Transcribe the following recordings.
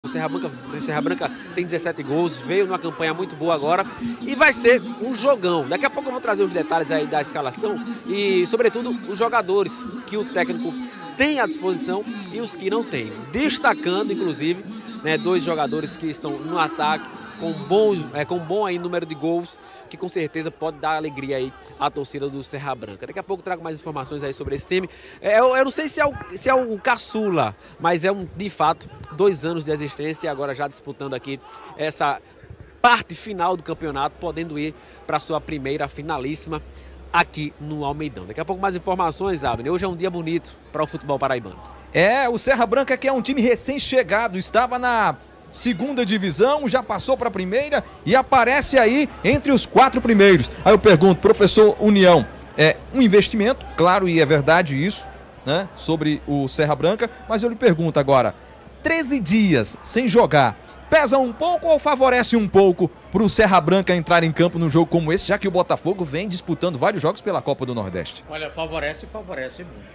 O Serra Branca tem 17 gols, veio numa campanha muito boa agora e vai ser um jogão. Daqui a pouco eu vou trazer os detalhes aí da escalação e, sobretudo, os jogadores que o técnico tem à disposição e os que não tem. Destacando, inclusive, né, dois jogadores que estão no ataque com bom aí número de gols, que com certeza pode dar alegria aí à torcida do Serra Branca. Daqui a pouco eu trago mais informações aí sobre esse time. Eu não sei se é o caçula, mas é de fato 2 anos de existência e agora já disputando aqui essa parte final do campeonato, podendo ir para sua primeira finalíssima aqui no Almeidão. Daqui a pouco mais informações, Abner. Hoje é um dia bonito para o futebol paraibano. O Serra Branca, que é um time recém-chegado, estava na segunda divisão, já passou para a primeira e aparece aí entre os 4 primeiros. Aí eu pergunto, professor União, é um investimento, claro, e é verdade isso, né, sobre o Serra Branca, mas eu lhe pergunto agora, 13 dias sem jogar, pesa um pouco ou favorece um pouco para o Serra Branca entrar em campo num jogo como esse, já que o Botafogo vem disputando vários jogos pela Copa do Nordeste? Olha, favorece muito.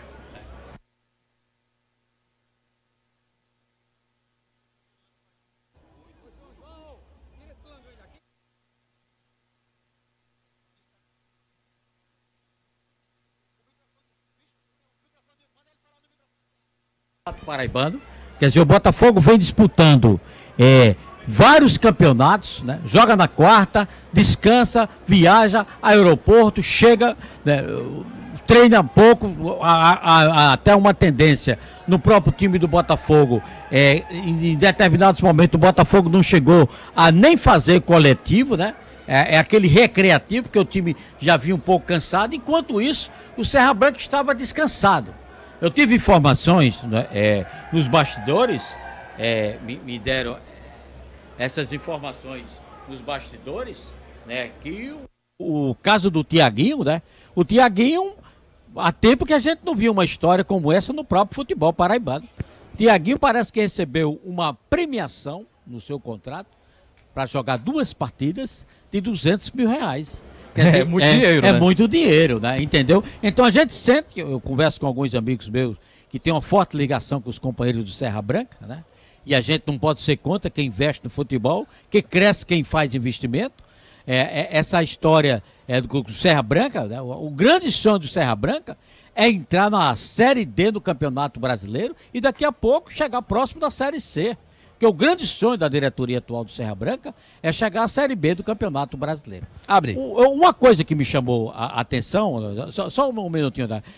Paraibano, quer dizer, o Botafogo vem disputando vários campeonatos, né? Joga na quarta, descansa, viaja, aeroporto, chega, né? Treina pouco, até uma tendência no próprio time do Botafogo, em determinados momentos o Botafogo não chegou a nem fazer coletivo, né? É aquele recreativo, que o time já vinha um pouco cansado, enquanto isso o Serra Branca estava descansado. Eu tive informações, né, nos bastidores, me deram essas informações nos bastidores, né, que o caso do Tiaguinho, né, o Tiaguinho, há tempo que a gente não via uma história como essa no próprio futebol paraibano. Tiaguinho parece que recebeu uma premiação no seu contrato para jogar 2 partidas de R$200 mil. Quer dizer, muito dinheiro, né? É muito dinheiro, né? Entendeu? Então a gente sente, eu converso com alguns amigos meus que tem uma forte ligação com os companheiros do Serra Branca, né? E a gente não pode ser contra quem investe no futebol, que cresce quem faz investimento. Essa história do Serra Branca, né? O grande sonho do Serra Branca é entrar na Série D do Campeonato Brasileiro e daqui a pouco chegar próximo da Série C. Porque o grande sonho da diretoria atual do Serra Branca é chegar à Série B do Campeonato Brasileiro. Abre. Uma coisa que me chamou a atenção, só um minutinho, tá?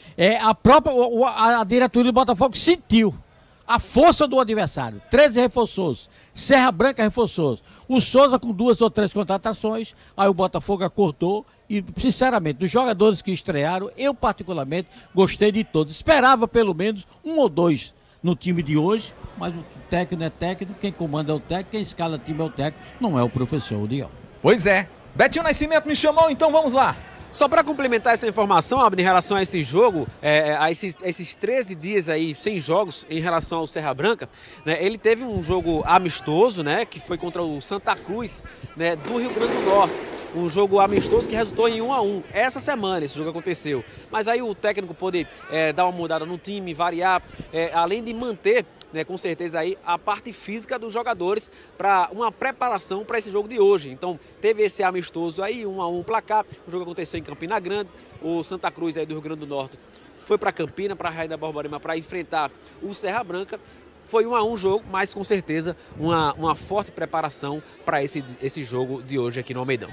A diretoria do Botafogo sentiu a força do adversário. 13 reforços, Serra Branca reforçou. O Souza com 2 ou 3 contratações, aí o Botafogo acordou e, sinceramente, dos jogadores que estrearam, eu particularmente gostei de todos. Esperava pelo menos 1 ou 2 no time de hoje, mas o técnico é técnico, quem comanda é o técnico, quem escala o time é o técnico, não é o professor União. Pois é. Betinho Nascimento me chamou, então vamos lá. Só para complementar essa informação, Abner, em relação a esse jogo, a esses 13 dias aí sem jogos em relação ao Serra Branca, né, ele teve um jogo amistoso, né, que foi contra o Santa Cruz, né, do Rio Grande do Norte. Um jogo amistoso que resultou em 1-1. Essa semana esse jogo aconteceu. Mas aí o técnico pôde dar uma mudada no time, variar, além de manter, né, com certeza aí a parte física dos jogadores para uma preparação para esse jogo de hoje. Então teve esse amistoso aí, 1-1 placar. O jogo aconteceu em Campina Grande. O Santa Cruz aí do Rio Grande do Norte foi para Campina, para Rainha da Borborema, para enfrentar o Serra Branca. Foi 1-1 jogo, mas com certeza uma forte preparação para esse jogo de hoje aqui no Almeidão.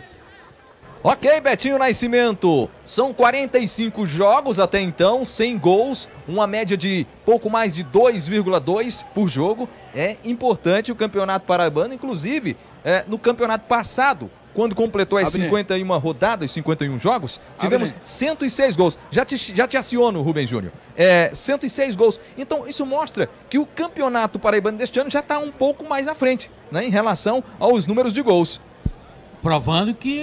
Ok, Betinho Nascimento, são 45 jogos até então, 100 gols, uma média de pouco mais de 2,2 por jogo. É importante o Campeonato Paraibano, inclusive no campeonato passado, quando completou as 51 rodadas, 51 jogos, tivemos 106 gols. Já te aciono, Rubem Júnior. 106 gols. Então isso mostra que o Campeonato Paraibano deste ano já está um pouco mais à frente, né, em relação aos números de gols. Provando que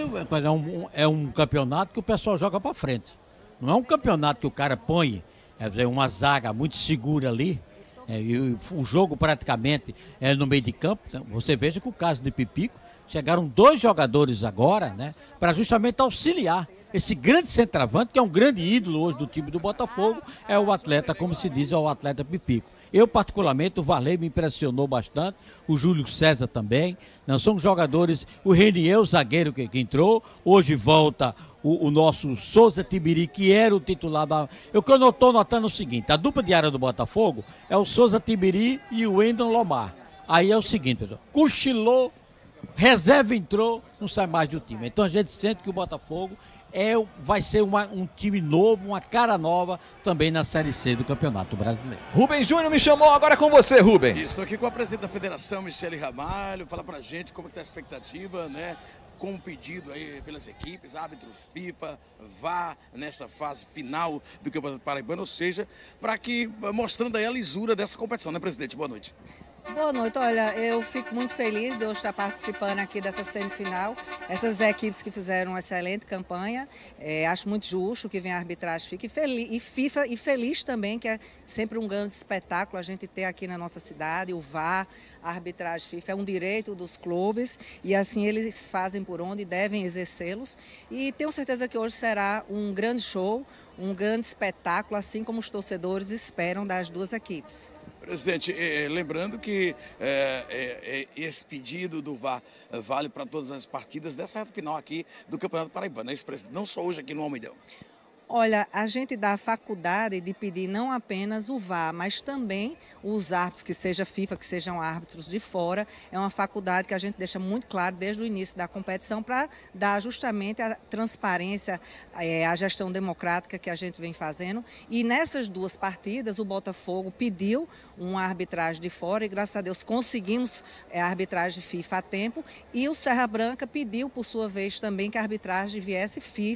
é um campeonato que o pessoal joga para frente. Não é um campeonato que o cara põe uma zaga muito segura ali, e o jogo praticamente é no meio de campo. Você veja que o caso de Pipico, chegaram 2 jogadores agora, né, para justamente auxiliar esse grande centroavante, que é um grande ídolo hoje do time do Botafogo, é o atleta, como se diz, é o atleta Pipico. Eu, particularmente, o Varley me impressionou bastante, o Júlio César também. Não são jogadores, o Renier, o zagueiro que entrou, hoje volta o nosso Souza Tibiri, que era o titular da... Eu estou notando o seguinte, a dupla de área do Botafogo é o Souza Tibiri e o Wendel Lomar. Aí é o seguinte, cochilou, reserva entrou, não sai mais do time. Então a gente sente que o Botafogo vai ser um time novo, uma cara nova também na Série C do Campeonato Brasileiro. Rubens Júnior me chamou, agora com você, Rubens. Estou aqui com a presidente da federação, Michele Ramalho, fala pra gente como está a expectativa, né? Com o pedido aí pelas equipes, árbitros FIFA, VAR, nessa fase final do Campeonato Paraibano, ou seja, para que, mostrando aí a lisura dessa competição, né, presidente? Boa noite. Boa noite, olha, eu fico muito feliz de eu estar participando aqui dessa semifinal, essas equipes que fizeram uma excelente campanha, acho muito justo que venha a arbitragem FIFA e feliz também, que é sempre um grande espetáculo a gente ter aqui na nossa cidade, o VAR, a arbitragem FIFA é um direito dos clubes e assim eles fazem por onde devem exercê-los e tenho certeza que hoje será um grande show, um grande espetáculo, assim como os torcedores esperam das duas equipes. Presidente, lembrando que esse pedido do VAR vale para todas as partidas dessa reta final aqui do Campeonato Paraibano, né, presidente? Não só hoje aqui no Almeidão. Olha, a gente dá a faculdade de pedir não apenas o VAR, mas também os árbitros, que seja FIFA, que sejam árbitros de fora. É uma faculdade que a gente deixa muito claro desde o início da competição para dar justamente a transparência, a gestão democrática que a gente vem fazendo. E nessas duas partidas, o Botafogo pediu uma arbitragem de fora e, graças a Deus, conseguimos a arbitragem de FIFA a tempo. E o Serra Branca pediu, por sua vez, também que a arbitragem viesse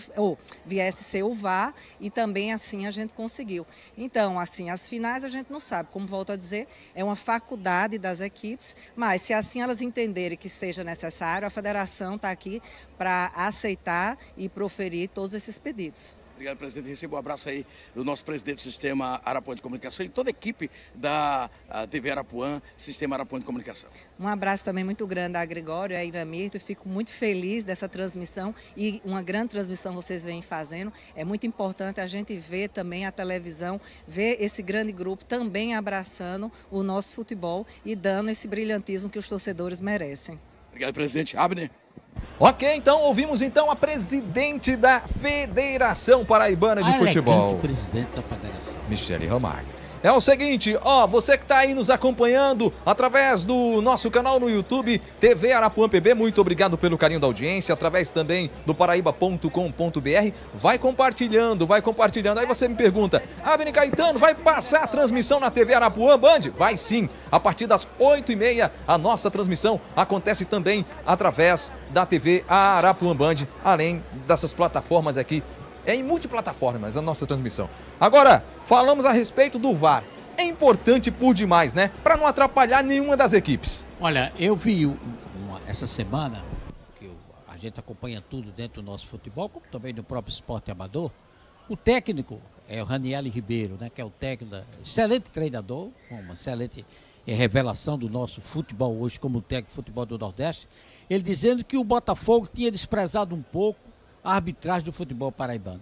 ser o VAR. E também assim a gente conseguiu. Então, assim, as finais a gente não sabe, como volto a dizer, é uma faculdade das equipes, mas se assim elas entenderem que seja necessário, a federação está aqui para aceitar e proferir todos esses pedidos. Obrigado, presidente. Recebo um abraço aí do nosso presidente do Sistema Arapuã de Comunicação e toda a equipe da TV Arapuã, Sistema Arapuã de Comunicação. Um abraço também muito grande a Gregório e a Iramirto. Fico muito feliz dessa transmissão e uma grande transmissão vocês vêm fazendo. É muito importante a gente ver também a televisão, ver esse grande grupo também abraçando o nosso futebol e dando esse brilhantismo que os torcedores merecem. Obrigado, presidente. Abner. Ok, então ouvimos então a presidente da Federação Paraibana de Futebol. Presidente da Federação. Michele Ramalho. É o seguinte, você que está aí nos acompanhando através do nosso canal no YouTube, TV Arapuã PB, muito obrigado pelo carinho da audiência, através também do paraíba.com.br, vai compartilhando, aí você me pergunta, Abner Caetano, vai passar a transmissão na TV Arapuã Band? Vai sim, a partir das 8h30, a nossa transmissão acontece também através da TV Arapuã Band, além dessas plataformas aqui. É em multiplataformas a nossa transmissão. Agora, falamos a respeito do VAR. É importante por demais, né? Para não atrapalhar nenhuma das equipes. Olha, eu vi essa semana, que a gente acompanha tudo dentro do nosso futebol, como também no próprio esporte amador, o técnico é o Raniele Ribeiro, né? Que é o técnico, excelente treinador, uma excelente revelação do nosso futebol hoje como técnico de futebol do Nordeste, ele dizendo que o Botafogo tinha desprezado um pouco a arbitragem do futebol paraibano.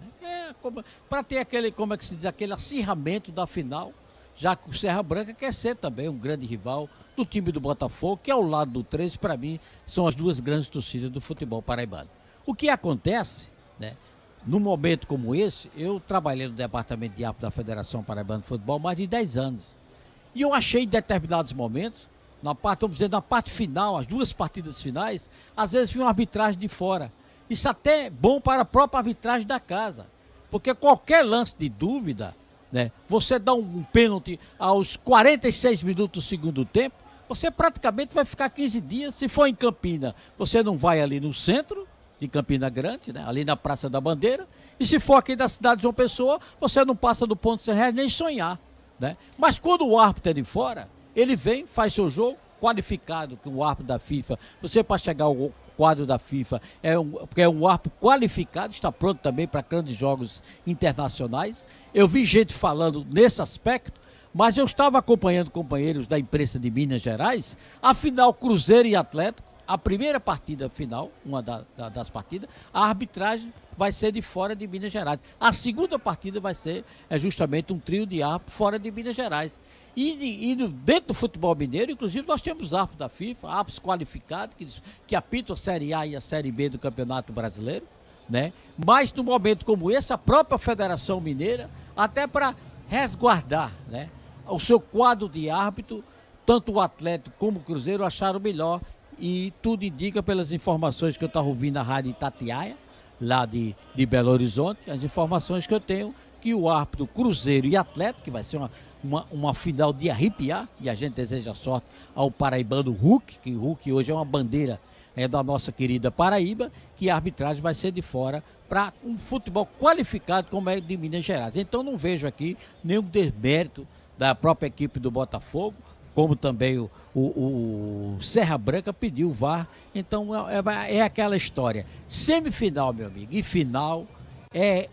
Para ter aquele, como é que se diz, aquele acirramento da final, já que o Serra Branca quer ser também um grande rival do time do Botafogo, que ao lado do 13, para mim, são as duas grandes torcidas do futebol paraibano. O que acontece, né, num momento como esse, eu trabalhei no departamento de árbitro da Federação Paraibana de Futebol há mais de 10 anos. E eu achei em determinados momentos, na parte final, as duas partidas finais, às vezes vi uma arbitragem de fora. Isso até é bom para a própria arbitragem da casa, porque qualquer lance de dúvida, né, você dá um pênalti aos 46 minutos do segundo tempo, você praticamente vai ficar 15 dias. Se for em Campina, você não vai ali no centro de Campina Grande, né, ali na Praça da Bandeira, e se for aqui da cidade de João Pessoa, você não passa do ponto sem nem sonhar, né? Mas quando o árbitro é de fora, ele vem, faz seu jogo qualificado, que o árbitro da FIFA, você para chegar ao quadro da FIFA, porque é um árbitro qualificado, está pronto também para grandes jogos internacionais. Eu vi gente falando nesse aspecto, mas eu estava acompanhando companheiros da imprensa de Minas Gerais, a final Cruzeiro e Atlético, a primeira partida final, uma das partidas, a arbitragem vai ser de fora de Minas Gerais. A segunda partida vai ser justamente um trio de árbitros fora de Minas Gerais. Dentro do futebol mineiro, inclusive, nós temos árbitros da FIFA, árbitros qualificados, que apitam a Série A e a Série B do Campeonato Brasileiro, né? Mas, num momento como esse, a própria Federação Mineira, até para resguardar, né, o seu quadro de árbitro, tanto o Atlético como o Cruzeiro acharam melhor, e tudo indica, pelas informações que eu estava ouvindo na Rádio Itatiaia, lá de Belo Horizonte, as informações que eu tenho, que o árbitro Cruzeiro e Atlético, que vai ser uma final de arrepiar, e a gente deseja sorte ao paraibano Hulk, que o Hulk hoje é uma bandeira da nossa querida Paraíba, que a arbitragem vai ser de fora para um futebol qualificado como é de Minas Gerais. Então não vejo aqui nenhum demérito da própria equipe do Botafogo, como também o Serra Branca pediu o VAR. Então é aquela história. Semifinal, meu amigo, e final é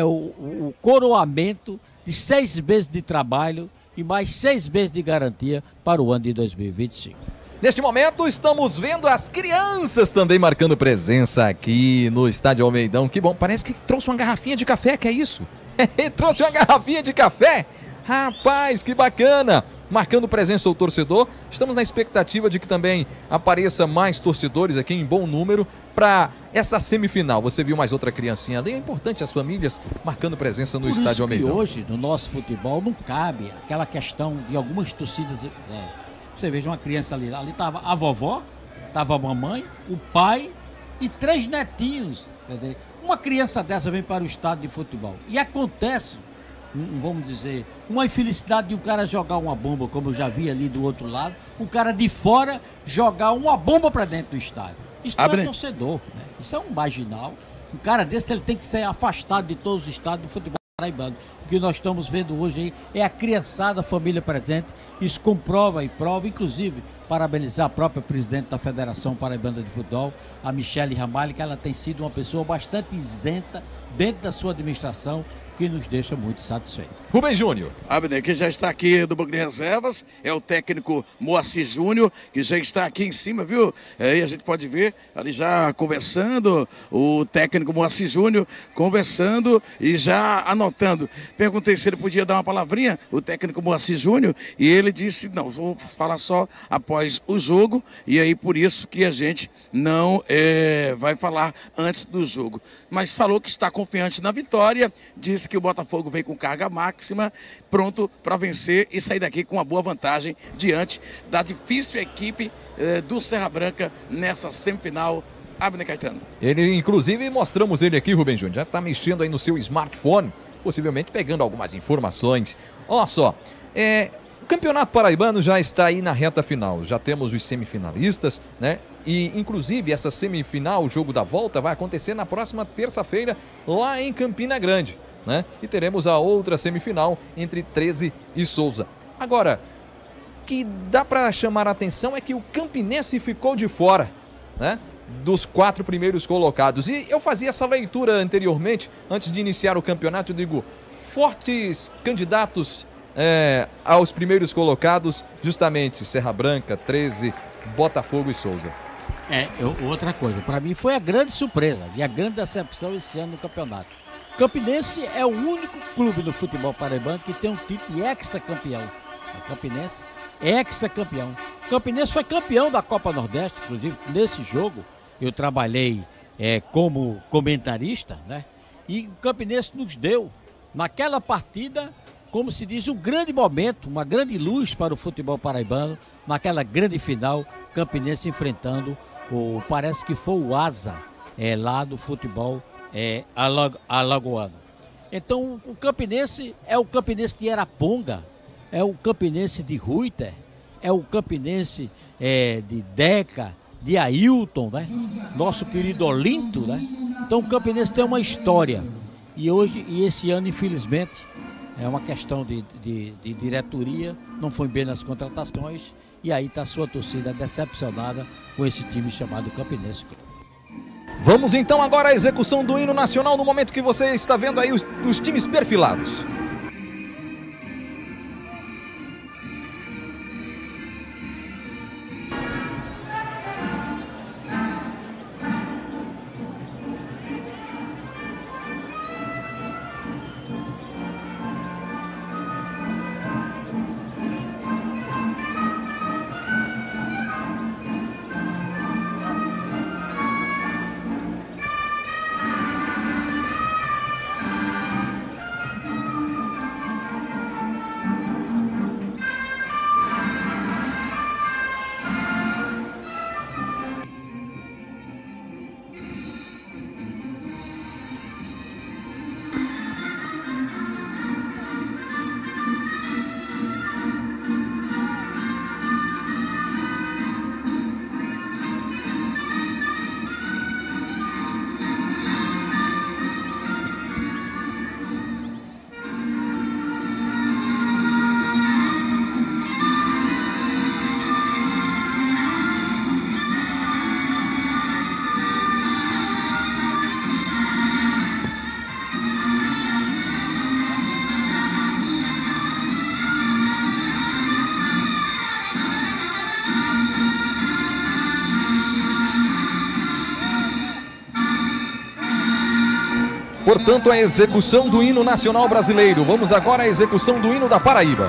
o coroamento de 6 meses de trabalho e mais 6 meses de garantia para o ano de 2025. Neste momento, estamos vendo as crianças também marcando presença aqui no Estádio Almeidão. Que bom, parece que trouxe uma garrafinha de café, que é isso? Trouxe uma garrafinha de café? Rapaz, que bacana! Marcando presença o torcedor. Estamos na expectativa de que também apareça mais torcedores aqui em bom número para essa semifinal. Você viu mais outra criancinha ali? É importante as famílias marcando presença no Estádio Almeidão. Por isso que hoje, no nosso futebol, não cabe aquela questão de algumas torcidas... Você veja uma criança ali estava a vovó, estava a mamãe, o pai e 3 netinhos. Quer dizer, uma criança dessa vem para o estádio de futebol. E acontece, vamos dizer, uma infelicidade de um cara jogar uma bomba, como eu já vi ali do outro lado, um cara de fora jogar uma bomba para dentro do estádio. Isso não é torcedor, né? Isso é um marginal. Um cara desse ele tem que ser afastado de todos os estádios do futebol paraibano. O que nós estamos vendo hoje aí é a criançada, a família presente. Isso comprova e prova, inclusive, parabenizar a própria presidente da Federação Paraibana de Futebol, a Michele Ramalho, que ela tem sido uma pessoa bastante isenta dentro da sua administração, que nos deixa muito satisfeito. Rubem Júnior. Abner, que já está aqui do banco de reservas, é o técnico Moacir Júnior, que já está aqui em cima, viu? Aí a gente pode ver ali já conversando, o técnico Moacir Júnior conversando e já anotando. Perguntei se ele podia dar uma palavrinha, o técnico Moacir Júnior, e ele disse, não, vou falar só após o jogo, e aí por isso que a gente não vai falar antes do jogo. Mas falou que está confiante na vitória, disse que o Botafogo vem com carga máxima, pronto para vencer e sair daqui com uma boa vantagem diante da difícil equipe do Serra Branca nessa semifinal. Abner Caetano. Ele, inclusive, mostramos ele aqui, Rubem Júnior, já está mexendo aí no seu smartphone, possivelmente pegando algumas informações. Olha só, o Campeonato Paraibano já está aí na reta final, já temos os semifinalistas, né? E, inclusive, essa semifinal, o jogo da volta, vai acontecer na próxima terça-feira, lá em Campina Grande, né? E teremos a outra semifinal entre 13 e Souza. Agora, o que dá para chamar a atenção é que o Campinense ficou de fora, né, dos 4 primeiros colocados. E eu fazia essa leitura anteriormente, antes de iniciar o campeonato, eu digo, fortes candidatos aos primeiros colocados, justamente Serra Branca, 13, Botafogo e Souza. Outra coisa, para mim foi a grande surpresa e a grande decepção esse ano no campeonato. O Campinense é o único clube do futebol paraibano que tem um título de hexacampeão. O Campinense é hexacampeão. O Campinense foi campeão da Copa Nordeste, inclusive nesse jogo eu trabalhei como comentarista, né? E o Campinense nos deu, naquela partida, como se diz, um grande momento, uma grande luz para o futebol paraibano, naquela grande final, Campinense enfrentando parece que foi o Asa lá do futebol alagoano. Então o Campinense é o Campinense de Araponga, é o Campinense de Ruiter, é o Campinense de Deca, de Ailton, né? Nosso querido Olinto, né? Então o Campinense tem uma história e esse ano, infelizmente, é uma questão de diretoria, não foi bem nas contratações e aí está a sua torcida decepcionada com esse time chamado Campinense. Vamos então agora à execução do hino nacional no momento que você está vendo aí os times perfilados. Portanto, a execução do hino nacional brasileiro. Vamos agora à execução do hino da Paraíba.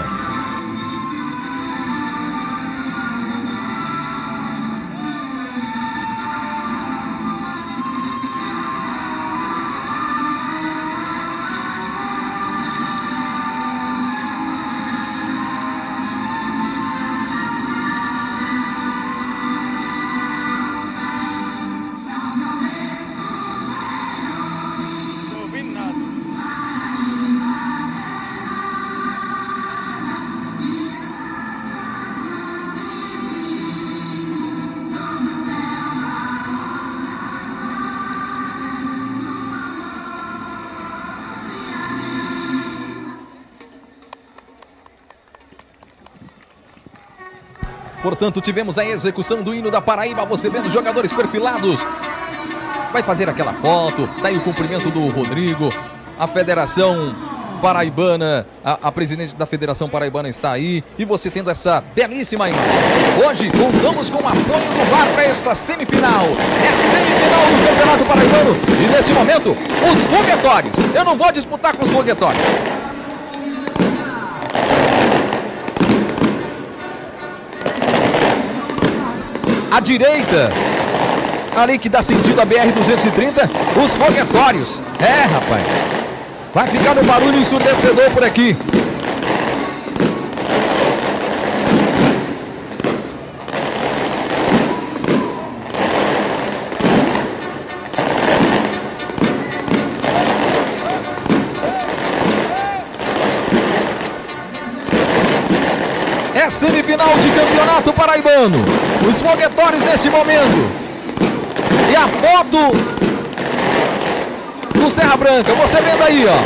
Portanto, tivemos a execução do hino da Paraíba. Você vendo os jogadores perfilados. Vai fazer aquela foto. Tá aí o cumprimento do Rodrigo. A Federação Paraibana, a presidente da Federação Paraibana está aí. E você tendo essa belíssima imagem. Hoje contamos com o apoio do VAR para esta semifinal. É a semifinal do Campeonato Paraibano. E neste momento, os foguetórios. Eu não vou disputar com os foguetórios. À direita, ali que dá sentido a BR-230, os foguetórios. É, rapaz, vai ficar um barulho ensurdecedor por aqui. É semifinal de Campeonato Paraibano. Os foguetórios neste momento. E a foto do Serra Branca. Você vendo aí, ó.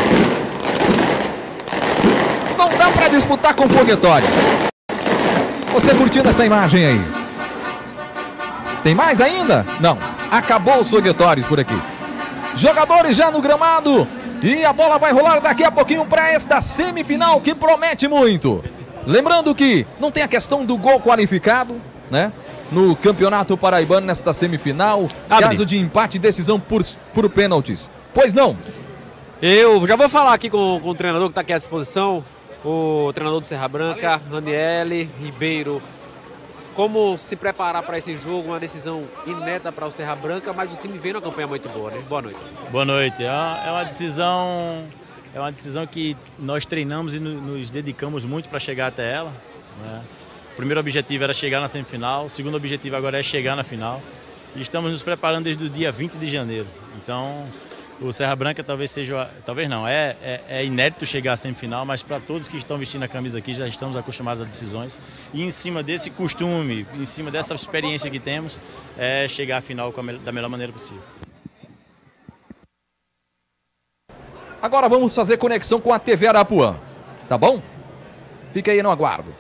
Não dá para disputar com foguetório. Você curtindo essa imagem aí? Tem mais ainda? Não. Acabou os foguetórios por aqui. Jogadores já no gramado. E a bola vai rolar daqui a pouquinho para esta semifinal que promete muito. Lembrando que não tem a questão do gol qualificado, né? No Campeonato Paraibano, nesta semifinal. Caso de empate, decisão por pênaltis. Pois não? Eu já vou falar aqui com o treinador que está aqui à disposição. O treinador do Serra Branca, Raniele Ribeiro. Como se preparar para esse jogo, uma decisão inédita para o Serra Branca, mas o time vem numa campanha muito boa, né? Boa noite. Boa noite. É uma decisão que nós treinamos e nos dedicamos muito para chegar até ela, né? O primeiro objetivo era chegar na semifinal, o segundo objetivo agora é chegar na final. E estamos nos preparando desde o dia 20 de janeiro. Então, o Serra Branca talvez não, é inédito chegar à semifinal, mas para todos que estão vestindo a camisa aqui já estamos acostumados a decisões. E em cima desse costume, em cima dessa experiência que temos, é chegar à final da melhor maneira possível. Agora vamos fazer conexão com a TV Arapuã, tá bom? Fica aí no aguardo.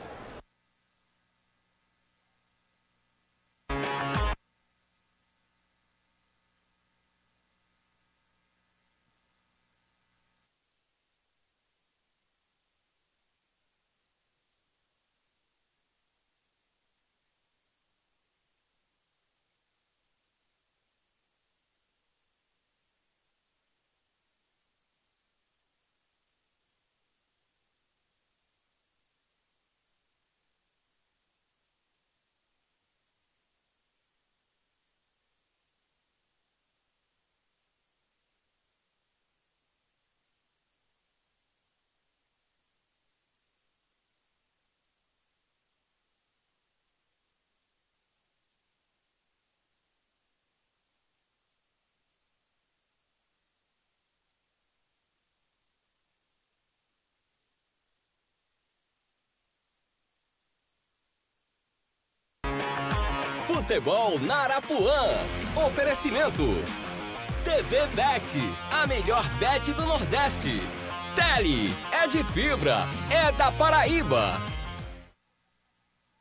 Futebol na Arapuã. Oferecimento. TV Bet, a melhor bet do Nordeste. Tele, é de fibra, é da Paraíba.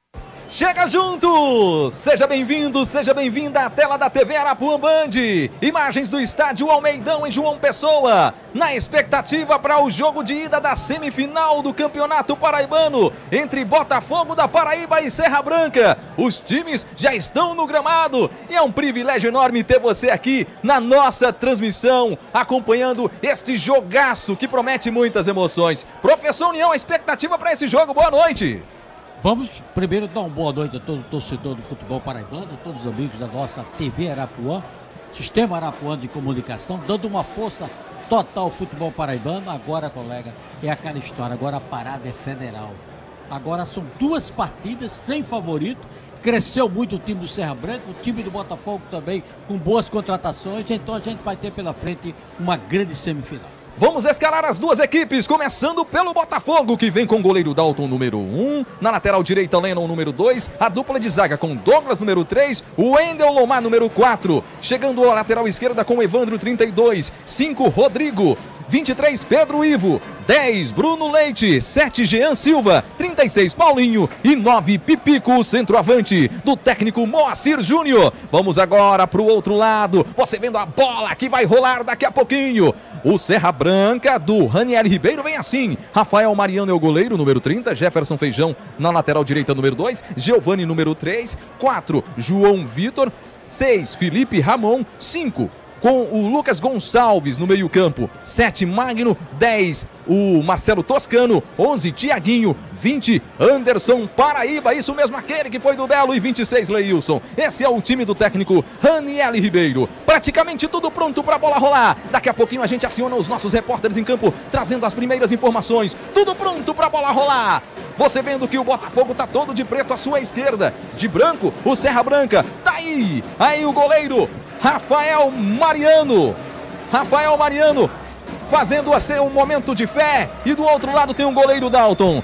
Chega junto! Seja bem-vindo, seja bem-vinda à tela da TV Arapuã Band. Imagens do estádio Almeidão em João Pessoa. Na expectativa para o jogo de ida da semifinal do Campeonato Paraibano entre Botafogo da Paraíba e Serra Branca. Os times já estão no gramado e é um privilégio enorme ter você aqui na nossa transmissão, acompanhando este jogaço que promete muitas emoções. Professor União, a expectativa para esse jogo, boa noite! Vamos primeiro dar uma boa noite a todo torcedor do futebol paraibano, a todos os amigos da nossa TV Arapuã, Sistema Arapuã de Comunicação, dando uma força total ao futebol paraibano. Agora, colega, é aquela história, agora a parada é federal. Agora são 2 partidas sem favorito, cresceu muito o time do Serra Branca, o time do Botafogo também com boas contratações, então a gente vai ter pela frente uma grande semifinal. Vamos escalar as 2 equipes, começando pelo Botafogo, que vem com o goleiro Dalton, número 1. Na lateral direita, Lennon, número 2. A dupla de zaga com Douglas, número 3. O Wendel Lomar, número 4. Chegando à lateral esquerda com Evandro, 32. 5, Rodrigo. 23, Pedro Ivo. 10, Bruno Leite. 7, Jean Silva. 36, Paulinho. E 9, Pipico, centroavante do técnico Moacir Júnior. Vamos agora para o outro lado. Você vendo a bola que vai rolar daqui a pouquinho. O Serra Branca do Raniel Ribeiro vem assim. Rafael Mariano é o goleiro, número 30. Jefferson Feijão na lateral direita, número 2. Giovani, número 3. 4, João Vitor. 6, Felipe Ramon. 5, com o Lucas Gonçalves no meio-campo. 7, Magno. 10, o Marcelo Toscano. 11, Tiaguinho. 20, Anderson Paraíba. Isso mesmo, aquele que foi do Belo. E 26, Leilson. Esse é o time do técnico Raniel Ribeiro. Praticamente tudo pronto para a bola rolar. Daqui a pouquinho a gente aciona os nossos repórteres em campo, trazendo as primeiras informações. Tudo pronto para a bola rolar. Você vendo que o Botafogo tá todo de preto à sua esquerda. De branco, o Serra Branca. Tá aí. Aí o goleiro Rafael Mariano. Rafael Mariano fazendo um momento de fé. E do outro lado tem o goleiro Dalton.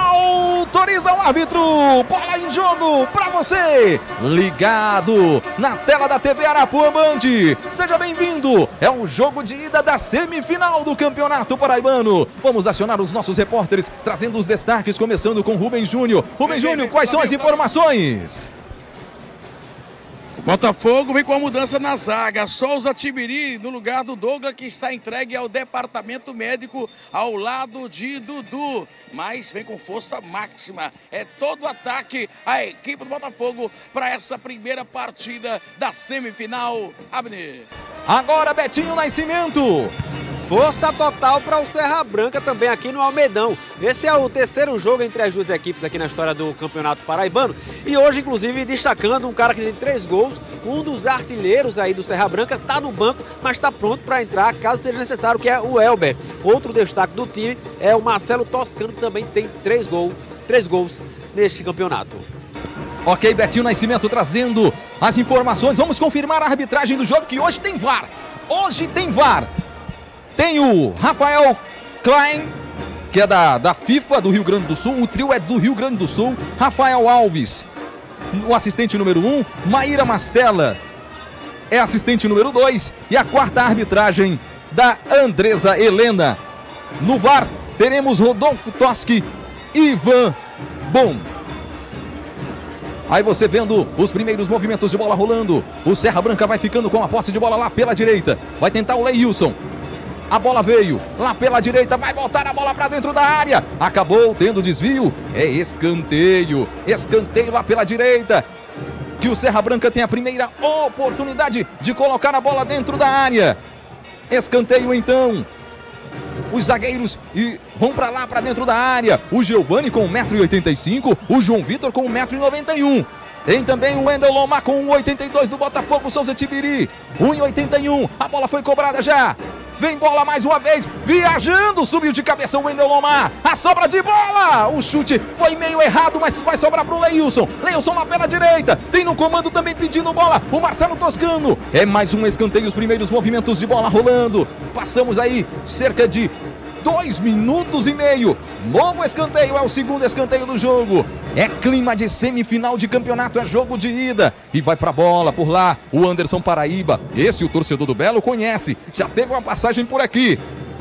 Autoriza o árbitro. Bola em jogo pra você. Ligado na tela da TV Arapuã Band. Seja bem-vindo. É o jogo de ida da semifinal do Campeonato Paraibano. Vamos acionar os nossos repórteres, trazendo os destaques, começando com Rubens Júnior. Rubens Júnior, quais são as informações? Botafogo vem com a mudança na zaga. Souza Tibiri no lugar do Douglas, que está entregue ao departamento médico ao lado de Dudu. Mas vem com força máxima. É todo o ataque a equipe do Botafogo para essa primeira partida da semifinal. Abner. Agora Betinho Nascimento. Força total para o Serra Branca também aqui no Almeidão. Esse é o 3º jogo entre as 2 equipes aqui na história do Campeonato Paraibano. E hoje, inclusive, destacando um cara que tem 3 gols, um dos artilheiros aí do Serra Branca, está no banco, mas está pronto para entrar caso seja necessário, que é o Elber. Outro destaque do time é o Marcelo Toscano, que também tem 3 gols neste campeonato. Ok, Betinho Nascimento trazendo as informações. Vamos confirmar a arbitragem do jogo, que hoje tem VAR. Hoje tem VAR. Tem o Rafael Klein, que é da FIFA do Rio Grande do Sul. O trio é do Rio Grande do Sul. Rafael Alves, o assistente número 1. Maíra Mastella é assistente número 2. E a 4ª arbitragem da Andresa Helena. No VAR teremos Rodolfo Toski e Ivan Bom. Aí você vendo os primeiros movimentos de bola rolando. O Serra Branca vai ficando com a posse de bola lá pela direita. Vai tentar o Leilson. A bola veio lá pela direita, vai voltar a bola para dentro da área. Acabou tendo desvio, é escanteio. Escanteio lá pela direita. Que o Serra Branca tem a primeira oportunidade de colocar a bola dentro da área. Escanteio então. Os zagueiros vão para lá, para dentro da área. O Giovani com 1,85 m, o João Vitor com 1,91 m. Tem também o Wendel Lomar com 1,82 do Botafogo, Souza Tibiri, 1,81 m. A bola foi cobrada já. Vem bola mais uma vez, viajando, subiu de cabeça o Wendel Lomar. A sobra de bola, o chute foi meio errado, mas vai sobrar para o Leilson. Leilson lá pela direita, tem no comando também pedindo bola o Marcelo Toscano. É mais um escanteio, os primeiros movimentos de bola rolando. Passamos aí cerca de 2 minutos e meio. Novo escanteio, é o 2º escanteio do jogo. É clima de semifinal de campeonato, é jogo de ida. E vai pra bola por lá o Anderson Paraíba. Esse o torcedor do Belo conhece, já teve uma passagem por aqui.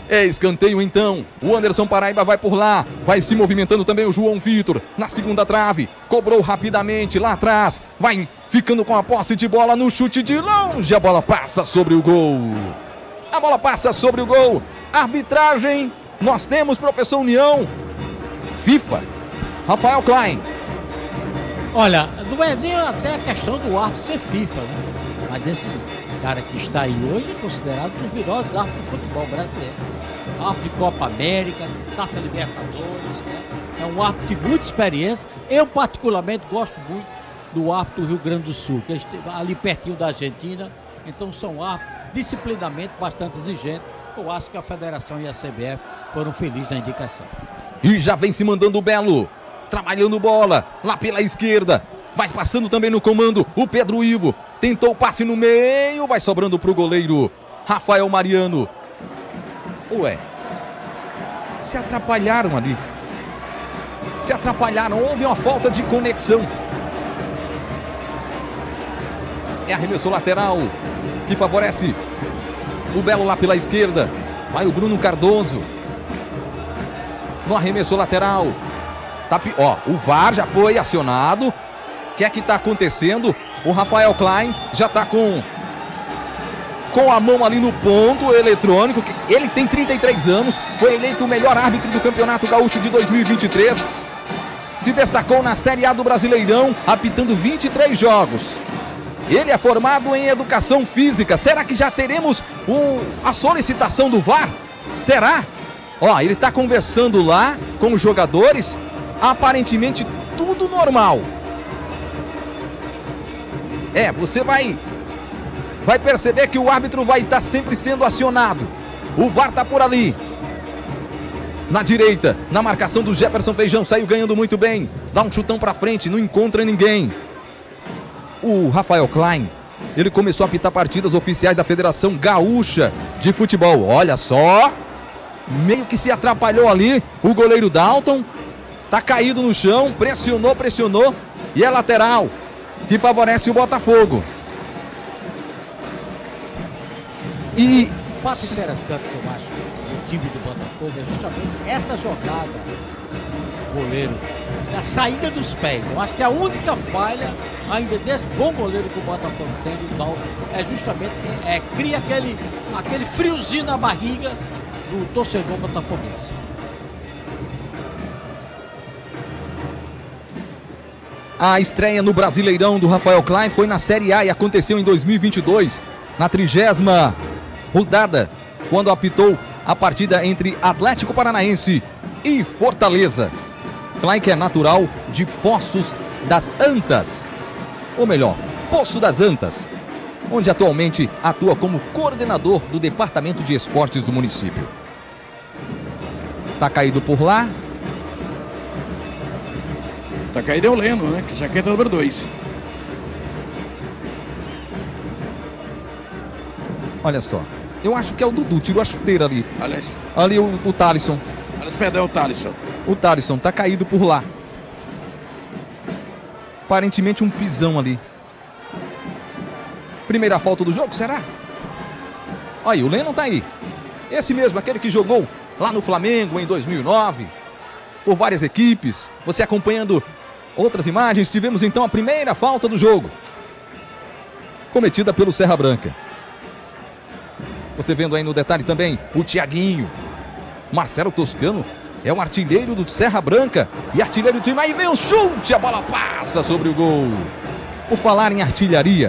É escanteio então. O Anderson Paraíba vai por lá. Vai se movimentando também o João Vitor. Na segunda trave. Cobrou rapidamente lá atrás. Vai ficando com a posse de bola no chute de longe. A bola passa sobre o gol. A bola passa sobre o gol. Arbitragem. Nós temos, professor União. FIFA. Rafael Klein. Olha, não é nem até a questão do árbitro ser FIFA, né? Mas esse cara que está aí hoje é considerado um dos melhores árbitros do futebol brasileiro. Árbitro de Copa América, Taça Libertadores, né? É um árbitro de muita experiência. Eu, particularmente, gosto muito do árbitro do Rio Grande do Sul, que é ali pertinho da Argentina. Então, são árbitros disciplinamente bastante exigentes. Eu acho que a Federação e a CBF foram felizes na indicação. E já vem se mandando o Belo. Trabalhando bola, lá pela esquerda. Vai passando também no comando o Pedro Ivo. Tentou o passe no meio, vai sobrando para o goleiro Rafael Mariano. Ué, se atrapalharam ali. Se atrapalharam, houve uma falta de conexão. É arremesso lateral que favorece o Belo lá pela esquerda. Vai o Bruno Cardoso. No arremesso lateral. Ó, o VAR já foi acionado. O que é que está acontecendo? O Rafael Klein já está com a mão ali no ponto eletrônico. Ele tem 33 anos, foi eleito o melhor árbitro do Campeonato Gaúcho de 2023. Se destacou na Série A do Brasileirão, apitando 23 jogos. Ele é formado em Educação Física. Será que já teremos a solicitação do VAR? Será? Ó, ele está conversando lá com os jogadores. Aparentemente tudo normal. Você vai perceber que o árbitro vai estar sempre sendo acionado. O VAR está por ali. Na direita, na marcação do Jefferson Feijão, saiu ganhando muito bem. Dá um chutão para frente, não encontra ninguém. O Rafael Klein, ele começou a apitar partidas oficiais da Federação Gaúcha de Futebol. Olha só, meio que se atrapalhou ali o goleiro Dalton. Tá caído no chão, pressionou e é lateral que favorece o Botafogo. E o fato interessante que eu acho do time do Botafogo é justamente essa jogada do goleiro, a saída dos pés. Eu acho que a única falha ainda desse bom goleiro que o Botafogo tem, do Dalton, é justamente cria aquele friozinho na barriga do torcedor botafoguense. A estreia no Brasileirão do Rafael Klein foi na Série A e aconteceu em 2022, na 30ª rodada, quando apitou a partida entre Atlético Paranaense e Fortaleza. Klein, que é natural de Poços das Antas, ou melhor, Poço das Antas, onde atualmente atua como coordenador do Departamento de Esportes do município. Tá caído por lá. Tá caído é o Leno, né? Que jaqueta número 2. Olha só. Eu acho que é o Dudu, tirou a chuteira ali. Aliás. Ali o Thalisson. Aliás, perdão, o Thalisson. O Thalisson tá caído por lá. Aparentemente um pisão ali. Primeira falta do jogo, será? Aí, o Lennon tá aí. Esse mesmo, aquele que jogou lá no Flamengo em 2009. Por várias equipes. Você acompanhando outras imagens. Tivemos então a primeira falta do jogo. Cometida pelo Serra Branca. Você vendo aí no detalhe também o Thiaguinho. Marcelo Toscano é o artilheiro do Serra Branca. E artilheiro do time. Aí vem o chute, a bola passa sobre o gol. Por falar em artilharia,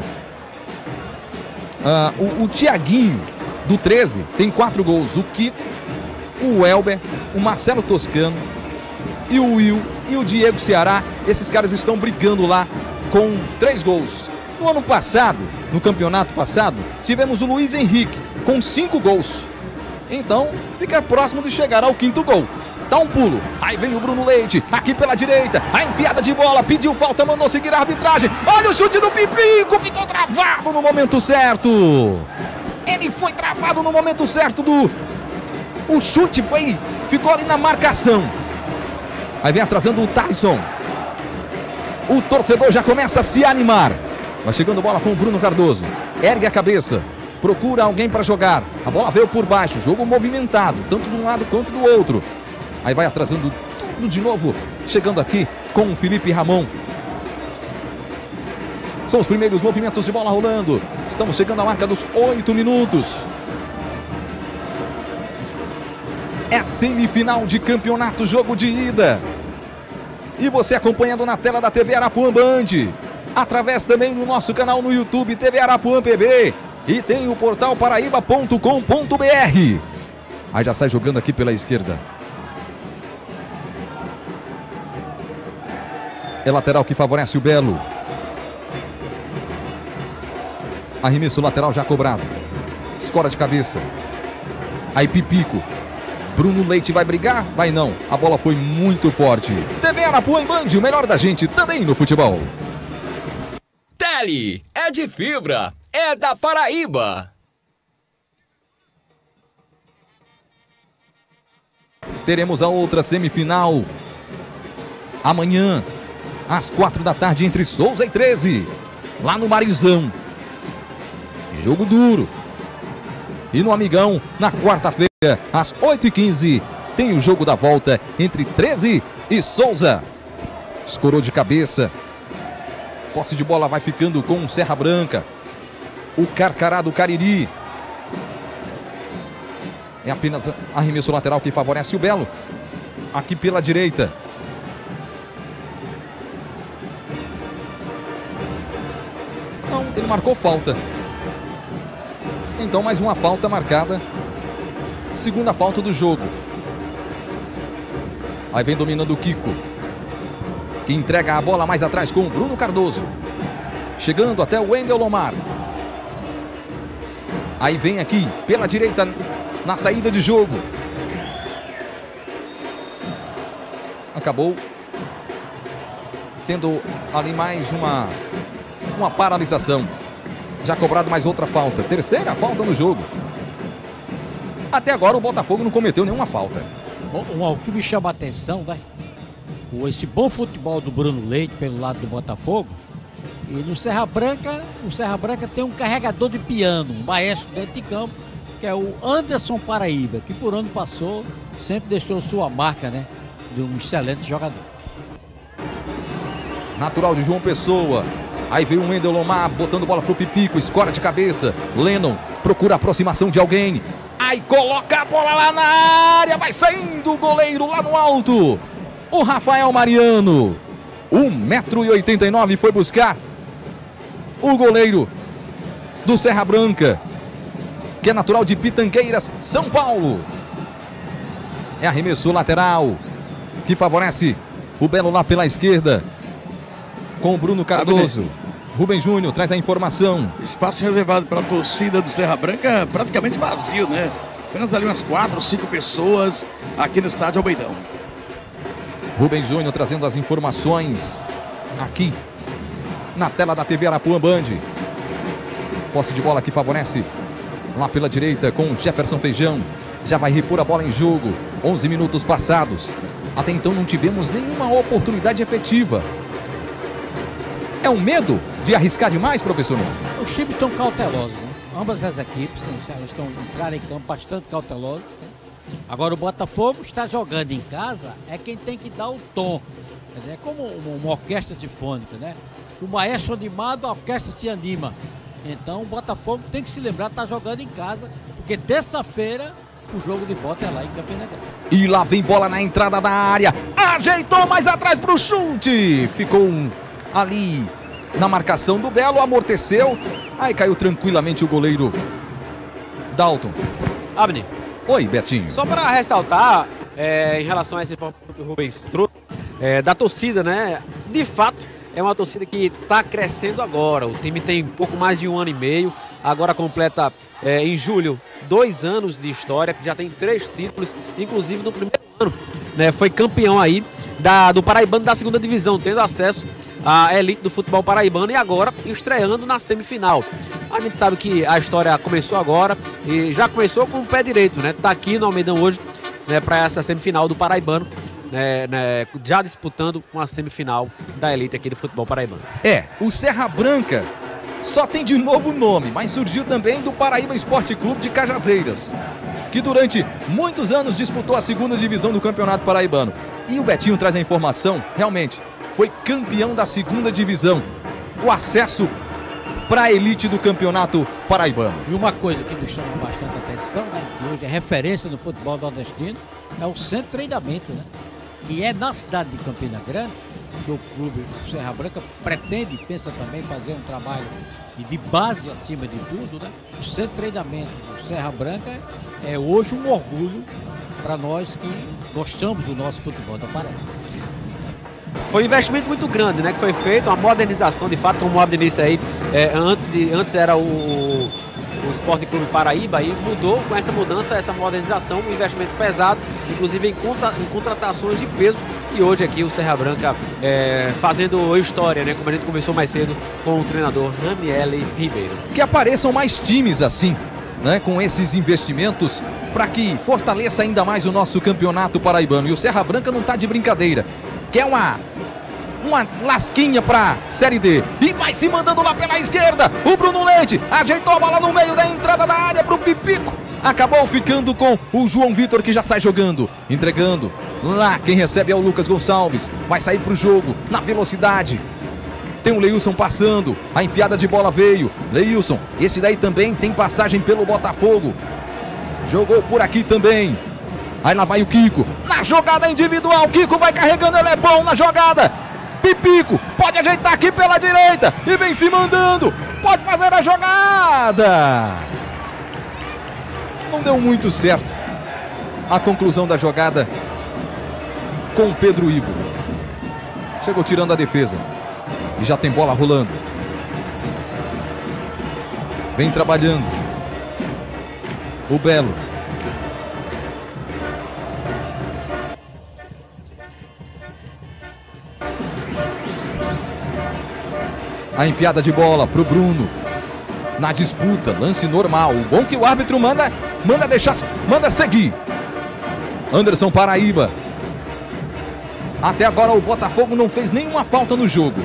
o Thiaguinho do 13 tem 4 gols. O Kiko, o Elber, o Marcelo Toscano e o Will e o Diego Ceará. Esses caras estão brigando lá com 3 gols. No ano passado, no campeonato passado, tivemos o Luiz Henrique com 5 gols. Então, fica próximo de chegar ao 5º gol. Dá um pulo. Aí vem o Bruno Leite, aqui pela direita. A enfiada de bola, pediu falta, mandou seguir a arbitragem. Olha o chute do Pipico, ficou travado no momento certo. Ele foi travado no momento certo O chute ficou ali na marcação. Aí vem atrasando o Thalisson. O torcedor já começa a se animar. Vai chegando bola com o Bruno Cardoso. Ergue a cabeça. procura alguém para jogar. A bola veio por baixo, jogo movimentado, tanto de um lado quanto do outro. Aí vai atrasando tudo de novo, chegando aqui com o Felipe Ramon. São os primeiros movimentos de bola rolando. Estamos chegando à marca dos 8 minutos. É semifinal de campeonato, jogo de ida. E você acompanhando na tela da TV Arapuã Band. Através também do nosso canal no YouTube, TV Arapuã PB. E tem o portal paraíba.com.br. Aí já sai jogando aqui pela esquerda. É lateral que favorece o Belo. Arremesso lateral já cobrado. Escora de cabeça. Aí Pipico. Bruno Leite vai brigar? Vai não. A bola foi muito forte. TV Arapuã Band, o melhor da gente também no futebol. Tele é de fibra, é da Paraíba. Teremos a outra semifinal amanhã, às 4 da tarde, entre Souza e 13, lá no Marizão. Jogo duro. E no Amigão, na quarta-feira, às 8h15, tem o jogo da volta entre 13 e Souza. Escorou de cabeça. Posse de bola vai ficando com o Serra Branca. O Carcará do Cariri. É apenas arremesso lateral que favorece o Belo. Aqui pela direita. Não, ele marcou falta. Então mais uma falta marcada. Segunda falta do jogo. Aí vem dominando o Kiko, que entrega a bola mais atrás com o Bruno Cardoso. Chegando até o Wendel Lomar. Aí vem aqui pela direita na saída de jogo. Acabou tendo ali mais uma paralisação. Já cobrado mais outra falta. Terceira falta no jogo. Até agora o Botafogo não cometeu nenhuma falta. O que me chama a atenção, né? Esse bom futebol do Bruno Leite pelo lado do Botafogo. E no Serra Branca tem um carregador de piano, um maestro dentro de campo, que é o Anderson Paraíba, que por onde passou sempre deixou sua marca, né? De um excelente jogador. Natural de João Pessoa. Aí veio o Wendel Lomar botando bola pro Pipico, escora de cabeça. Lennon procura a aproximação de alguém. Aí coloca a bola lá na área, vai saindo o goleiro lá no alto. O Rafael Mariano, 1,89 m, foi buscar o goleiro do Serra Branca, que é natural de Pitangueiras, São Paulo. É arremesso lateral que favorece o Belo lá pela esquerda, com o Bruno Cardoso. Rubem Júnior traz a informação. Espaço reservado para a torcida do Serra Branca praticamente vazio, né? Apenas ali umas 4 ou 5 pessoas aqui no estádio Almeidão. Rubem Júnior trazendo as informações aqui na tela da TV Arapuã Band. Posse de bola que favorece lá pela direita com o Jefferson Feijão. Já vai repor a bola em jogo. 11 minutos passados. Até então não tivemos nenhuma oportunidade efetiva. É um medo de arriscar demais, professor? Os times estão cautelosos, né? Ambas as equipes estão entrando em campo bastante cautelosos. Né? Agora o Botafogo está jogando em casa, é quem tem que dar o tom. Quer dizer, é como uma orquestra sinfônica, né? O maestro animado, a orquestra se anima. Então o Botafogo tem que se lembrar de estar jogando em casa, porque terça-feira o jogo de volta é lá em Campina Grande. E lá vem bola na entrada da área. Ajeitou mais atrás para o chute. Ficou ali na marcação do Belo, amorteceu. Aí caiu tranquilamente o goleiro Dalton. Abner. Oi, Betinho. Só para ressaltar, em relação a esse informe que o Rubens trouxe, da torcida, né? De fato, é uma torcida que está crescendo agora. O time tem pouco mais de 1 ano e meio. Agora completa, em julho, 2 anos de história. Já tem 3 títulos, inclusive no primeiro ano. Né, foi campeão aí do Paraibano da 2ª divisão, tendo acesso à elite do futebol paraibano e agora estreando na semifinal. A gente sabe que a história começou agora e já começou com o pé direito, né? Tá aqui no Almeidão hoje, né, para essa semifinal do Paraibano, né, já disputando uma semifinal da elite aqui do futebol paraibano. O Serra Branca só tem de novo nome, mas surgiu também do Paraíba Esporte Clube de Cajazeiras, que durante muitos anos disputou a segunda divisão do Campeonato Paraibano. E o Betinho traz a informação, realmente, foi campeão da segunda divisão. O acesso para a elite do Campeonato Paraibano. E uma coisa que nos chama bastante atenção, né, que hoje é referência no futebol nordestino, é o centro de treinamento, né? E é na cidade de Campina Grande que o clube Serra Branca pretende, pensa também fazer um trabalho de base acima de tudo, né? O centro de treinamento do Serra Branca é hoje um orgulho para nós que gostamos do nosso futebol da Paraíba. Foi um investimento muito grande, né, que foi feito, uma modernização, de fato, como o Abner disse aí, antes era o Esporte Clube Paraíba, e mudou com essa mudança, essa modernização, um investimento pesado, inclusive em contratações de peso, e hoje aqui o Serra Branca fazendo história, né, como a gente conversou mais cedo com o treinador Raniele Ribeiro. Que apareçam mais times assim, né, com esses investimentos, para que fortaleça ainda mais o nosso campeonato paraibano. E o Serra Branca não está de brincadeira, que é uma lasquinha para Série D. E vai se mandando lá pela esquerda. O Bruno Leite ajeitou a bola no meio da entrada da área para o Pipico. Acabou ficando com o João Vitor, que já sai jogando. Entregando lá. Quem recebe é o Lucas Gonçalves. Vai sair para o jogo na velocidade. Tem o Leilson passando. A enfiada de bola veio. Leilson, esse daí também tem passagem pelo Botafogo. Jogou por aqui também. Aí lá vai o Kiko. Na jogada individual, Kiko vai carregando, ele é bom na jogada. Pipico, pode ajeitar aqui pela direita. E vem se mandando. Pode fazer a jogada. Não deu muito certo a conclusão da jogada com o Pedro Ivo. Chegou tirando a defesa. E já tem bola rolando. Vem trabalhando o Belo. A enfiada de bola pro Bruno. Na disputa, lance normal. O bom que o árbitro manda seguir. Anderson Paraíba. Até agora o Botafogo não fez nenhuma falta no jogo.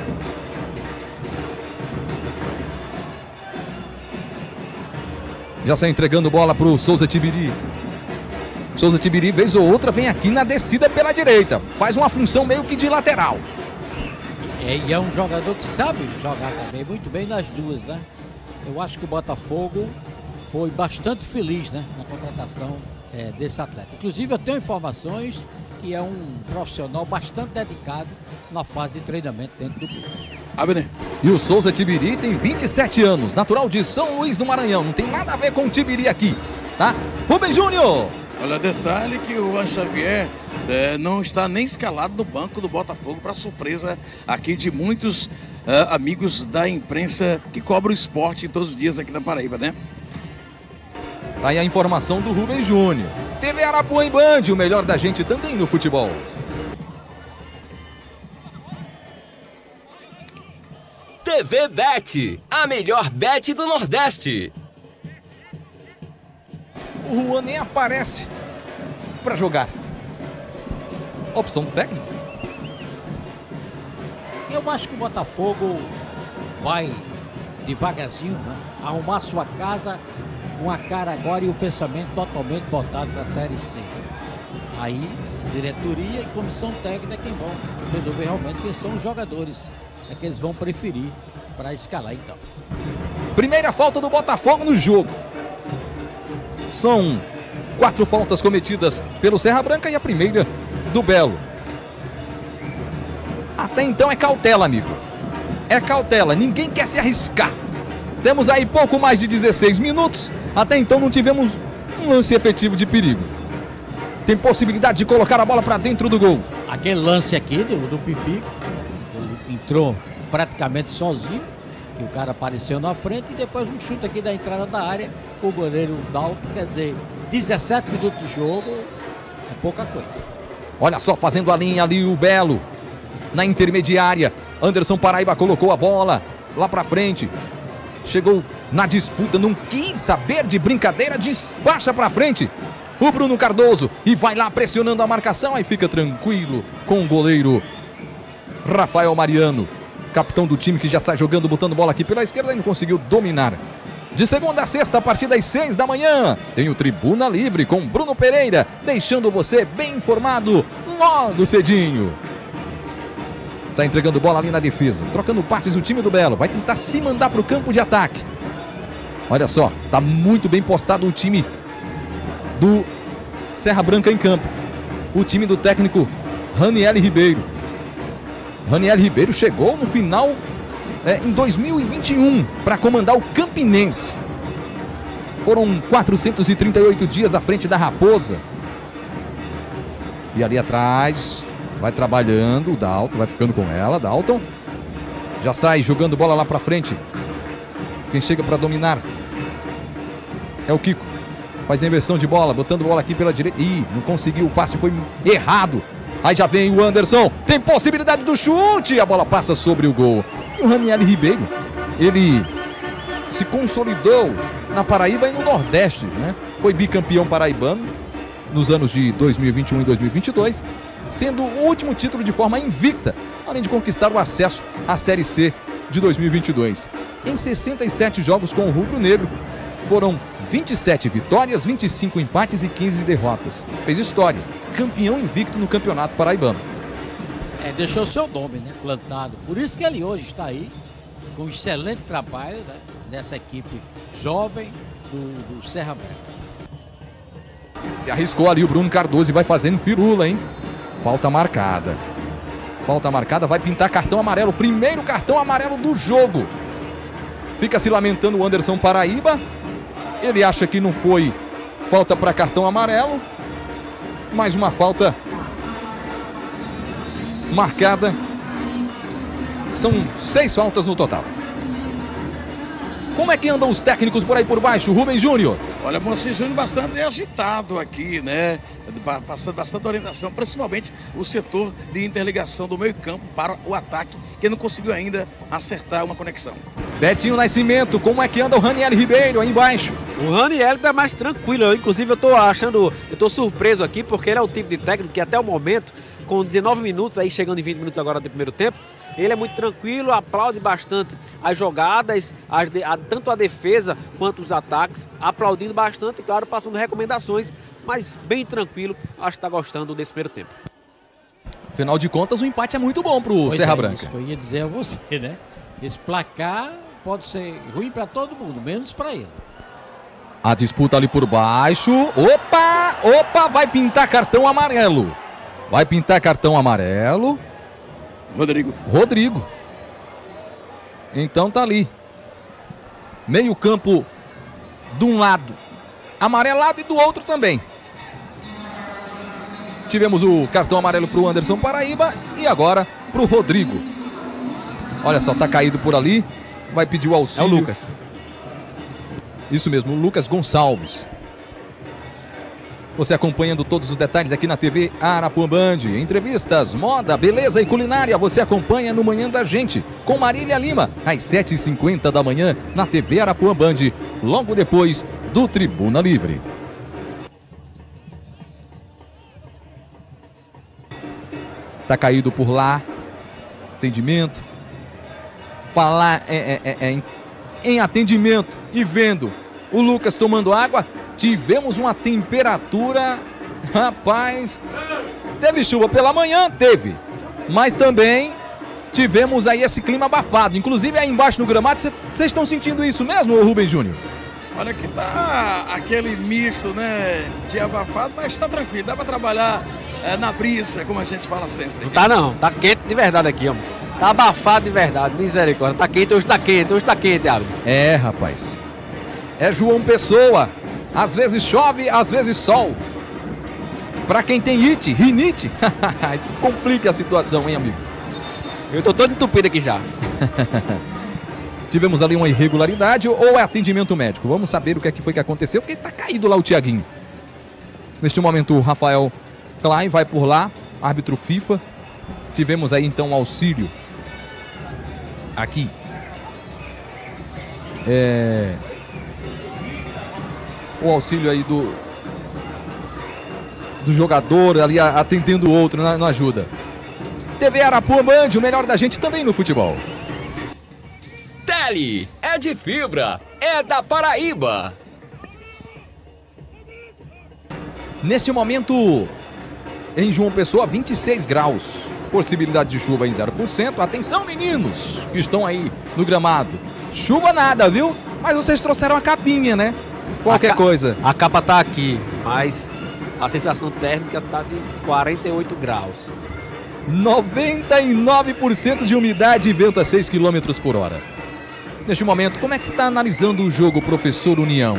Já sai entregando bola pro Souza Tibiri. Souza Tibiri, vez ou outra, vem aqui na descida pela direita. Faz uma função meio que de lateral. E é um jogador que sabe jogar também muito bem nas duas, né? Eu acho que o Botafogo foi bastante feliz, né, na contratação desse atleta. Inclusive, eu tenho informações que é um profissional bastante dedicado na fase de treinamento dentro do clube. Abner. E o Souza Tibiri tem 27 anos, natural de São Luís do Maranhão. Não tem nada a ver com o Tibiri aqui, tá? Rubem Júnior. Olha, detalhe que o Juan Xavier não está nem escalado no banco do Botafogo, para surpresa aqui de muitos amigos da imprensa que cobram o esporte todos os dias aqui na Paraíba, né? Tá aí a informação do Rubem Júnior. TV Arapuã e Band, o melhor da gente também no futebol. TV Bet, a melhor bet do Nordeste. O Juan nem aparece para jogar. Opção técnica. Eu acho que o Botafogo vai devagarzinho, né, arrumar sua casa com a cara agora e o pensamento totalmente voltado para a Série C. Aí, diretoria e comissão técnica quem vão resolver realmente quem são os jogadores que eles vão preferir para escalar então. Primeira falta do Botafogo no jogo. São 4 faltas cometidas pelo Serra Branca e a primeira do Belo. Até então é cautela, amigo. É cautela, ninguém quer se arriscar. Temos aí pouco mais de 16 minutos. Até então não tivemos um lance efetivo de perigo. Tem possibilidade de colocar a bola para dentro do gol. Aquele lance aqui do Pipico, ele entrou praticamente sozinho, e o cara apareceu na frente, e depois um chute aqui da entrada da área, o goleiro Dalton, quer dizer, 17 minutos de jogo é pouca coisa. Olha só, fazendo a linha ali o Belo, na intermediária. Anderson Paraíba colocou a bola lá para frente. Chegou na disputa, não quis saber de brincadeira, despacha para frente o Bruno Cardoso e vai lá pressionando a marcação, aí fica tranquilo com o goleiro Rafael Mariano. capitão do time que já sai jogando, botando bola aqui pela esquerda e não conseguiu dominar. De segunda a sexta, a partir das 6 da manhã, tem o Tribuna Livre com Bruno Pereira, deixando você bem informado logo cedinho. Sai entregando bola ali na defesa, trocando passes o time do Belo, vai tentar se mandar para o campo de ataque. Olha só, tá muito bem postado o time do Serra Branca em campo. O time do técnico Raniel Ribeiro. Raniel Ribeiro chegou no final em 2021 para comandar o Campinense. Foram 438 dias à frente da Raposa. E ali atrás vai trabalhando o Dalton, vai ficando com ela, Dalton. Já sai jogando bola lá para frente. Quem chega para dominar é o Kiko. Faz a inversão de bola, botando bola aqui pela direita. Ih, não conseguiu, o passe foi errado. Aí já vem o Anderson, tem possibilidade do chute, a bola passa sobre o gol. E o Raniel Ribeiro, ele se consolidou na Paraíba e no Nordeste, né? Foi bicampeão paraibano nos anos de 2021 e 2022, sendo o último título de forma invicta, além de conquistar o acesso à Série C de 2022. Em 67 jogos com o Rubro Negro, foram 27 vitórias, 25 empates e 15 derrotas. Fez história, campeão invicto no Campeonato Paraibano. Deixou o seu nome, né, plantado. Por isso que ele hoje está aí, com um excelente trabalho, né, dessa equipe jovem do Serra Branca. Se arriscou ali o Bruno Cardoso e vai fazendo firula, hein? Falta marcada. Falta marcada, vai pintar cartão amarelo. Primeiro cartão amarelo do jogo. Fica se lamentando o Anderson Paraíba. Ele acha que não foi falta para cartão amarelo. Mais uma falta marcada. São 6 faltas no total. Como é que andam os técnicos por aí por baixo, Rubem Júnior? Olha, Moacir Júnior bastante agitado aqui, né? Passando bastante orientação, principalmente o setor de interligação do meio campo para o ataque, que não conseguiu ainda acertar uma conexão. Betinho Nascimento, como é que anda o Raniel Ribeiro aí embaixo? O Raniel tá mais tranquilo, inclusive eu tô surpreso aqui, porque ele é o tipo de técnico que até o momento, com 19 minutos, aí chegando em 20 minutos agora do primeiro tempo, ele é muito tranquilo, aplaude bastante as jogadas, tanto a defesa quanto os ataques, aplaudindo bastante, claro, passando recomendações, mas bem tranquilo, acho que está gostando desse primeiro tempo. Afinal de contas, o empate é muito bom pro Serra Branca. Isso que eu ia dizer a você, né? Esse placar pode ser ruim para todo mundo, menos para ele. A disputa ali por baixo. Opa, vai pintar cartão amarelo. Vai pintar cartão amarelo. Rodrigo. Então tá ali. Meio campo de um lado amarelado e do outro também. Tivemos o cartão amarelo pro Anderson Paraíba e agora pro Rodrigo. Olha só, tá caído por ali. Vai pedir o auxílio. É o Lucas. Isso mesmo, o Lucas Gonçalves. Você acompanhando todos os detalhes aqui na TV Arapuã Band. Entrevistas, moda, beleza e culinária. Você acompanha no Manhã da Gente com Marília Lima, às 7h50 da manhã na TV Arapuã Band, logo depois do Tribuna Livre. Tá caído por lá. Atendimento. Falar em atendimento e vendo o Lucas tomando água. Tivemos uma temperatura, rapaz, teve chuva pela manhã, teve, mas também tivemos aí esse clima abafado, inclusive aí embaixo no gramado, vocês estão sentindo isso mesmo, Rubem Júnior? Olha que tá aquele misto, né, de abafado, mas tá tranquilo, dá pra trabalhar na brisa, como a gente fala sempre. Não tá não, tá quente de verdade aqui, ó. Tá abafado de verdade, misericórdia, tá quente, hoje tá quente, Abel. É, rapaz, é João Pessoa. Às vezes chove, às vezes sol. Pra quem tem rinite, complica a situação, hein, amigo? Eu tô todo entupido aqui já. Tivemos ali uma irregularidade ou é atendimento médico? Vamos saber o que é que foi que aconteceu, porque tá caído lá o Thiaguinho. Neste momento o Rafael Klein vai por lá, árbitro FIFA. Tivemos aí então um auxílio aqui. O auxílio aí do jogador ali atendendo o outro, não ajuda. TV Arapuã Band, o melhor da gente também no futebol. Michele, é de fibra, é da Paraíba. Neste momento, em João Pessoa, 26 graus. Possibilidade de chuva em 0%. Atenção, meninos que estão aí no gramado. Chuva nada, viu? Mas vocês trouxeram a capinha, né? Qualquer coisa. A capa tá aqui, mas a sensação térmica tá de 48 graus. 99% de umidade e vento a 6 km por hora. Neste momento, como é que você está analisando o jogo, professor União?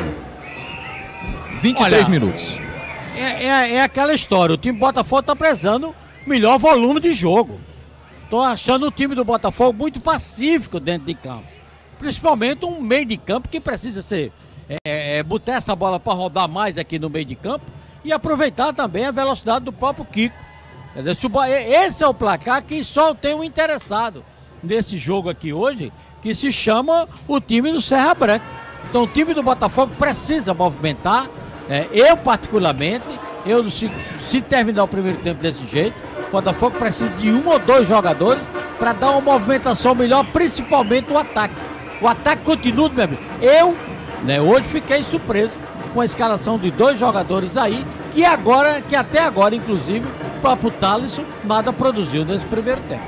23 minutos. É aquela história, o time do Botafogo está prezando melhor volume de jogo. Estou achando o time do Botafogo muito pacífico dentro de campo. Principalmente um meio de campo que precisa ser botar essa bola para rodar mais aqui no meio de campo e aproveitar também a velocidade do próprio Kiko. Quer dizer, esse é o placar que só tem um interessado nesse jogo aqui hoje, que se chama o time do Serra Branca. Então o time do Botafogo precisa movimentar. Eu particularmente, se terminar o primeiro tempo desse jeito, o Botafogo precisa de 1 ou 2 jogadores para dar uma movimentação melhor, principalmente o ataque. O ataque continua, meu amigo. Hoje fiquei surpreso com a escalação de 2 jogadores aí, que até agora, inclusive, o próprio Thalisson nada produziu nesse primeiro tempo.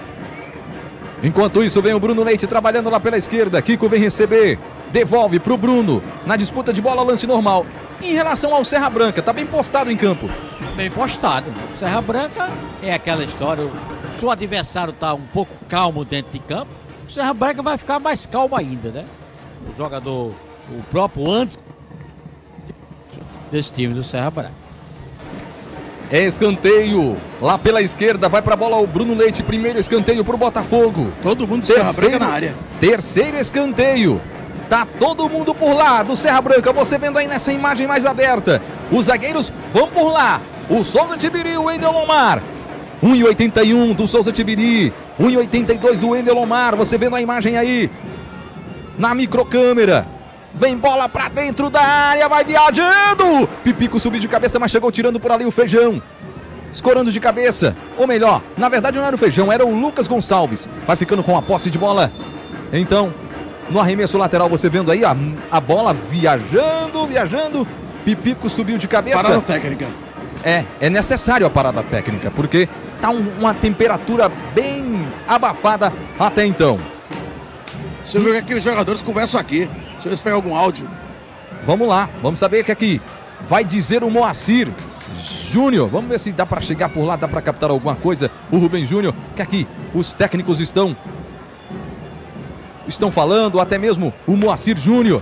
Enquanto isso, vem o Bruno Leite trabalhando lá pela esquerda. Kiko vem receber, devolve pro Bruno. Na disputa de bola, lance normal. Em relação ao Serra Branca, tá bem postado em campo. Bem postado, né? O Serra Branca é aquela história, se o adversário tá um pouco calmo dentro de campo, o Serra Branca vai ficar mais calmo ainda, né? O jogador, o próprio antes desse time do Serra Branca. É escanteio lá pela esquerda, vai pra bola o Bruno Leite, primeiro escanteio pro Botafogo. Todo mundo do Serra Branca na área. Terceiro escanteio. Tá todo mundo por lá do Serra Branca, você vendo aí nessa imagem mais aberta. Os zagueiros vão por lá. O Souza Tibiri, o Wendel Lomar. 1,81 do Souza Tibiri, 1,82 do Wendel Lomar. Você vendo a imagem aí na microcâmera. Vem bola pra dentro da área, vai viajando. Pipico subiu de cabeça, mas chegou tirando por ali o Feijão. Escorando de cabeça, ou melhor, na verdade não era o Feijão, era o Lucas Gonçalves. Vai ficando com a posse de bola. Então, no arremesso lateral, você vendo aí a bola viajando. Pipico subiu de cabeça. Parada técnica. É necessário a parada técnica, porque tá uma temperatura bem abafada até então. Deixa eu ver o que aqueles jogadores conversam aqui. Deixa eu ver se pega algum áudio. Vamos lá, vamos saber o que aqui vai dizer o Moacir Júnior. Vamos ver se dá para chegar por lá, dá para captar alguma coisa. O Rubem Júnior, que aqui os técnicos estão falando, até mesmo o Moacir Júnior.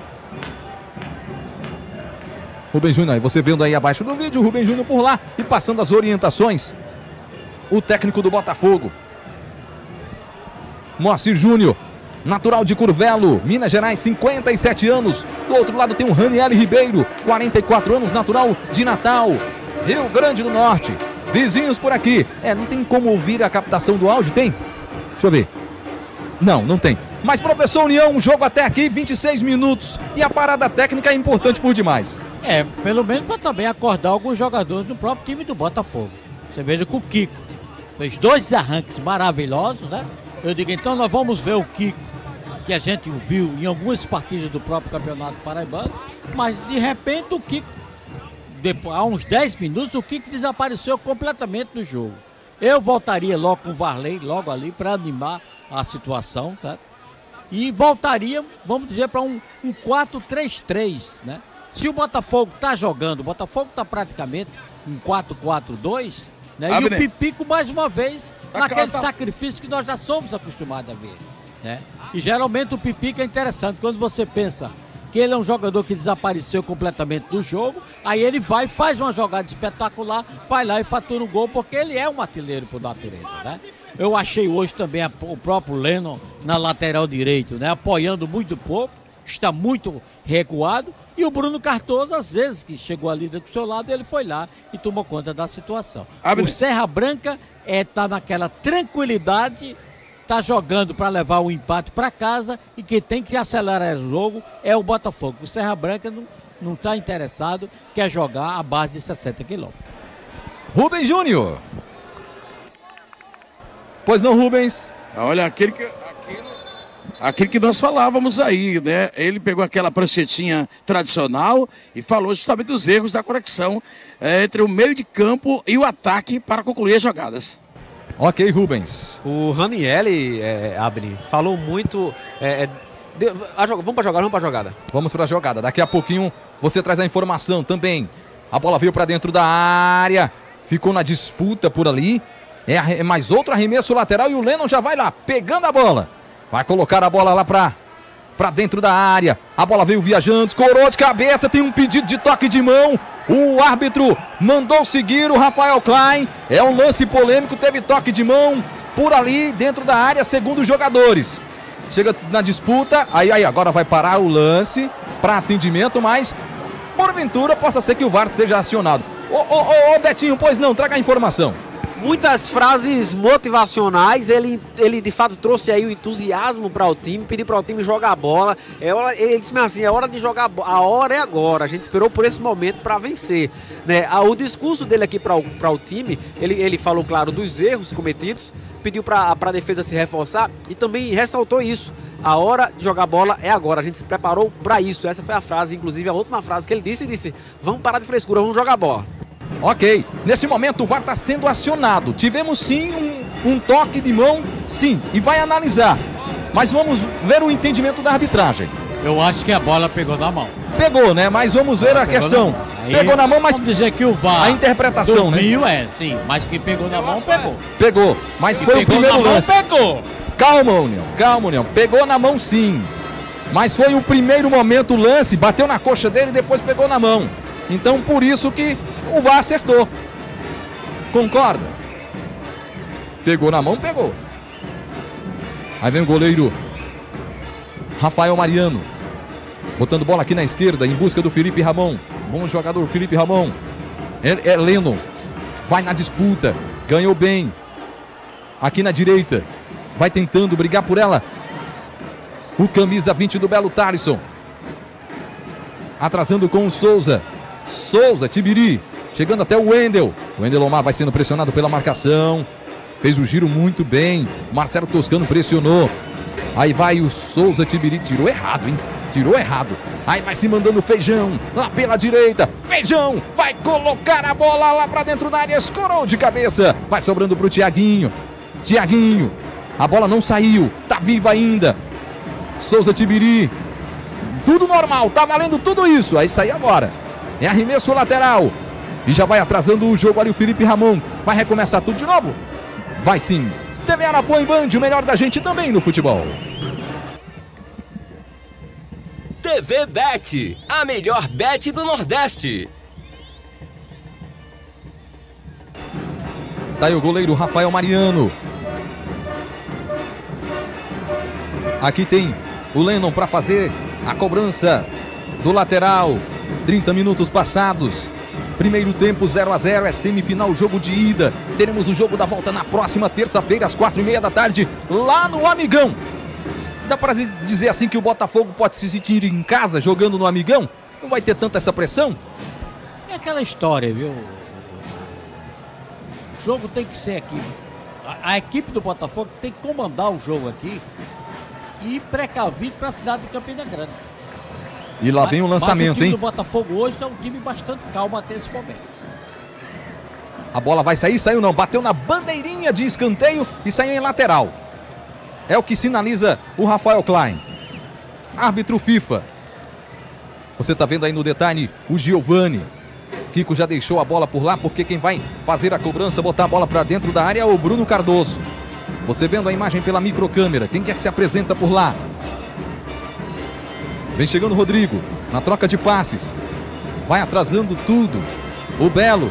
Rubem Júnior, você vendo aí abaixo do vídeo, o Rubem Júnior por lá e passando as orientações. O técnico do Botafogo, Moacir Júnior, natural de Curvelo, Minas Gerais, 57 anos. Do outro lado tem o Raniel Ribeiro, 44 anos, natural de Natal, Rio Grande do Norte. Vizinhos por aqui. Não tem como ouvir a captação do áudio, tem? Deixa eu ver. Não tem. Mas, professor União, um jogo até aqui, 26 minutos. E a parada técnica é importante por demais. Pelo menos para também acordar alguns jogadores do próprio time do Botafogo. Você veja que o Kiko fez 2 arranques maravilhosos, né? Eu digo, então nós vamos ver o Kiko, que a gente viu em algumas partidas do próprio Campeonato Paraibano, mas de repente o Kiko, há uns 10 minutos, o Kiko desapareceu completamente do jogo. Eu voltaria logo com o Varley, logo ali, para animar a situação, certo? E voltaria, vamos dizer, para um 4-3-3, né? Se o Botafogo está jogando, o Botafogo está praticamente um 4-4-2, né? E o Pipico, mais uma vez, naquele sacrifício que nós já somos acostumados a ver, né? E geralmente o Pipico é interessante, quando você pensa que ele é um jogador que desapareceu completamente do jogo, aí ele vai, faz uma jogada espetacular, vai lá e fatura um gol, porque ele é um artilheiro por natureza, né? Eu achei hoje também o próprio Lennon na lateral direito, né? Apoiando muito pouco, está muito recuado, e o Bruno Cardoso, às vezes que chegou ali do seu lado, ele foi lá e tomou conta da situação. O Serra Branca está naquela tranquilidade, está jogando para levar o empate para casa, e quem tem que acelerar o jogo é o Botafogo. O Serra Branca não está interessado, quer jogar a base de 60 quilômetros. Rubem Júnior. aquilo que nós falávamos aí, né? Ele pegou aquela pranchetinha tradicional e falou justamente dos erros da conexão entre o meio de campo e o ataque para concluir as jogadas. Ok, Rubens. O Ranieri, Abner, falou muito... vamos para a jogada. Vamos para a jogada. Daqui a pouquinho você traz a informação também. A bola veio para dentro da área. Ficou na disputa por ali. É mais outro arremesso lateral e o Lennon já vai lá, pegando a bola. Vai colocar a bola lá para dentro da área. A bola veio viajando, escorou de cabeça, tem um pedido de toque de mão. O árbitro mandou seguir o Rafael Klein. É um lance polêmico, teve toque de mão por ali dentro da área, segundo os jogadores. Chega na disputa, aí agora vai parar o lance para atendimento, mas porventura possa ser que o VAR seja acionado. Ô Betinho, pois não, traga a informação. Muitas frases motivacionais, ele de fato trouxe aí o entusiasmo para o time, pediu para o time jogar a bola. Ele disse assim, é hora de jogar, a hora é agora. A gente esperou por esse momento para vencer, né? O discurso dele aqui para o time, ele falou, claro, dos erros cometidos, pediu para a defesa se reforçar e também ressaltou isso. A hora de jogar bola é agora, a gente se preparou para isso. Essa foi a frase, inclusive a última frase que ele disse, vamos parar de frescura, vamos jogar bola. Ok, neste momento o VAR está sendo acionado. Tivemos sim um toque de mão, sim, e vai analisar. Mas vamos ver o entendimento da arbitragem. Eu acho que a bola pegou na mão. Pegou, né? Mas vamos ver a questão. Pegou na mão, mas vamos dizer que o VAR, a interpretação, dormiu, né? Sim, mas que pegou na mão, pegou. Pegou, mas foi o primeiro lance. Pegou. Calma, União. Pegou na mão, sim. Mas foi o primeiro momento, o lance, bateu na coxa dele e depois pegou na mão. Então, por isso que o VAR acertou. Concorda? Pegou na mão, pegou. Aí vem o goleiro Rafael Mariano. Botando bola aqui na esquerda, em busca do Felipe Ramon. Bom jogador, Felipe Ramon. Lennon vai na disputa. Ganhou bem. Aqui na direita. Vai tentando brigar por ela. O camisa 20 do Belo Thalisson. Atrasando com o Souza. Tibiri. Chegando até o Wendel. O Wendel Omar vai sendo pressionado pela marcação. Fez o giro muito bem. Marcelo Toscano pressionou. Aí vai o Souza Tibiri. Tirou errado, hein? Tirou errado. Aí vai se mandando o Feijão. Lá pela direita. Feijão vai colocar a bola lá pra dentro da área. Escorou de cabeça. Vai sobrando pro Tiaguinho. A bola não saiu. Tá viva ainda. Souza Tibiri. Tudo normal. Tá valendo tudo isso. Aí sai agora. É arremesso lateral. E já vai atrasando o jogo ali o Felipe Ramon. Vai recomeçar tudo de novo? Vai sim. TV Arapuã e Band, o melhor da gente também no futebol. TV Bet, a melhor bet do Nordeste. Tá aí o goleiro Rafael Mariano. Aqui tem o Lennon para fazer a cobrança do lateral. 30 minutos passados. Primeiro tempo 0-0, é semifinal, jogo de ida. Teremos o jogo da volta na próxima terça-feira, às 4h30 da tarde, lá no Amigão. Dá para dizer assim que o Botafogo pode se sentir em casa jogando no Amigão? Não vai ter tanta essa pressão? É aquela história, viu? O jogo tem que ser aqui. A equipe do Botafogo tem que comandar o jogo aqui e ir precavido para a cidade de Campina Grande. E lá vem o lançamento, o time hein? do Botafogo hoje é um time bastante calmo até esse momento. A bola vai sair, saiu não. Bateu na bandeirinha de escanteio e saiu em lateral. É o que sinaliza o Rafael Klein. Árbitro FIFA. Você tá vendo aí no detalhe o Giovani. Kiko já deixou a bola por lá, porque quem vai fazer a cobrança, botar a bola para dentro da área é o Bruno Cardoso. Você vendo a imagem pela microcâmera. Quem quer se apresenta por lá? Vem chegando o Rodrigo, na troca de passes. Vai atrasando tudo. O Belo.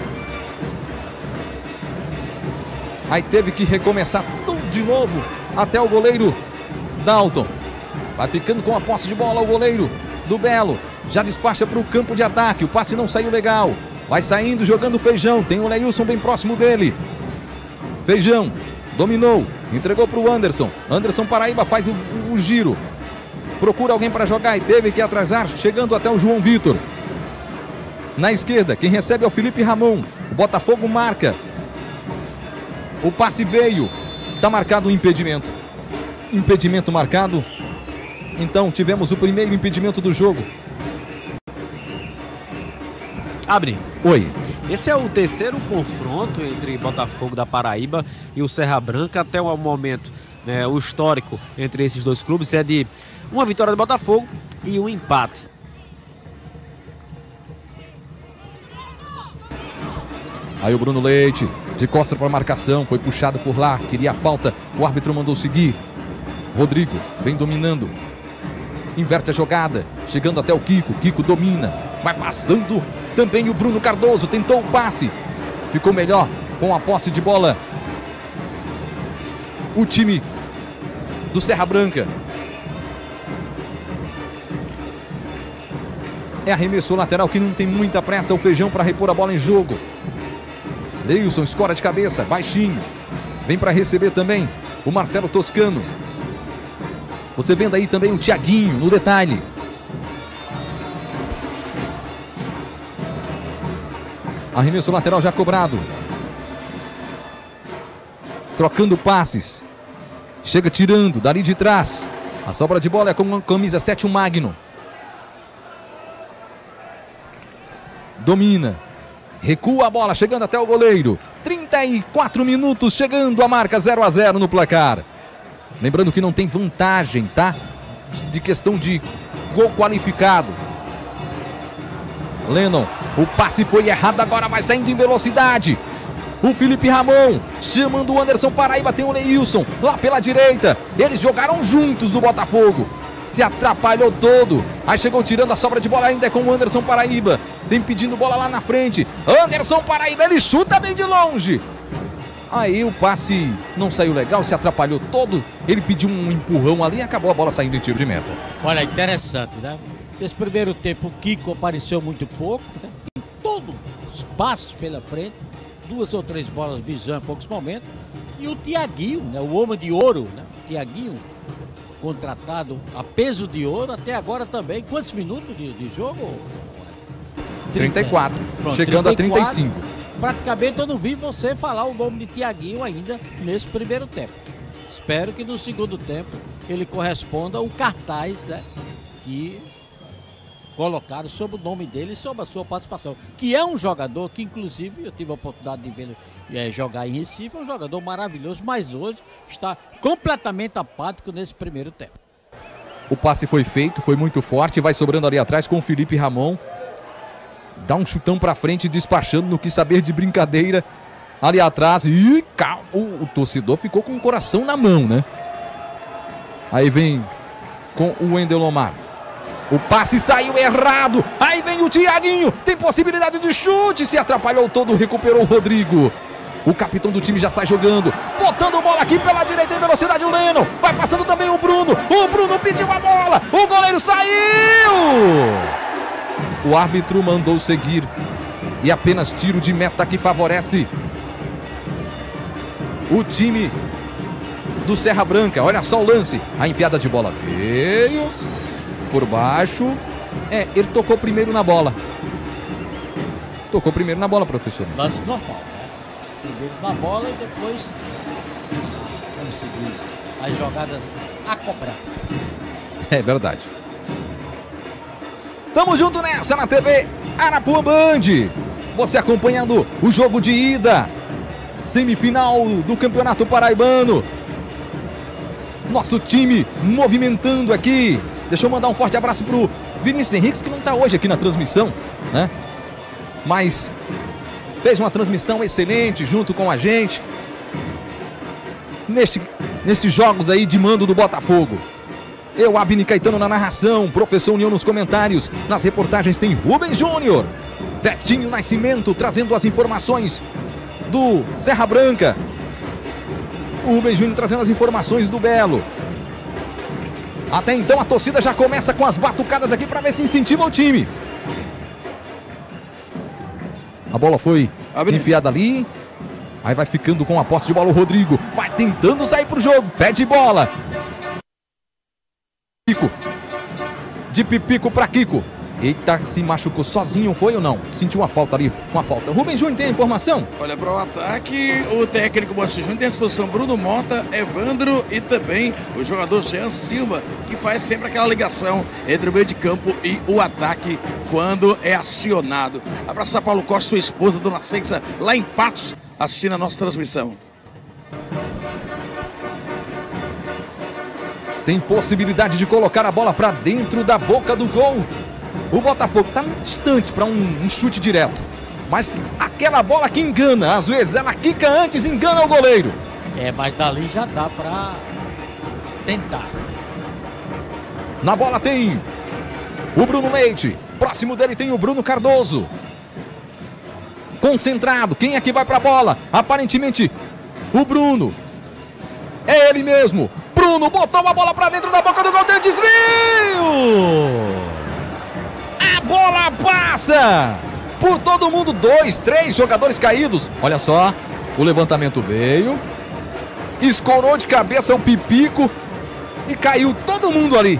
Aí teve que recomeçar tudo de novo. Até o goleiro Dalton. Vai ficando com a posse de bola o goleiro do Belo. Já despacha para o campo de ataque. O passe não saiu legal. Vai saindo, jogando o Feijão. Tem o Leilson bem próximo dele. Feijão. Dominou. Entregou para o Anderson. Anderson Paraíba faz o giro. Procura alguém para jogar e teve que atrasar, chegando até o João Vitor. Na esquerda, quem recebe é o Felipe Ramon. O Botafogo marca. O passe veio. Está marcado o impedimento. Impedimento marcado Então tivemos o primeiro impedimento do jogo. Abre. Oi. Esse é o terceiro confronto entre Botafogo da Paraíba e o Serra Branca. Até o momento, né, o histórico entre esses dois clubes é de uma vitória do Botafogo e um empate. Aí o Bruno Leite, de costas para a marcação, foi puxado por lá, queria a falta, o árbitro mandou seguir. Rodrigo vem dominando, inverte a jogada, chegando até o Kiko, Kiko domina, vai passando também o Bruno Cardoso, tentou o passe, ficou melhor com a posse de bola. O time do Serra Branca. É arremesso lateral que não tem muita pressa, o Feijão para repor a bola em jogo. Leilson escora de cabeça, baixinho. Vem para receber também o Marcelo Toscano. Você vendo aí também o Thiaguinho no detalhe. Arremesso lateral já cobrado. Trocando passes. Chega tirando, dali de trás. A sobra de bola é com a camisa 7, o Magno. Domina. Recua a bola, chegando até o goleiro. 34 minutos, chegando a marca 0-0 no placar. Lembrando que não tem vantagem, tá? De questão de gol qualificado. Lennon, o passe foi errado, agora vai saindo em velocidade. O Felipe Ramon, chamando o Anderson Paraíba, tem o Neilson lá pela direita. Eles jogaram juntos no Botafogo. Se atrapalhou todo. Aí chegou tirando a sobra de bola, ainda é com o Anderson Paraíba. Tem pedindo bola lá na frente. Anderson Paraíba, ele chuta bem de longe. Aí o passe não saiu legal, se atrapalhou todo. Ele pediu um empurrão ali e acabou a bola saindo em tiro de meta. Olha, interessante, né? Nesse primeiro tempo o Kiko apareceu muito pouco, né? Tem todo espaço pela frente. 2 ou 3 bolas bisão em poucos momentos. E o Thiaguinho, né? O homem de ouro, né? Thiaguinho, contratado a peso de ouro até agora também. Quantos minutos de jogo? 34. Pronto, chegando 34, a 35. Praticamente eu não vi você falar o nome de Thiaguinho ainda nesse primeiro tempo. Espero que no segundo tempo ele corresponda ao cartaz, né, que colocaram sobre o nome dele e sobre a sua participação. Que é um jogador que, inclusive, eu tive a oportunidade de vê-lo jogar em Recife, é um jogador maravilhoso, mas hoje está completamente apático nesse primeiro tempo. O passe foi feito, foi muito forte, vai sobrando ali atrás com o Felipe Ramon. Dá um chutão pra frente, despachando, no que saber de brincadeira. Ali atrás, e o torcedor ficou com o coração na mão, né? Aí vem com o Wendel Lomar. O passe saiu errado. Aí vem o Thiaguinho. Tem possibilidade de chute. Se atrapalhou todo, recuperou o Rodrigo. O capitão do time já sai jogando. Botando bola aqui pela direita em velocidade o Lennon. Vai passando também o Bruno. O Bruno pediu a bola. O goleiro saiu. O árbitro mandou seguir. E apenas tiro de meta que favorece o time do Serra Branca. Olha só o lance. A enfiada de bola veio por baixo. Ele tocou primeiro na bola. Tocou primeiro na bola, professor. Lance normal, né? Primeiro na bola e depois, como se diz, as jogadas a cobrar. É verdade. Tamo junto nessa na TV Arapuã Band. Você acompanhando o jogo de ida. Semifinal do Campeonato Paraibano. Nosso time movimentando aqui. Deixa eu mandar um forte abraço pro Vinícius Henriques, que não tá hoje aqui na transmissão, né? Mas fez uma transmissão excelente junto com a gente. Nestes jogos aí de mando do Botafogo. Eu, Abni Caetano na narração, Professor União nos comentários. Nas reportagens tem Rubens Júnior, Betinho Nascimento trazendo as informações do Serra Branca. O Rubens Júnior trazendo as informações do Belo. Até então a torcida já começa com as batucadas aqui para ver se incentiva o time. A bola foi enfiada ali. Aí vai ficando com a posse de bola o Rodrigo. Vai tentando sair pro jogo. Pede bola. Pico. De Pipico para Kiko. Eita, se machucou sozinho, foi ou não? Sentiu uma falta ali, uma falta. Rubem Júnior tem a informação? Olha, para o ataque, o técnico Moacir Júnior tem à disposição Bruno Mota, Evandro e também o jogador Jean Silva, que faz sempre aquela ligação entre o meio de campo e o ataque quando é acionado. Abraçar Paulo Costa, sua esposa, Dona Seixa, lá em Patos, assistindo a nossa transmissão. Tem possibilidade de colocar a bola para dentro da boca do gol. O Botafogo está muito distante para um chute direto. Mas aquela bola que engana, às vezes ela quica antes, engana o goleiro. Mas dali já dá para tentar. Na bola tem o Bruno Leite. Próximo dele tem o Bruno Cardoso. Concentrado, quem é que vai para a bola? Aparentemente o Bruno. É ele mesmo. Bruno botou a bola para dentro da boca do gol, tem desvio! A bola passa por todo mundo, 2, 3 jogadores caídos. Olha só, o levantamento veio, escorou de cabeça o Pipico e caiu todo mundo ali.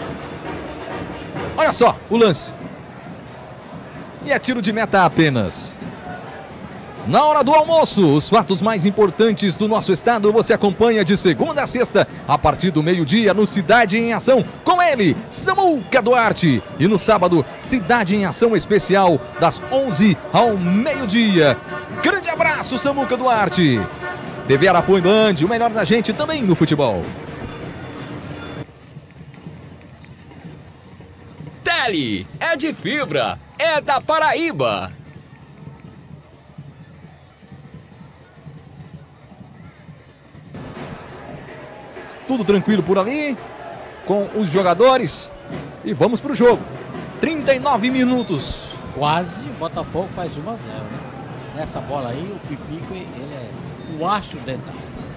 Olha só o lance. E é tiro de meta apenas. Na hora do almoço, os fatos mais importantes do nosso estado você acompanha de segunda a sexta, a partir do meio-dia no Cidade em Ação, com ele, Samuca Duarte. E no sábado, Cidade em Ação Especial, das 11 ao meio-dia. Grande abraço, Samuca Duarte. TV Arapuã-Band, o melhor da gente também no futebol. Tele é de fibra, é da Paraíba. Tudo tranquilo por ali, com os jogadores. E vamos para o jogo. 39 minutos. Quase o Botafogo faz 1 a 0, né? Nessa bola aí, o Pipico, ele é o aço dental.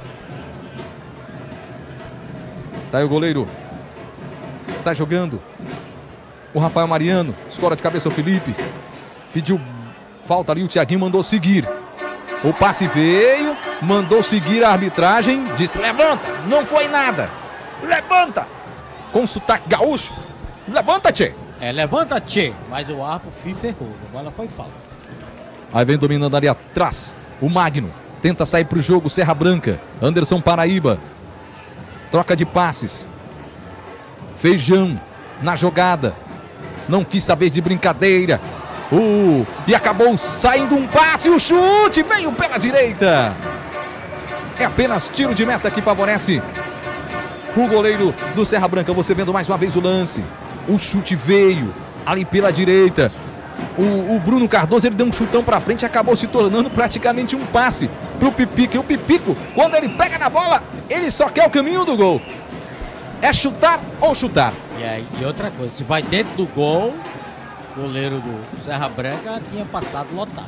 Tá aí o goleiro. Sai jogando. O Rafael Mariano. Escora de cabeça o Felipe. Pediu falta ali, o Thiaguinho mandou seguir. O passe veio, mandou seguir a arbitragem, disse: levanta, não foi nada, levanta, com sotaque gaúcho, levanta, tchê. Levanta, tchê, mas o árbitro ferrou, a bola foi falta. Aí vem dominando ali atrás, o Magno, tenta sair pro jogo, Serra Branca, Anderson Paraíba, troca de passes, Feijão na jogada, não quis saber de brincadeira. E acabou saindo um passe, o chute veio pela direita. É apenas tiro de meta que favorece o goleiro do Serra Branca. Você vendo mais uma vez o lance. O chute veio ali pela direita. O Bruno Cardoso, ele deu um chutão pra frente e acabou se tornando praticamente um passe pro Pipico. E o Pipico, quando ele pega na bola, ele só quer o caminho do gol. É chutar ou chutar. E outra coisa, se vai dentro do gol, o goleiro do Serra Branca tinha passado lotado.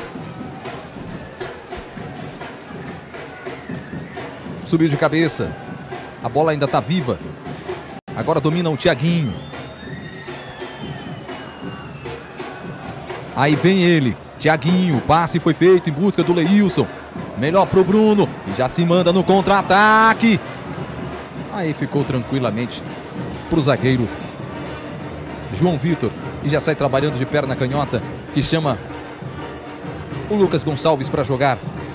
Subiu de cabeça. A bola ainda está viva. Agora domina o Thiaguinho. Aí vem ele. Thiaguinho. O passe foi feito em busca do Leilson. Melhor pro Bruno. E já se manda no contra-ataque. Aí ficou tranquilamente pro zagueiro João Vitor. E já sai trabalhando de perna canhota, que chama o Lucas Gonçalves para jogar.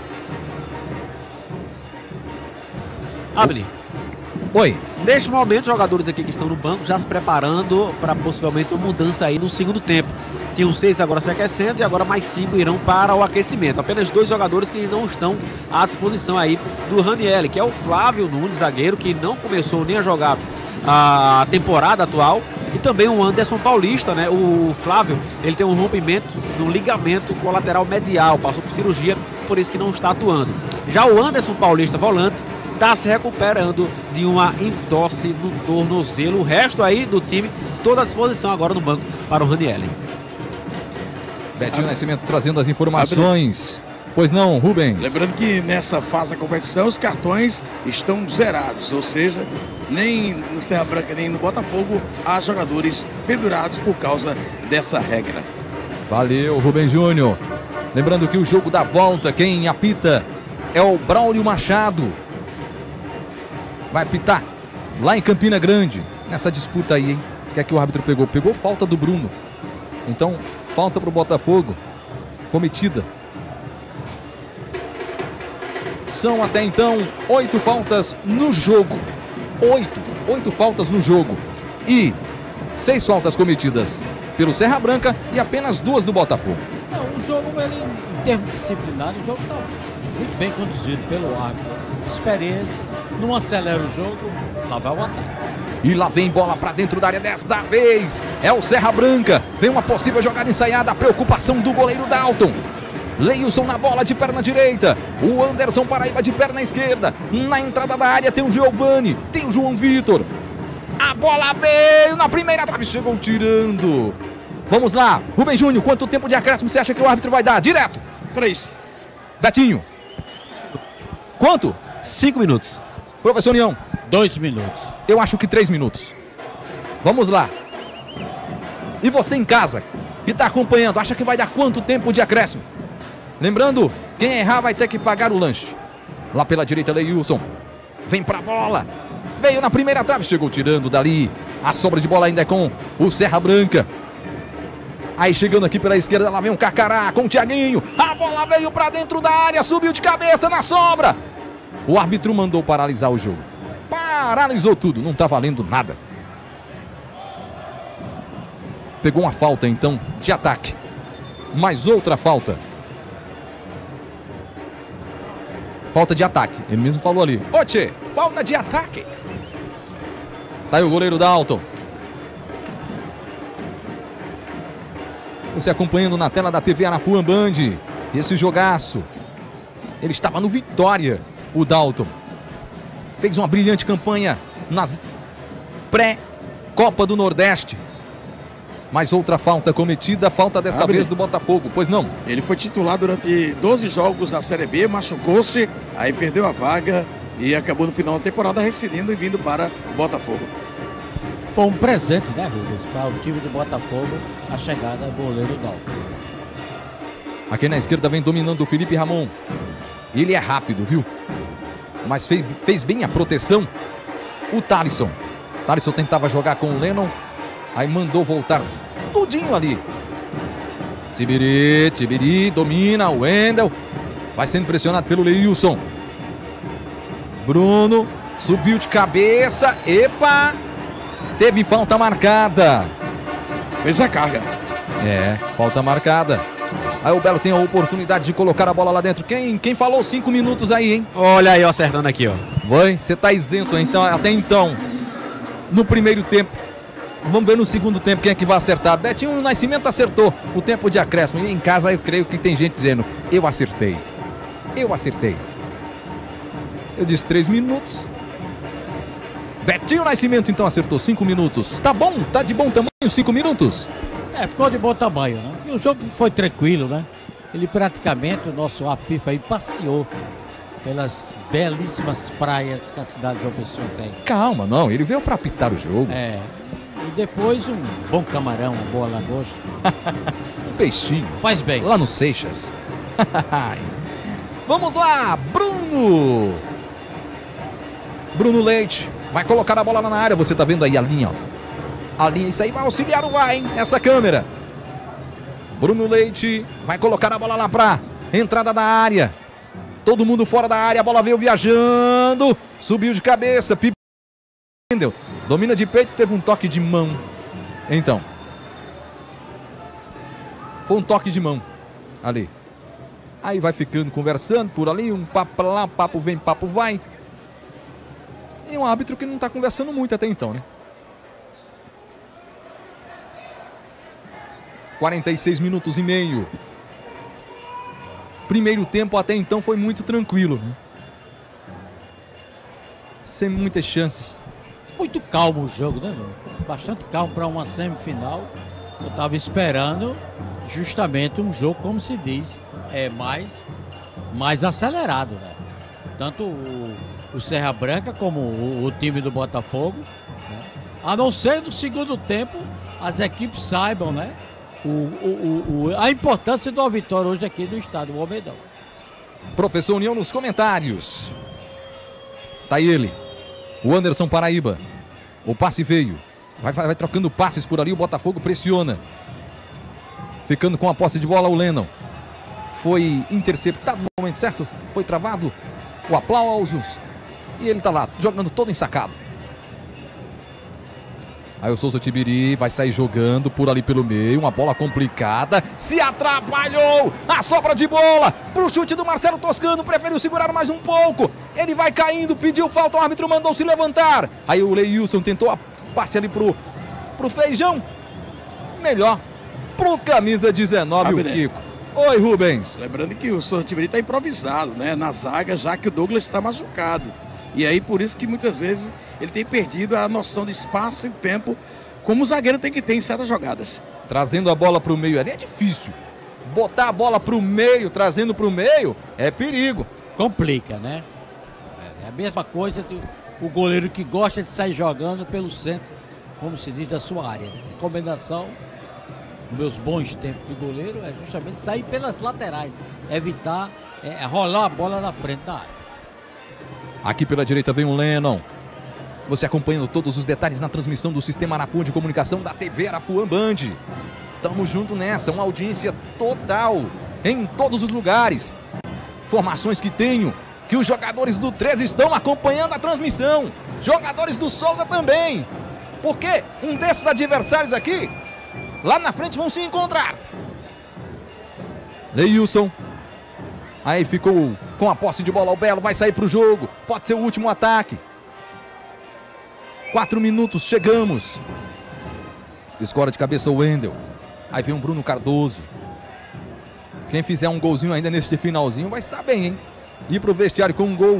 Abner. Oi. Neste momento, os jogadores aqui que estão no banco já se preparando para possivelmente uma mudança aí no segundo tempo. Tinham 6 agora se aquecendo e agora mais 5 irão para o aquecimento. Apenas 2 jogadores que não estão à disposição aí do Ranieri, que é o Flávio Nunes, zagueiro, que não começou nem a jogar a temporada atual, e também o Anderson Paulista, né? O Flávio, ele tem um rompimento no ligamento colateral medial, passou por cirurgia, por isso que não está atuando. Já o Anderson Paulista, volante, está se recuperando de uma entorse no tornozelo. O resto aí do time, toda à disposição agora no banco para o Ranieri. Betinho Nascimento trazendo as informações. Pois não, Rubens. Lembrando que nessa fase da competição os cartões estão zerados, ou seja, nem no Serra Branca nem no Botafogo há jogadores pendurados por causa dessa regra. Valeu, Rubens Júnior. Lembrando que o jogo da volta, quem apita é o Braulio Machado. Vai apitar lá em Campina Grande, nessa disputa aí, hein? O que é que o árbitro pegou? Pegou falta do Bruno. Então, falta para o Botafogo. Cometida. São até então 8 faltas no jogo. 8 faltas no jogo. E 6 faltas cometidas pelo Serra Branca e apenas 2 do Botafogo. Não, o jogo, ele, em termos disciplinares, o jogo está muito bem conduzido pelo árbitro. Experiência, não acelera o jogo, lá vai o ataque. E lá vem bola para dentro da área desta vez. É o Serra Branca. Vem uma possível jogada ensaiada. A preocupação do goleiro Dalton. Leilson na bola de perna direita. O Anderson Paraíba de perna esquerda. Na entrada da área tem o Giovani. Tem o João Vitor. A bola veio na primeira trave. Chegou tirando. Vamos lá. Rubem Júnior, quanto tempo de acréscimo você acha que o árbitro vai dar? Direto. 3. Betinho. Quanto? 5 minutos. Professor União. 2 minutos. Eu acho que 3 minutos. Vamos lá. E você em casa, que está acompanhando, acha que vai dar quanto tempo de acréscimo? Lembrando, quem errar vai ter que pagar o lanche. Lá pela direita, Leilson. Vem pra bola. Veio na primeira trave, chegou tirando dali. A sobra de bola ainda é com o Serra Branca. Aí chegando aqui pela esquerda, lá vem o Carcará com o Thiaguinho. A bola veio pra dentro da área, subiu de cabeça na sombra. O árbitro mandou paralisar o jogo. Paralisou tudo, não tá valendo nada. Pegou uma falta então de ataque. Mais outra falta. Falta de ataque, ele mesmo falou ali. Ô tchê, falta de ataque. Tá aí o goleiro Dalton. Você acompanhando na tela da TV Arapuã Band. Esse jogaço. Ele estava no Vitória, o Dalton. Fez uma brilhante campanha nas pré-Copa do Nordeste. Mais outra falta cometida, falta dessa vez do Botafogo, pois não? Ele foi titular durante 12 jogos na Série B, machucou-se, aí perdeu a vaga e acabou no final da temporada rescindindo e vindo para o Botafogo. Foi um presente, né, Rubens, para o time do Botafogo, a chegada do goleiro Dalton. Aqui na esquerda vem dominando o Felipe Ramon. Ele é rápido, viu? Mas fez bem a proteção. O Thalisson. Thalisson tentava jogar com o Lennon. Aí mandou voltar tudinho ali. Tibiri, domina o Wendel. Vai sendo pressionado pelo Leilson. Bruno subiu de cabeça. Epa! Teve falta marcada. Fez a carga. É, falta marcada. Aí o Belo tem a oportunidade de colocar a bola lá dentro. Quem falou 5 minutos aí, hein? Olha aí, ó, acertando aqui, ó. Foi? Você tá isento então, até então. No primeiro tempo. Vamos ver no segundo tempo quem é que vai acertar. Betinho Nascimento acertou o tempo de acréscimo. E em casa eu creio que tem gente dizendo: eu acertei. Eu acertei. Eu disse 3 minutos. Betinho Nascimento então acertou 5 minutos. Tá bom? Tá de bom tamanho 5 minutos? É, ficou de bom tamanho, né? E o jogo foi tranquilo, né? Ele praticamente, o nosso APIFA aí, passeou pelas belíssimas praias que a cidade de João Pessoa tem. Calma, não. Ele veio pra apitar o jogo. É. E depois um bom camarão, uma boa lagosta. Um peixinho. Faz bem. Lá no Seixas. Vamos lá, Bruno. Bruno Leite vai colocar a bola na área. Você tá vendo aí a linha, ó. A linha, isso aí vai auxiliar o VAR, hein? Essa câmera. Bruno Leite vai colocar a bola lá pra entrada da área. Todo mundo fora da área, a bola veio viajando. Subiu de cabeça, domina de peito, teve um toque de mão. Então. Foi um toque de mão. Ali. Aí vai ficando, conversando por ali, um papo pra lá, papo vem, papo vai. E um árbitro que não tá conversando muito até então, né? 46 minutos e meio. Primeiro tempo até então foi muito tranquilo, né? Sem muitas chances. Muito calmo o jogo, né, meu? Bastante calmo para uma semifinal. Eu estava esperando justamente um jogo, como se diz, mais acelerado, né? Tanto o Serra Branca como o time do Botafogo, né? A não ser no segundo tempo as equipes saibam, né? A importância de uma vitória hoje aqui no estádio Almedão. Professor União nos comentários. Tá ele, o Anderson Paraíba. O passe veio. Vai trocando passes por ali, o Botafogo pressiona. Ficando com a posse de bola o Lennon. Foi interceptado no momento certo, foi travado. O aplausos. E ele tá lá, jogando todo ensacado. Aí o Souza Tibiri vai sair jogando por ali pelo meio. Uma bola complicada. Se atrapalhou. A sobra de bola pro chute do Marcelo Toscano. Preferiu segurar mais um pouco. Ele vai caindo, pediu falta. O árbitro mandou se levantar. Aí o Leilson tentou a passe ali pro Feijão. Melhor pro camisa 19, o Kiko. Oi, Rubens. Lembrando que o Souza Tibiri está improvisado, né? Na zaga, já que o Douglas está machucado. E aí, por isso que muitas vezes ele tem perdido a noção de espaço e tempo, como o zagueiro tem que ter em certas jogadas. Trazendo a bola para o meio ali é difícil. Botar a bola para o meio, trazendo para o meio, é perigo. Complica, né? É a mesma coisa do o goleiro que gosta de sair jogando pelo centro, como se diz, da sua área. Né? A recomendação, nos meus bons tempos de goleiro, é justamente sair pelas laterais. Evitar rolar a bola na frente da área. Aqui pela direita vem o Lennon. Você acompanhando todos os detalhes na transmissão do Sistema Arapuã de Comunicação da TV Arapuã Band. Tamo junto nessa, uma audiência total em todos os lugares. Informações que tenho, que os jogadores do 13 estão acompanhando a transmissão. Jogadores do Souza também. Porque um desses adversários aqui, lá na frente vão se encontrar. Leilson. Aí ficou com a posse de bola o Belo, vai sair para o jogo. Pode ser o último ataque. 4 minutos, chegamos. Escora de cabeça o Wendel. Aí vem o Bruno Cardoso. Quem fizer um golzinho ainda neste finalzinho vai estar bem, hein? Ir pro vestiário com um gol.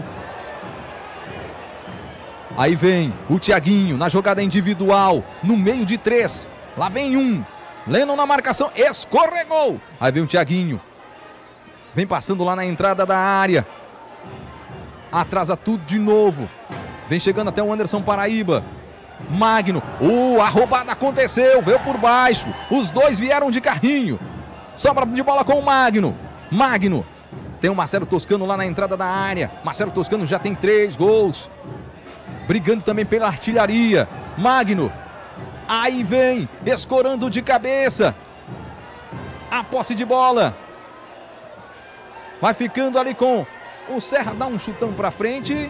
Aí vem o Thiaguinho na jogada individual, no meio de 3. Lá vem um. Lennon na marcação, escorregou. Aí vem o Thiaguinho. Vem passando lá na entrada da área. Atrasa tudo de novo. Vem chegando até o Anderson Paraíba. Magno. A roubada aconteceu. Veio por baixo. Os dois vieram de carrinho. Sobra de bola com o Magno. Magno. Tem o Marcelo Toscano lá na entrada da área. Marcelo Toscano já tem 3 gols. Brigando também pela artilharia. Magno. Aí vem. Escorando de cabeça. A posse de bola. Vai ficando ali com o Serra, dá um chutão pra frente.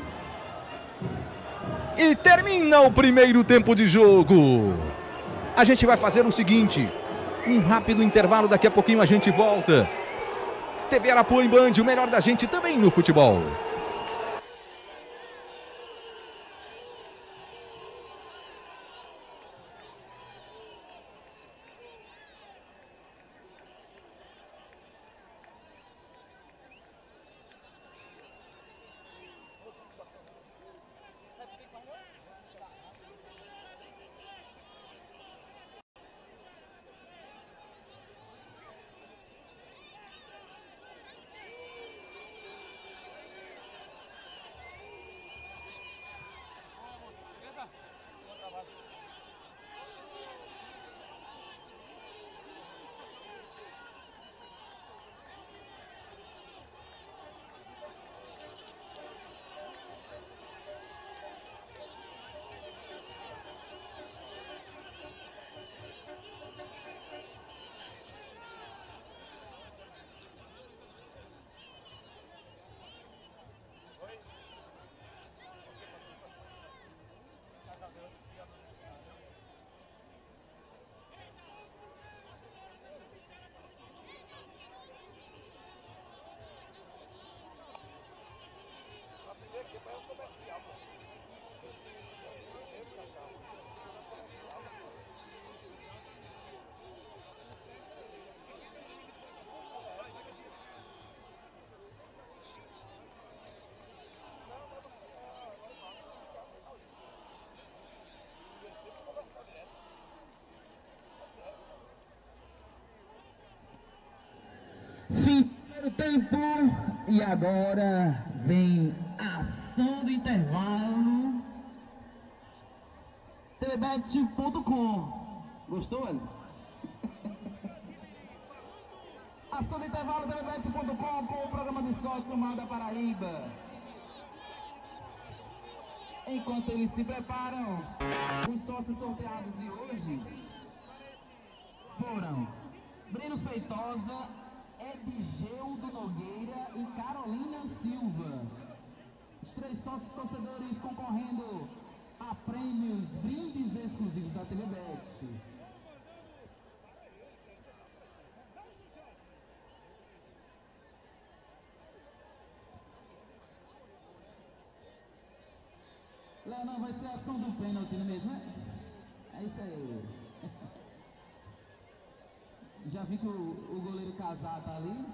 E termina o primeiro tempo de jogo. A gente vai fazer o seguinte, um rápido intervalo, daqui a pouquinho a gente volta. TV Arapuã em Band, o melhor da gente também no futebol. Fim do primeiro tempo e agora vem a ação do intervalo. Telebet.com. Gostou, Alisson? Ação do intervalo, Telebet.com, com o programa de sócio Mar da Paraíba. Enquanto eles se preparam, os sócios sorteados de hoje foram Breno Feitosa, Edgeudo Nogueira e Carolina Silva. Os 3 sócios torcedores concorrendo a prêmios, brindes exclusivos da TV Bet. Leonão, vai ser a ação do pênalti, não é mesmo, né? É isso aí. Já vi que o goleiro Casar tá ali.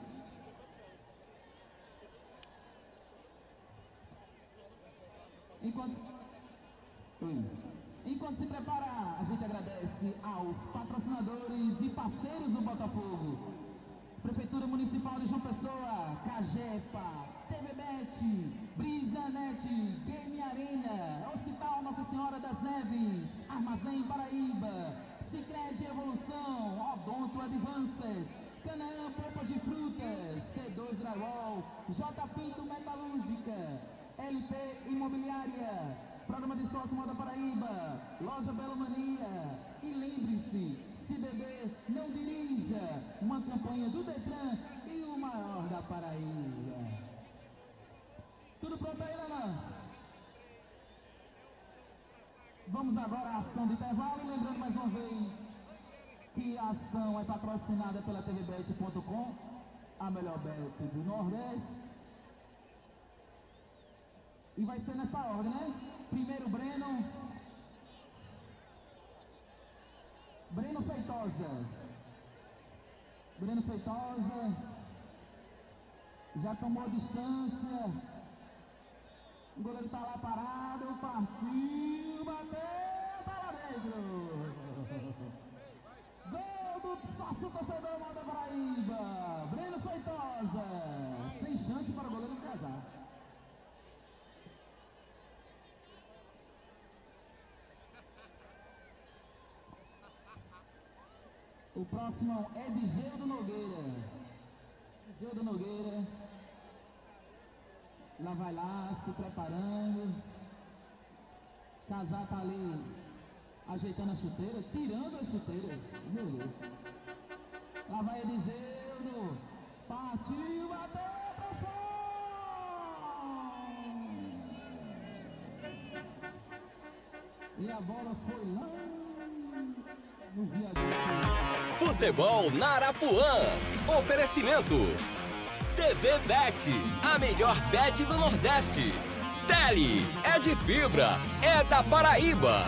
Enquanto se prepara, a gente agradece aos patrocinadores e parceiros do Botafogo. Prefeitura Municipal de João Pessoa, Cagepa, TV Bet, Brisanet, Game Arena, Hospital Nossa Senhora das Neves, Armazém Paraíba, Sicredi Evolução, Odonto Advanced, Canaã Polpa de Frutas, C2 Drywall, J Pinto Metalúrgica, LP Imobiliária, Programa de Sócio Moda Paraíba, Loja Belo Mania. E lembre-se, se beber, não dirija. Uma campanha do Detran e o maior da Paraíba. Tudo pronto aí, Lelan? Vamos agora à ação de intervalo. Lembrando mais uma vez que a ação é patrocinada pela tvbet.com, a melhor bet do Nordeste. E vai ser nessa ordem, né? Primeiro Breno Feitosa. Breno Feitosa já tomou distância. O goleiro tá lá parado, partiu, bateu, tá lá dentro. Gol do sócio torcedor Moda Paraíba. Breno Feitosa. Sem chance para o goleiro Casar. O próximo é Edgeudo Nogueira. Edgeudo Nogueira. Lá vai lá, se preparando. Casar tá ali ajeitando a chuteira, tirando a chuteira. Meu Deus. Lá vai Edgeudo. Partiu, bateu pra fora. E a bola foi lá no viaduto. Futebol na Arapuã. Oferecimento TV Bet, a melhor bet do Nordeste. Tele é de fibra, é da Paraíba.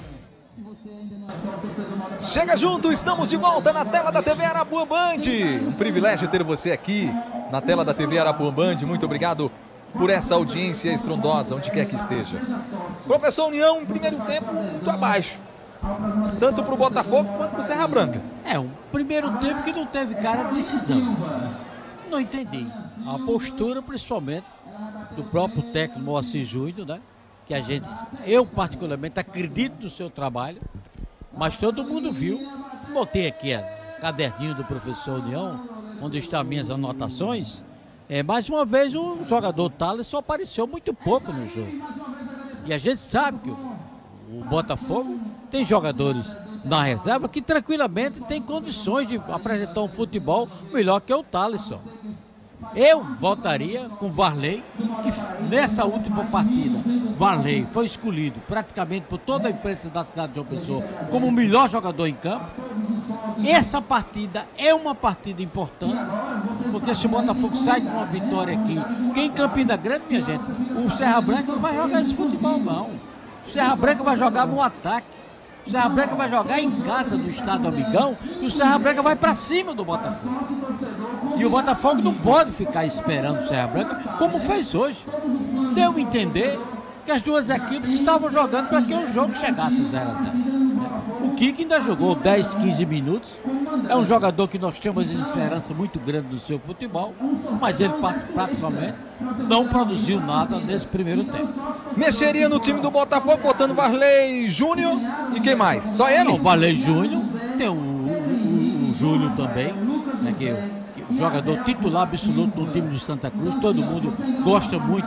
Chega junto, estamos de volta na tela da TV Arapuã Band. Um privilégio ter você aqui na tela da TV Arapuã Band. Muito obrigado por essa audiência estrondosa, onde quer que esteja. Professor União, em primeiro tempo, muito abaixo. Tanto para o Botafogo quanto para o Serra Branca. É, um primeiro tempo que não teve cara de decisão. Não entendi. A postura, principalmente, do próprio técnico Moacir Júnior, né? Que eu particularmente acredito no seu trabalho, mas todo mundo viu. Botei aqui o caderninho do professor União, onde estão minhas anotações. Mais uma vez o jogador Thales só apareceu muito pouco no jogo. E a gente sabe que o Botafogo tem jogadores na reserva que tranquilamente tem condições de apresentar um futebol melhor que o Thaleson. Eu voltaria com Varley, que nessa última partida, Varley foi escolhido praticamente por toda a imprensa da cidade de João Pessoa como o melhor jogador em campo. Essa partida é uma partida importante, porque se o Botafogo sai com uma vitória aqui, que em Campina Grande, minha gente, o Serra Branca não vai jogar esse futebol, não. O Serra Branca vai jogar no ataque. O Serra Branca vai jogar em casa do Estado Amigão e o Serra Branca vai para cima do Botafogo. E o Botafogo não pode ficar esperando o Serra Branca como fez hoje. Deu a entender que as duas equipes estavam jogando para que o jogo chegasse 0-0. O Kiko ainda jogou 10, 15 minutos. É um jogador que nós temos esperança muito grande no seu futebol, mas ele praticamente não produziu nada nesse primeiro tempo. Mexeria no time do Botafogo, botando Varley Júnior e quem mais? Só ele? Não, Varley Júnior, tem o Júlio também, né, jogador titular absoluto no time do Santa Cruz, todo mundo gosta muito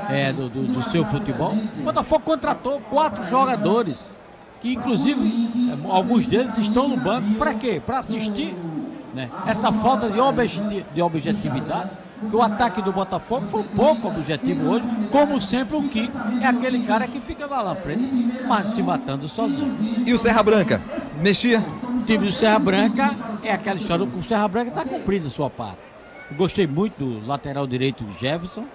do seu futebol. O Botafogo contratou 4 jogadores, que inclusive alguns deles estão no banco. Para quê? Para assistir, né, essa falta de objetividade. O ataque do Botafogo foi um pouco objetivo hoje, como sempre o Kiko é aquele cara que fica lá na frente, se matando sozinho. E o Serra Branca? Mexia? O time do Serra Branca é aquela história, o Serra Branca está cumprindo a sua parte. Eu gostei muito do lateral direito do Jefferson,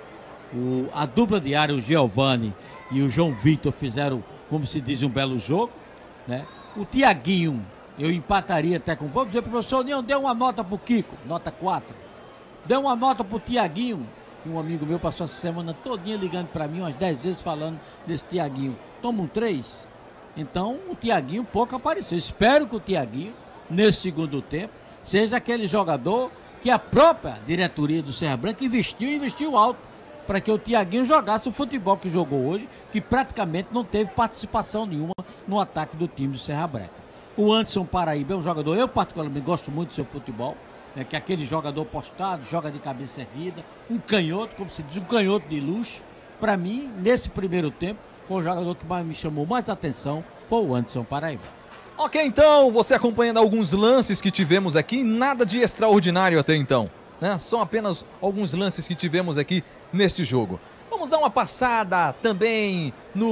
a dupla de área, o Giovani e o João Vitor fizeram, como se diz, um belo jogo, né? O Tiaguinho, eu empataria até com... Vamos dizer, professor União, deu uma nota pro Kiko, nota 4. Deu uma nota pro Tiaguinho, e um amigo meu passou essa semana todinha ligando para mim, umas 10 vezes falando desse Tiaguinho. Toma um 3. Então, o Tiaguinho pouco apareceu. Espero que o Tiaguinho, nesse segundo tempo, seja aquele jogador que a própria diretoria do Serra Branca investiu alto, para que o Tiaguinho jogasse o futebol que jogou hoje, que praticamente não teve participação nenhuma no ataque do time do Serra Branca. O Anderson Paraíba é um jogador, eu particularmente gosto muito do seu futebol, que é aquele jogador postado, joga de cabeça erguida, um canhoto, como se diz, um canhoto de luxo. Para mim, nesse primeiro tempo, foi o jogador que mais me chamou mais atenção, foi o Anderson Paraíba. Ok, então, você acompanhando alguns lances que tivemos aqui, nada de extraordinário até então, né? São apenas alguns lances que tivemos aqui neste jogo. Vamos dar uma passada também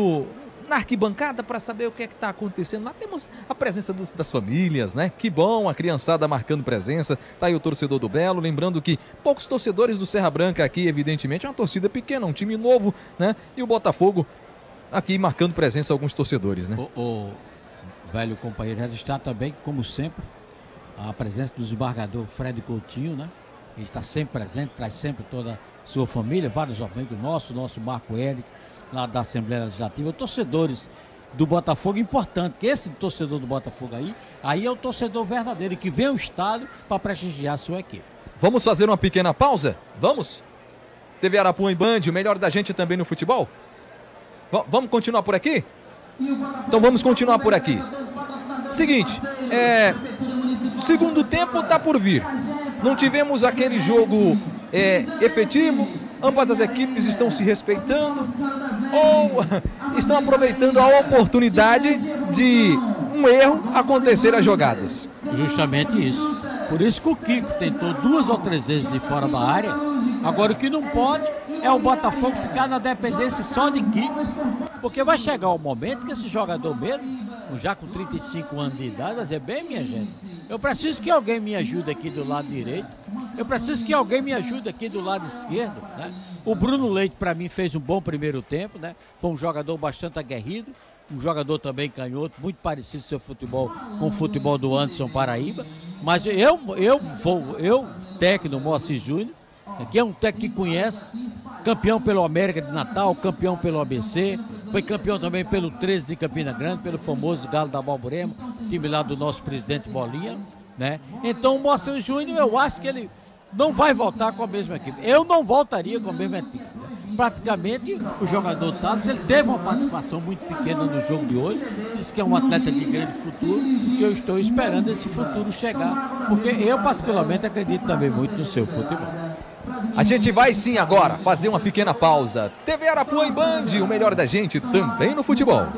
na arquibancada para saber o que é que está acontecendo. Lá temos a presença das famílias, né? Que bom, a criançada marcando presença. Tá aí o torcedor do Belo, lembrando que poucos torcedores do Serra Branca aqui, evidentemente, é uma torcida pequena, um time novo, né? E o Botafogo aqui marcando presença alguns torcedores, né? O velho companheiro registrar também, como sempre, a presença do desembargador Fred Coutinho, né? Ele está sempre presente, traz sempre toda a sua família, vários amigos nossos, nosso Marco Eric, lá da Assembleia Legislativa, torcedores do Botafogo, importante que esse torcedor do Botafogo aí é o torcedor verdadeiro, que vem ao estádio para prestigiar a sua equipe. Vamos fazer uma pequena pausa? Vamos? TV Arapuã e Band, o melhor da gente também no futebol? Vamos continuar por aqui? Então vamos continuar por aqui. Seguinte, segundo tempo tá por vir. Não tivemos aquele jogo efetivo. Ambas as equipes estão se respeitando ou estão aproveitando a oportunidade de um erro acontecer as jogadas. Justamente isso. Por isso que o Kiko tentou 2 ou 3 vezes de fora da área. Agora o que não pode é o Botafogo ficar na dependência só de Kiko, porque vai chegar o momento que esse jogador mesmo, já com 35 anos de idade, vai dizer, bem, minha gente, eu preciso que alguém me ajude aqui do lado direito, eu preciso que alguém me ajude aqui do lado esquerdo, né? O Bruno Leite, para mim, fez um bom primeiro tempo, né? Foi um jogador bastante aguerrido, um jogador também canhoto, muito parecido com seu futebol com o futebol do Anderson Paraíba, mas eu técnico Moacir Júnior, que é um técnico que conhece, campeão pelo América de Natal, campeão pelo ABC, foi campeão também pelo 13 de Campina Grande, pelo famoso Galo da Balburema, time lá do nosso presidente Bolinha, né? Então o Moacir Júnior, eu acho que ele não vai voltar com a mesma equipe. Eu não voltaria com a mesma equipe. Praticamente o jogador Thales, ele teve uma participação muito pequena no jogo de hoje, disse que é um atleta de grande futuro e eu estou esperando esse futuro chegar, porque eu particularmente acredito também muito no seu futebol. A gente vai sim agora fazer uma pequena pausa. TV Arapuã e Band, o melhor da gente também no futebol.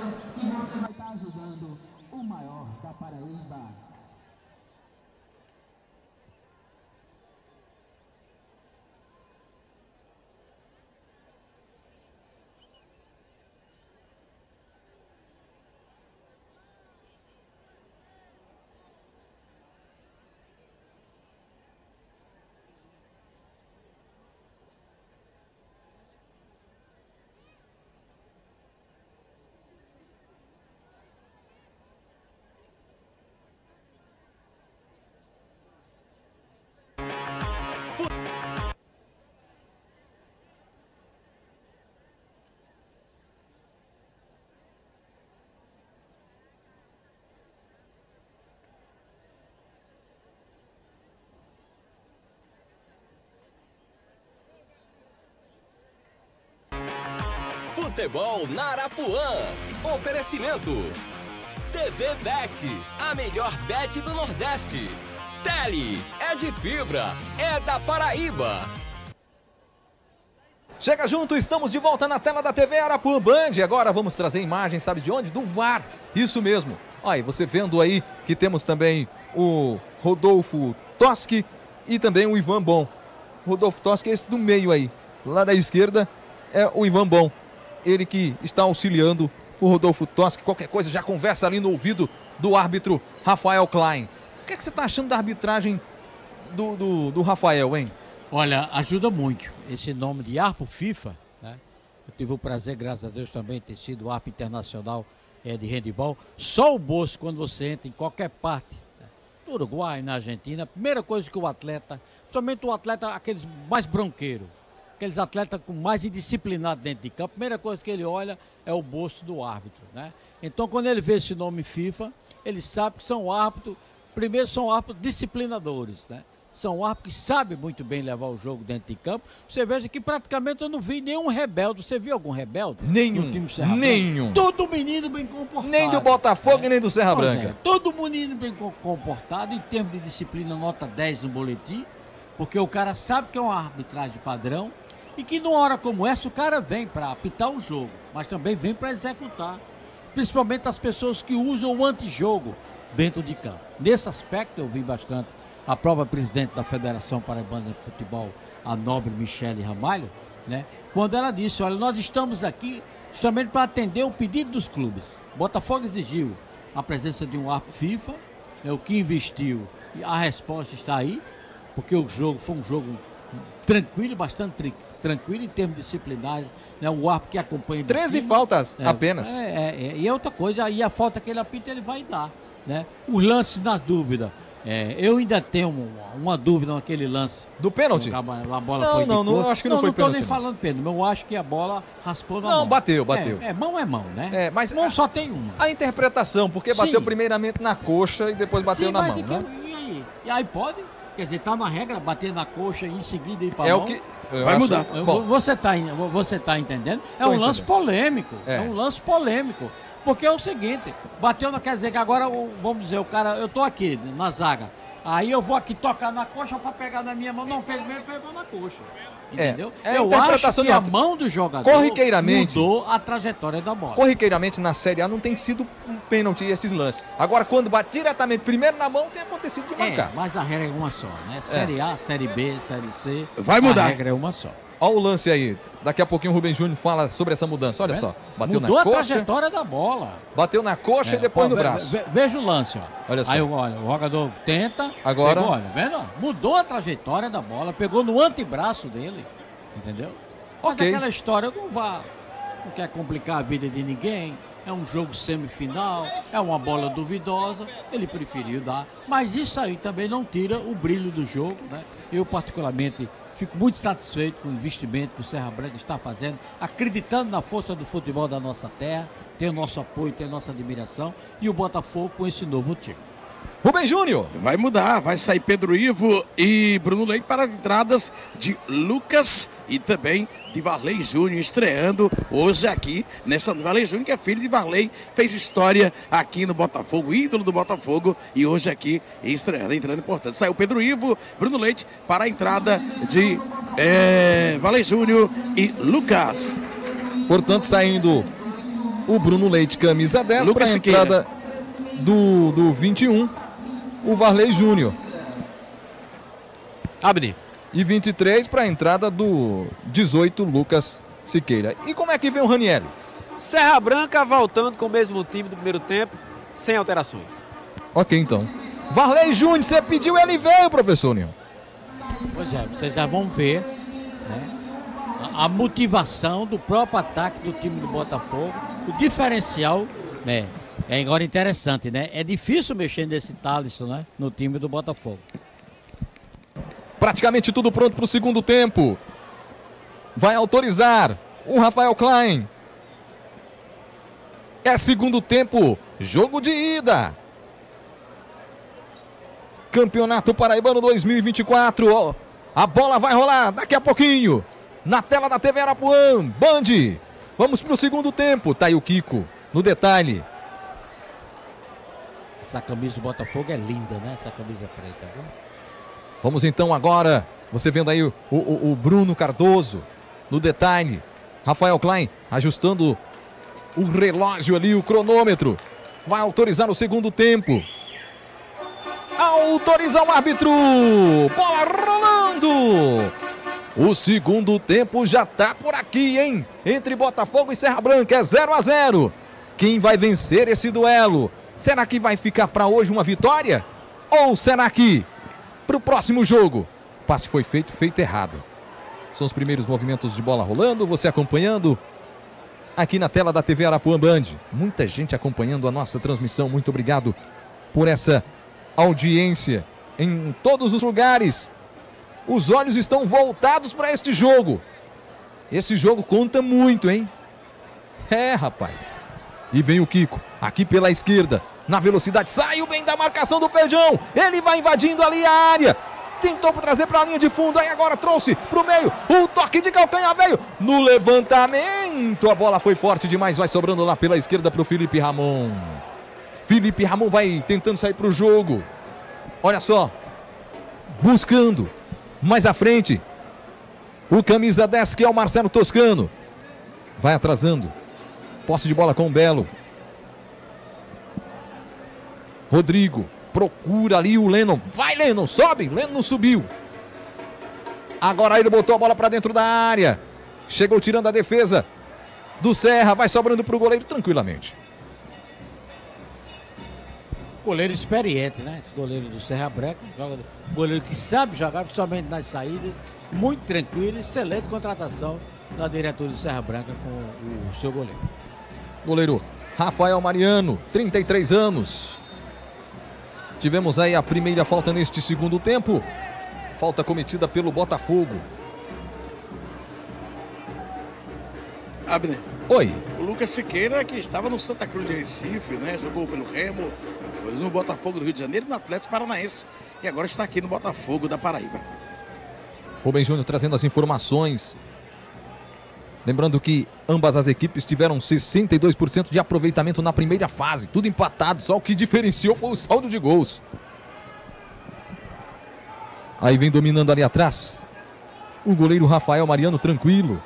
Futebol na Arapuã. Oferecimento TV Bet, a melhor bet do Nordeste. Tele é de fibra, é da Paraíba. Chega junto, estamos de volta na tela da TV Arapuã Band. Agora vamos trazer imagens, sabe de onde? Do VAR. Isso mesmo. Olha, você vendo aí que temos também o Rodolfo Toschi e também o Ivan Bom. Rodolfo Toschi é esse do meio aí. Lá da esquerda é o Ivan Bom. Ele que está auxiliando o Rodolfo Toschi. Qualquer coisa já conversa ali no ouvido do árbitro Rafael Klein. O que é que você está achando da arbitragem do Rafael, hein? Olha, ajuda muito. Esse nome de árbitro FIFA, né? Eu tive o prazer, graças a Deus, também ter sido árbitro internacional de handebol. Só o bolso, quando você entra em qualquer parte, né? No Uruguai, na Argentina, a primeira coisa que o atleta, principalmente o atleta, aqueles mais bronqueiros, aqueles atletas com mais indisciplinados dentro de campo, a primeira coisa que ele olha é o bolso do árbitro, né? Então, quando ele vê esse nome FIFA, ele sabe que são árbitros, primeiro são árbitros disciplinadores, né? São árbitros que sabem muito bem levar o jogo dentro de campo. Você veja que praticamente eu não vi nenhum rebelde. Você viu algum rebelde? Nenhum. Nenhum. Todo menino bem comportado. Nem do Botafogo e nem do Serra Branca. Todo menino bem comportado, em termos de disciplina, nota 10 no boletim, porque o cara sabe que é uma arbitragem padrão e que numa hora como essa o cara vem para apitar o jogo, mas também vem para executar. Principalmente as pessoas que usam o antijogo dentro de campo. Nesse aspecto eu vi bastante a própria presidente da Federação Paraibana de Futebol, a nobre Michele Ramalho, né? Quando ela disse, olha, nós estamos aqui justamente para atender o pedido dos clubes. Botafogo exigiu a presença de um árbitro FIFA, o que investiu, e a resposta está aí, porque o jogo foi um jogo tranquilo, bastante tranquilo em termos disciplinares, né? O árbitro que acompanha 13 faltas apenas. E é outra coisa, aí a falta que ele apita ele vai dar, né? Os lances na dúvida. Eu ainda tenho uma dúvida naquele lance. Do pênalti? A bola foi não, acho que não foi pênalti. Não estou nem falando pênalti, mas eu acho que a bola raspou na mão. Não, bateu. Mão é mão, né? Mas mão só tem uma. A interpretação, porque bateu primeiramente na coxa e depois bateu na mão, né? E aí pode? Quer dizer, tá na regra, bater na coxa e em seguida ir para a mão. Vai mudar. Você tá entendendo? É um lance polêmico. É um lance polêmico. Porque é o seguinte, bateu, não quer dizer que agora, vamos dizer, o cara, eu tô aqui na zaga, aí eu vou aqui tocar na coxa para pegar na minha mão, não, primeiro pegou na coxa, entendeu? Eu acho que a mão do jogador mudou a trajetória da bola. Corriqueiramente na Série A não tem sido um pênalti esses lances. Agora, quando bate diretamente primeiro na mão, tem acontecido de marcar. Mas a regra é uma só, né? Série A, Série B, Série C, vai mudar. A regra é uma só. Olha o lance aí. Daqui a pouquinho o Rubem Júnior fala sobre essa mudança. Olha só. Bateu mudou na coxa. Mudou a trajetória da bola. Bateu na coxa e depois no braço. Veja o lance, ó. Olha só. Aí o jogador tenta. Agora. Pegou, olha, vendo? Mudou a trajetória da bola. Pegou no antebraço dele. Entendeu? Mas aquela história não quer complicar a vida de ninguém. É um jogo semifinal. É uma bola duvidosa. Ele preferiu dar. Mas isso aí também não tira o brilho do jogo, né? Eu, particularmente, fico muito satisfeito com o investimento que o Serra Branca está fazendo, acreditando na força do futebol da nossa terra, tem o nosso apoio, tem a nossa admiração, e o Botafogo com esse novo time. Rubem Júnior. Vai mudar, vai sair Pedro Ivo e Bruno Leite para as entradas de Lucas e também de Varley Júnior, estreando hoje aqui nessa Varley Júnior, que é filho de Varley, fez história aqui no Botafogo, ídolo do Botafogo, e hoje aqui estreando, entrando importante. Saiu Pedro Ivo, Bruno Leite para a entrada de Varley Júnior e Lucas. Portanto, saindo o Bruno Leite, camisa 10, para a entrada do 21, o Varley Júnior. Abner. E 23 para a entrada do 18, Lucas Siqueira. E como é que vem o Ranieri? Serra Branca voltando com o mesmo time do primeiro tempo, sem alterações. Ok, então. Varley Júnior, você pediu, ele veio, professor Nil. Pois é, vocês já vão ver, né, a motivação do próprio ataque do time do Botafogo, o diferencial, né? É agora interessante, né? É difícil mexer nesse Thalisson, né? No time do Botafogo. Praticamente tudo pronto para o segundo tempo. Vai autorizar o Rafael Klein. É segundo tempo, jogo de ida. Campeonato Paraibano 2024. A bola vai rolar daqui a pouquinho. Na tela da TV Arapuã, Band. Vamos para o segundo tempo. Tá aí o Kiko no detalhe. Essa camisa do Botafogo é linda, né? Essa camisa preta, viu? Vamos então agora, você vendo aí o Bruno Cardoso no detalhe. Rafael Klein ajustando o relógio ali, o cronômetro. Vai autorizar o segundo tempo. Autoriza o árbitro. Bola rolando. O segundo tempo já tá por aqui, hein? Entre Botafogo e Serra Branca é 0-0. Quem vai vencer esse duelo? Será que vai ficar para hoje uma vitória? Ou será que para o próximo jogo? O passe foi feito errado. São os primeiros movimentos de bola rolando, você acompanhando aqui na tela da TV Arapuã Band. Muita gente acompanhando a nossa transmissão. Muito obrigado por essa audiência em todos os lugares. Os olhos estão voltados para este jogo. Esse jogo conta muito, hein? É, rapaz. E vem o Kiko, aqui pela esquerda, na velocidade, saiu bem da marcação do Feijão. Ele vai invadindo ali a área. Tentou trazer para a linha de fundo, aí agora trouxe para o meio. O toque de calcanhar veio no levantamento. A bola foi forte demais, vai sobrando lá pela esquerda para o Felipe Ramon. Felipe Ramon vai tentando sair para o jogo. Olha só, buscando mais à frente. O camisa 10 que é o Marcelo Toscano. Vai atrasando. Posse de bola com o Belo. Rodrigo procura ali o Lennon. Vai, Lennon, sobe. Lennon subiu. Agora ele botou a bola para dentro da área. Chegou tirando a defesa do Serra. Vai sobrando para o goleiro tranquilamente. Goleiro experiente, né? Esse goleiro do Serra Branca. Goleiro que sabe jogar, principalmente nas saídas. Muito tranquilo. Excelente contratação da diretoria do Serra Branca com o seu goleiro. Goleiro Rafael Mariano, 33 anos. Tivemos aí a primeira falta neste segundo tempo. Falta cometida pelo Botafogo. Abner. Oi. O Lucas Siqueira, que estava no Santa Cruz de Recife, né? Jogou pelo Remo, foi no Botafogo do Rio de Janeiro, no Atlético Paranaense. E agora está aqui no Botafogo da Paraíba. Rubem Júnior trazendo as informações. Lembrando que ambas as equipes tiveram 62% de aproveitamento na primeira fase. Tudo empatado, só o que diferenciou foi o saldo de gols. Aí vem dominando ali atrás o goleiro Rafael Mariano, tranquilo.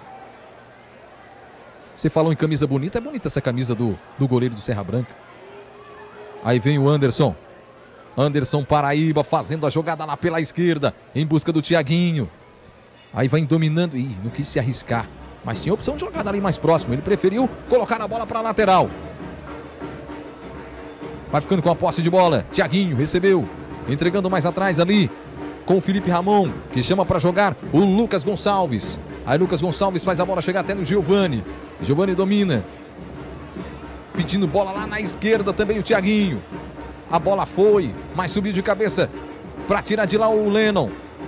Você falou em camisa bonita, é bonita essa camisa do goleiro do Serra Branca. Aí vem o Anderson. Anderson Paraíba fazendo a jogada lá pela esquerda, em busca do Thiaguinho. Aí vai dominando, ih, não quis se arriscar. Mas tinha opção de jogada ali mais próximo. Ele preferiu colocar a bola para a lateral. Vai ficando com a posse de bola. Thiaguinho recebeu. Entregando mais atrás ali com o Felipe Ramon, que chama para jogar o Lucas Gonçalves. Aí Lucas Gonçalves faz a bola chegar até no Giovani. Giovani domina. Pedindo bola lá na esquerda também o Thiaguinho. A bola foi, mas subiu de cabeça para tirar de lá o Lennon.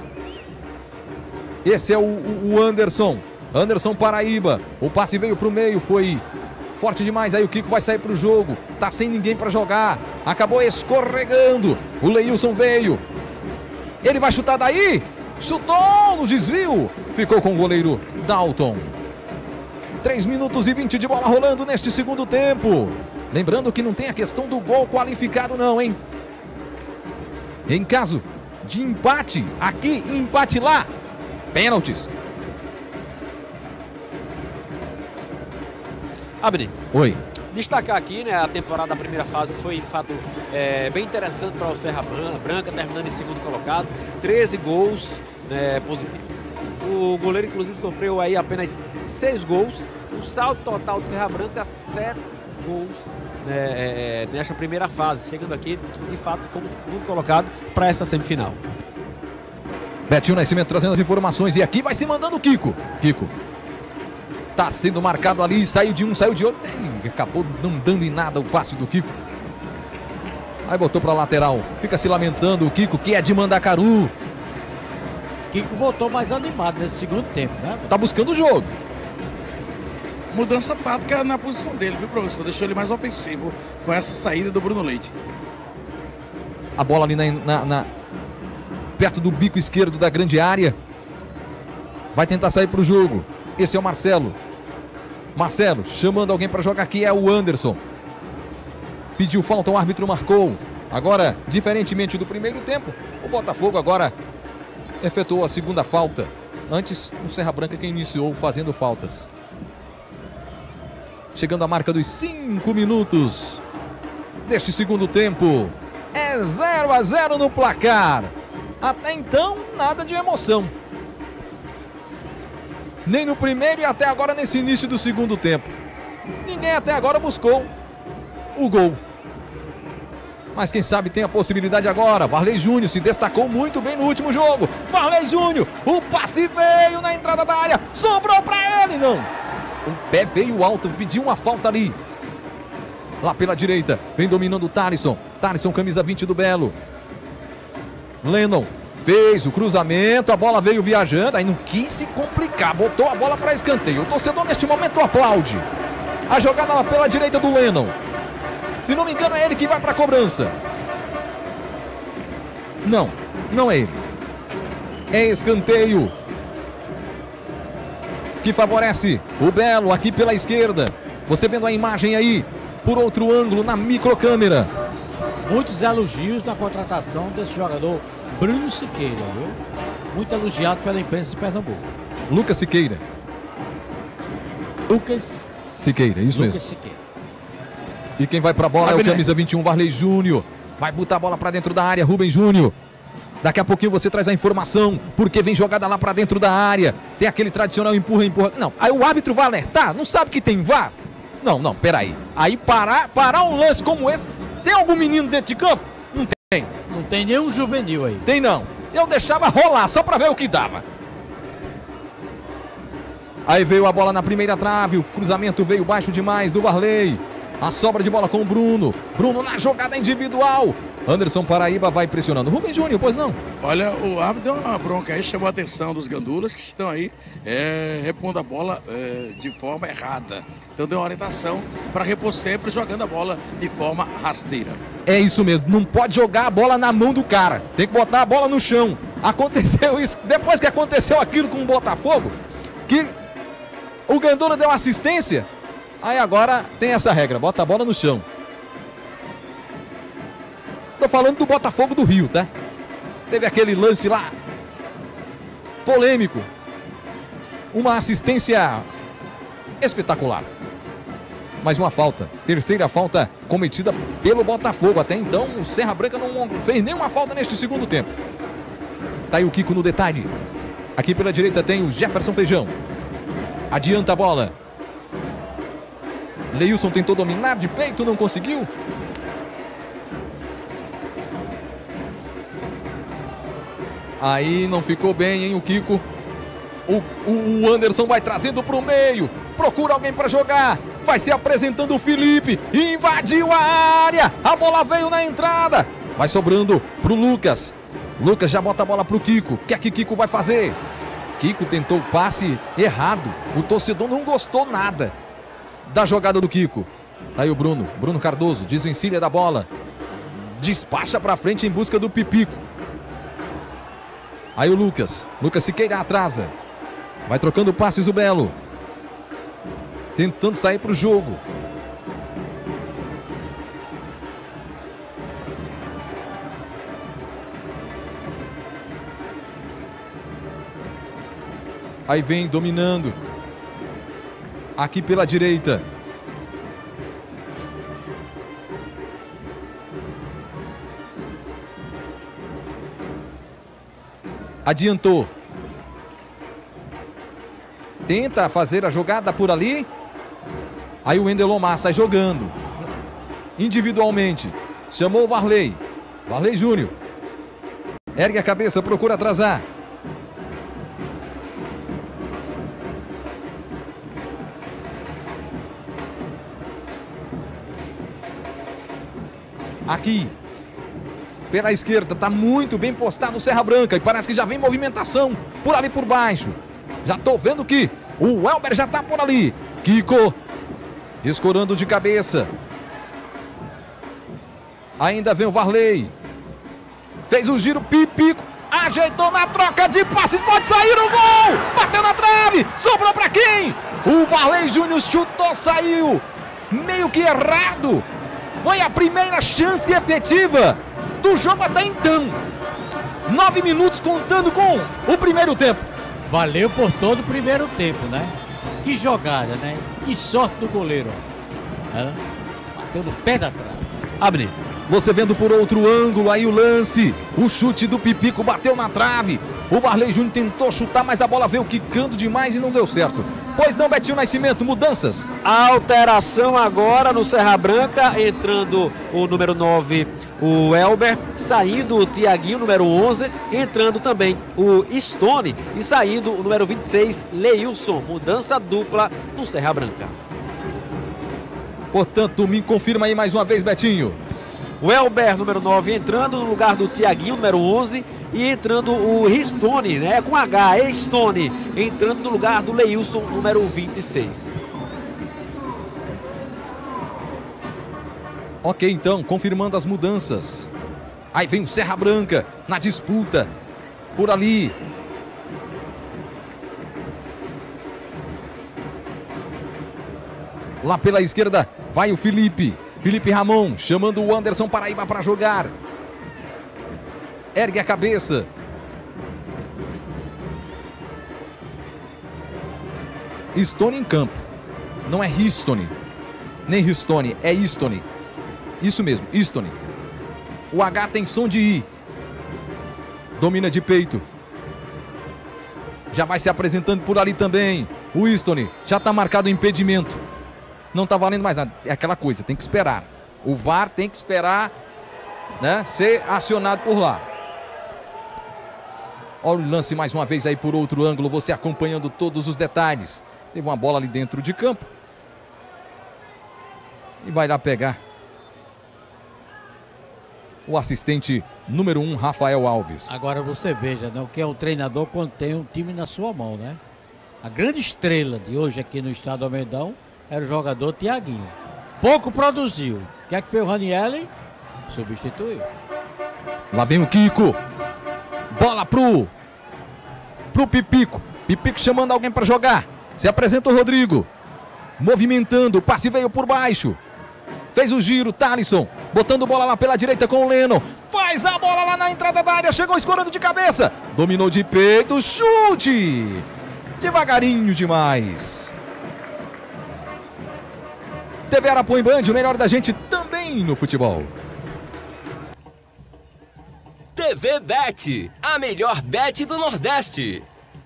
Esse é o Anderson. Anderson Paraíba, o passe veio para o meio, foi forte demais, aí o Kiko vai sair para o jogo, tá sem ninguém para jogar, acabou escorregando, o Leilson veio, ele vai chutar daí, chutou no desvio, ficou com o goleiro Dalton. 3 minutos e 20 de bola rolando neste segundo tempo, lembrando que não tem a questão do gol qualificado não, hein? Em caso de empate aqui, empate lá, pênaltis. Abner. Oi. Destacar aqui, né, a temporada da primeira fase foi, de fato, bem interessante para o Serra Branca, terminando em segundo colocado, 13 gols positivos. O goleiro, inclusive, sofreu aí apenas 6 gols, o saldo total do Serra Branca, 7 gols nesta primeira fase, chegando aqui, de fato, como segundo colocado para essa semifinal. Betinho Nascimento trazendo as informações e aqui vai se mandando o Kiko. Kiko. Tá sendo marcado ali, saiu de um, saiu de outro. Acabou não dando em nada o passe do Kiko. Aí botou pra lateral. Fica se lamentando o Kiko, que é de Mandacaru. Kiko voltou mais animado nesse segundo tempo, né? Tá buscando o jogo. Mudança tática na posição dele, viu, professor? Deixou ele mais ofensivo com essa saída do Bruno Leite. A bola ali perto do bico esquerdo da grande área. Vai tentar sair pro jogo. Esse é o Marcelo. Marcelo chamando alguém para jogar aqui, é o Anderson. Pediu falta, o árbitro marcou. Agora, diferentemente do primeiro tempo, o Botafogo agora efetuou a segunda falta. Antes, o Serra Branca que iniciou fazendo faltas. Chegando à marca dos 5 minutos deste segundo tempo. É 0-0 no placar. Até então, nada de emoção. Nem no primeiro e até agora nesse início do segundo tempo. Ninguém até agora buscou o gol. Mas quem sabe tem a possibilidade agora. Varley Júnior se destacou muito bem no último jogo. Varley Júnior, o passe veio na entrada da área. Sobrou pra ele, não. O pé veio alto, pediu uma falta ali. Lá pela direita, vem dominando o Thalisson. Thalisson, camisa 20 do Belo. Lennon fez o cruzamento, a bola veio viajando. Aí não quis se complicar, botou a bola para escanteio. O torcedor neste momento aplaude. A jogada lá pela direita do Lennon. Se não me engano, é ele que vai para a cobrança. Não, não é ele. É escanteio que favorece o Belo aqui pela esquerda. Você vendo a imagem aí, por outro ângulo, na microcâmera. Muitos elogios na contratação desse jogador Bruno Siqueira, viu? Muito elogiado pela imprensa de Pernambuco. Lucas Siqueira. Lucas Siqueira, isso Lucas mesmo. Siqueira. E quem vai pra bola é o camisa 21, Varley Júnior. Vai botar a bola pra dentro da área, Rubem Júnior. Daqui a pouquinho você traz a informação, porque vem jogada lá pra dentro da área. Tem aquele tradicional empurra. Não, aí o árbitro vai alertar, não sabe que tem VAR? Não, peraí. Aí parar um lance como esse, tem algum menino dentro de campo? Não tem. Não tem nenhum juvenil aí. Tem não. Eu deixava rolar só pra ver o que dava. Aí veio a bola na primeira trave, o cruzamento veio baixo demais do Varley. A sobra de bola com o Bruno. Bruno na jogada individual. Anderson Paraíba vai pressionando. Rubem Júnior, pois não? Olha, o árbitro deu uma bronca aí, chamou a atenção dos gandulas que estão aí repondo a bola de forma errada. Então deu uma orientação para repor sempre jogando a bola de forma rasteira. É isso mesmo, não pode jogar a bola na mão do cara. Tem que botar a bola no chão. Aconteceu isso, depois que aconteceu aquilo com o Botafogo, que o Gandula deu assistência, aí agora tem essa regra, bota a bola no chão. Tô falando do Botafogo do Rio, tá? Teve aquele lance lá, polêmico. Uma assistência espetacular. Mais uma falta, terceira falta cometida pelo Botafogo. Até então o Serra Branca não fez nenhuma falta neste segundo tempo. Tá aí o Kiko no detalhe. Aqui pela direita tem o Jefferson Feijão. Adianta a bola. Leilson tentou dominar de peito, não conseguiu. Aí não ficou bem, hein, o Kiko. O Anderson vai trazendo para o meio. Procura alguém para jogar. Vai se apresentando o Felipe. Invadiu a área. A bola veio na entrada. Vai sobrando para o Lucas. Lucas já bota a bola para o Kiko. O que é que Kiko vai fazer? Kiko tentou o passe errado. O torcedor não gostou nada da jogada do Kiko. Aí o Bruno Cardoso desvencilha da bola. Despacha para frente em busca do Pipico. Aí o Lucas Siqueira atrasa. Vai trocando passes o Belo. Tentando sair para o jogo. Aí vem dominando. Aqui pela direita. Adiantou. Tenta fazer a jogada por ali. Aí o Wendel Lomar sai jogando. Individualmente. Chamou o Varley. Varley Júnior. Ergue a cabeça, procura atrasar. Aqui. Pela esquerda, está muito bem postado o Serra Branca. E parece que já vem movimentação por ali por baixo. Já estou vendo que o Elber já está por ali. Kiko escorando de cabeça. Ainda vem o Varley. Fez o giro, Pipico. Ajeitou na troca de passes, pode sair o gol. Bateu na trave, sobrou para quem? O Varley Júnior chutou, saiu. Meio que errado. Foi a primeira chance efetiva do jogo até então. 9 minutos contando com o primeiro tempo. Valeu por todo o primeiro tempo, né? Que jogada, né? Que sorte do goleiro. Bateu no pé da trave. Abner, você vendo por outro ângulo aí o lance. O chute do Pipico bateu na trave. O Varley Júnior tentou chutar, mas a bola veio quicando demais e não deu certo. Pois não, Betinho Nascimento, mudanças. Alteração agora no Serra Branca, entrando o número 9, o Elber, saindo o Tiaguinho, número 11, entrando também o Stone e saindo o número 26, Leilson. Mudança dupla no Serra Branca. Portanto, me confirma aí mais uma vez, Betinho. O Elber, número 9, entrando no lugar do Tiaguinho, número 11, e entrando o Ristone, né, com H, Stone, entrando no lugar do Leilson, número 26. Ok, então, confirmando as mudanças. Aí vem o Serra Branca na disputa. Por ali. Lá pela esquerda vai o Felipe. Felipe Ramon chamando o Anderson Paraíba para jogar. Ergue a cabeça. Stone em campo. Não é Ristone. Nem Ristone, é Stone. Isso mesmo, Stone. O H tem som de I. Domina de peito. Já vai se apresentando por ali também. O Stone já está marcado o impedimento. Não está valendo mais nada. É aquela coisa, tem que esperar. O VAR tem que esperar, né, ser acionado por lá. Olha o lance mais uma vez aí por outro ângulo, você acompanhando todos os detalhes. Teve uma bola ali dentro de campo. E vai lá pegar o assistente número 1, Rafael Alves. Agora você veja, né, o que é um treinador quando tem um time na sua mão, né? A grande estrela de hoje aqui no estado do Almedão era o jogador Tiaguinho. Pouco produziu. O que é que fez o Ranieri? Substituiu. Lá vem o Kiko. Bola pro Pipico. Pipico chamando alguém para jogar. Se apresenta o Rodrigo. Movimentando. O passe veio por baixo. Fez o giro. Thalisson. Botando bola lá pela direita com o Lennon. Faz a bola lá na entrada da área. Chegou escorando de cabeça. Dominou de peito. Chute. Devagarinho demais. TV Arapuã Band, o melhor da gente também no futebol. TV Bet, a melhor bet do Nordeste.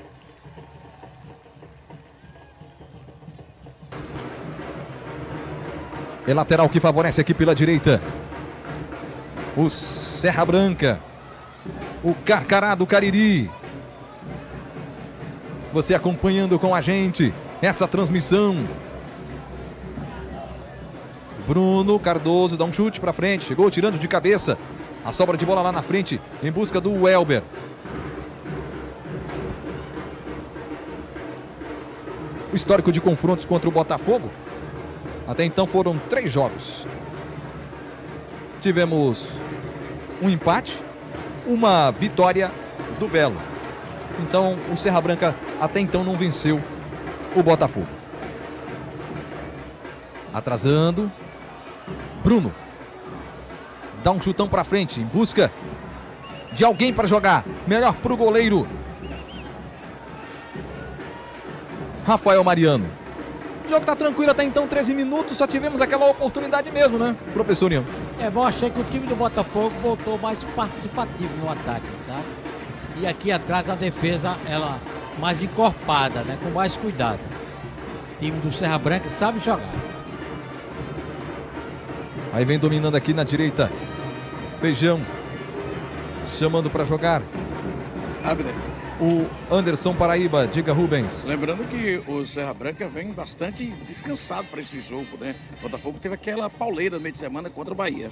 É lateral que favorece aqui pela direita. O Serra Branca. O Carcará do Cariri. Você acompanhando com a gente essa transmissão. Bruno Cardoso dá um chute para frente. Chegou tirando de cabeça. A sobra de bola lá na frente em busca do Elber. O histórico de confrontos contra o Botafogo. Até então foram 3 jogos. Tivemos um empate, uma vitória do Belo. Então o Serra Branca até então não venceu o Botafogo. Atrasando. Bruno. Dá um chutão para frente em busca de alguém para jogar. Melhor para o goleiro Rafael Mariano. O jogo tá tranquilo até então, 13 minutos, só tivemos aquela oportunidade mesmo, né, professor Nião? Eu achei que o time do Botafogo voltou mais participativo no ataque, sabe? E aqui atrás a defesa, ela mais encorpada, né, com mais cuidado. O time do Serra Branca sabe jogar. Aí vem dominando aqui na direita. Feijão. Chamando para jogar. Abner. O Anderson Paraíba, diga Rubens. Lembrando que o Serra Branca vem bastante descansado para esse jogo, né? O Botafogo teve aquela pauleira no meio de semana contra o Bahia.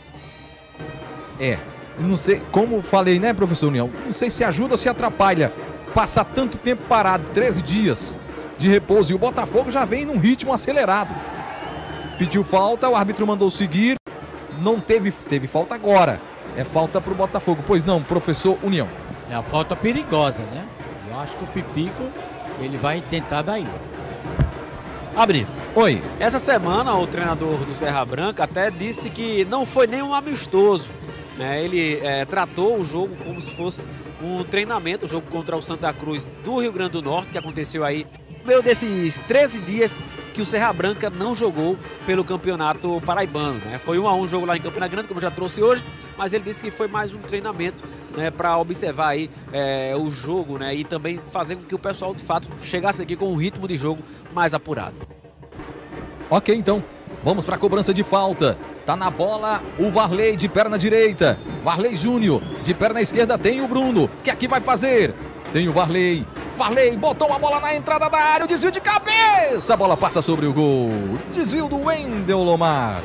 Não sei, como falei, né, professor União? Não sei se ajuda ou se atrapalha passar tanto tempo parado, 13 dias de repouso. E o Botafogo já vem num ritmo acelerado. Pediu falta, o árbitro mandou seguir. Não teve falta agora. É falta para o Botafogo. Pois não, professor União. É uma falta perigosa, né? Eu acho que o Pipico, ele vai tentar daí. Abri. Oi. Essa semana o treinador do Serra Branca até disse que não foi nem um amistoso, né? Ele tratou o jogo como se fosse um treinamento, o jogo contra o Santa Cruz do Rio Grande do Norte, que aconteceu aí no meio desses 13 dias que o Serra Branca não jogou pelo Campeonato Paraibano, né? Foi 1-1 o jogo lá em Campina Grande, como eu já trouxe hoje, mas ele disse que foi mais um treinamento, né, para observar aí o jogo, né, e também fazer com que o pessoal de fato chegasse aqui com um ritmo de jogo mais apurado. Ok, então, vamos para a cobrança de falta. Tá na bola o Varley de perna direita. Varley Júnior, de perna esquerda tem o Bruno. O que aqui vai fazer? Tem o Varley. Varley botou a bola na entrada da área, o desvio de cabeça. A bola passa sobre o gol. Desvio do Wendel Lomar.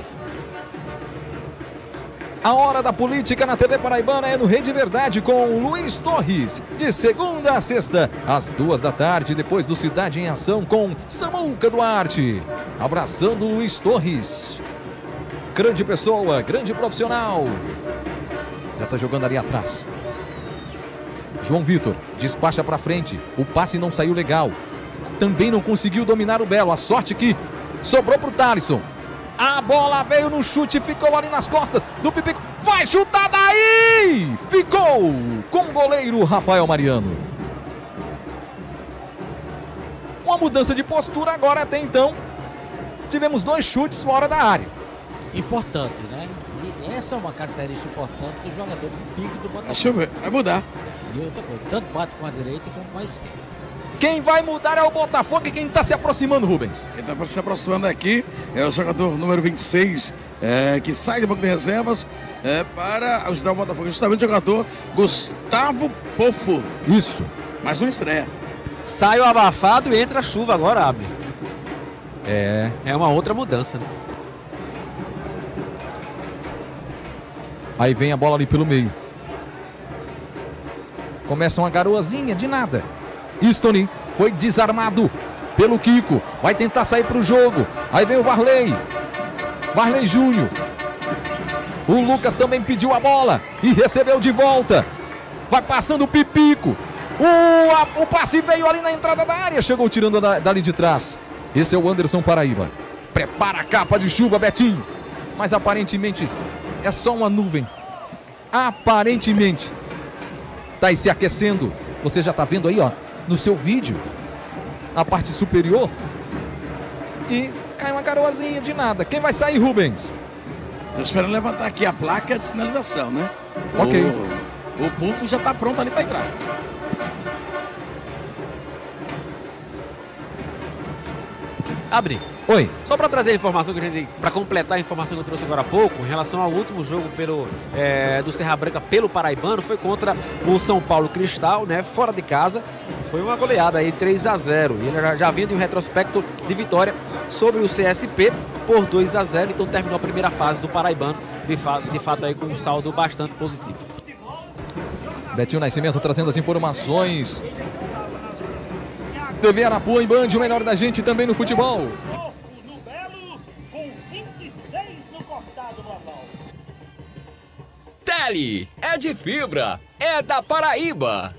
A hora da política na TV Paraibana é no Rede Verdade com Luiz Torres. De segunda a sexta, às 14h, depois do Cidade em Ação com Samuca Duarte. Abraçando Luiz Torres. Grande pessoa, grande profissional. Já está jogando ali atrás. João Vitor despacha para frente. O passe não saiu legal. Também não conseguiu dominar o Belo. A sorte que sobrou para o Thalisson. A bola veio no chute, ficou ali nas costas do Pipico. Vai chutar daí! Ficou com o goleiro Rafael Mariano. Uma mudança de postura agora até então. Tivemos 2 chutes fora da área. Importante, né? E essa é uma característica importante do jogador do pique do Botafogo. Deixa eu ver, vai mudar. E outra coisa, tanto bate com a direita como com a esquerda. Quem vai mudar é o Botafogo e quem está se aproximando, Rubens. Quem está se aproximando aqui é o jogador número 26, que sai do banco de reservas para ajudar o Botafogo. Justamente o jogador Gustavo Pofo. Isso. Mais uma estreia. Sai o abafado e entra a chuva agora, abre. É uma outra mudança, né? Aí vem a bola ali pelo meio. Começa uma garoazinha de nada. Easton foi desarmado pelo Kiko. Vai tentar sair para o jogo. Aí vem o Varley. Varley Júnior. O Lucas também pediu a bola e recebeu de volta. Vai passando o Pipico. O passe veio ali na entrada da área. Chegou tirando dali de trás. Esse é o Anderson Paraíba. Prepara a capa de chuva, Betinho. Mas aparentemente é só uma nuvem. Aparentemente. Tá aí se aquecendo. Você já tá vendo aí, ó, no seu vídeo, na parte superior. E cai uma garoazinha de nada. Quem vai sair, Rubens? Tô esperando levantar aqui a placa de sinalização, né? Ok. O Pufo já tá pronto ali para entrar. Abre. Oi. Só para trazer a informação para completar a informação que eu trouxe agora há pouco, em relação ao último jogo do Serra Branca pelo Paraibano, foi contra o São Paulo Cristal, né, fora de casa. Foi uma goleada aí, 3-0. E ele já vinha de um retrospecto de vitória sobre o CSP por 2-0. Então terminou a primeira fase do Paraibano, de fato aí com um saldo bastante positivo. Betinho Nascimento trazendo as informações. TV Arapuã em Band, o melhor da gente também no futebol. No Belo, com 26 no costado normal. Tele é de fibra, é da Paraíba.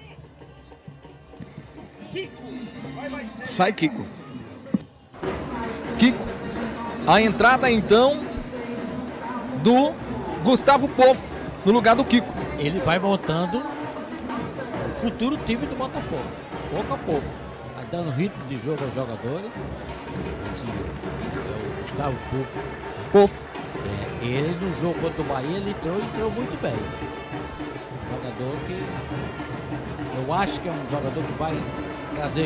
Sai Kiko. Kiko. A entrada então do Gustavo Pofo no lugar do Kiko. Ele vai montando o futuro time do Botafogo, pouco a pouco. Vai dando ritmo de jogo aos jogadores. Esse é o Gustavo Pofo. Ele no jogo contra o Bahia, ele entrou muito bem. Um jogador que eu acho que é um jogador que vai trazer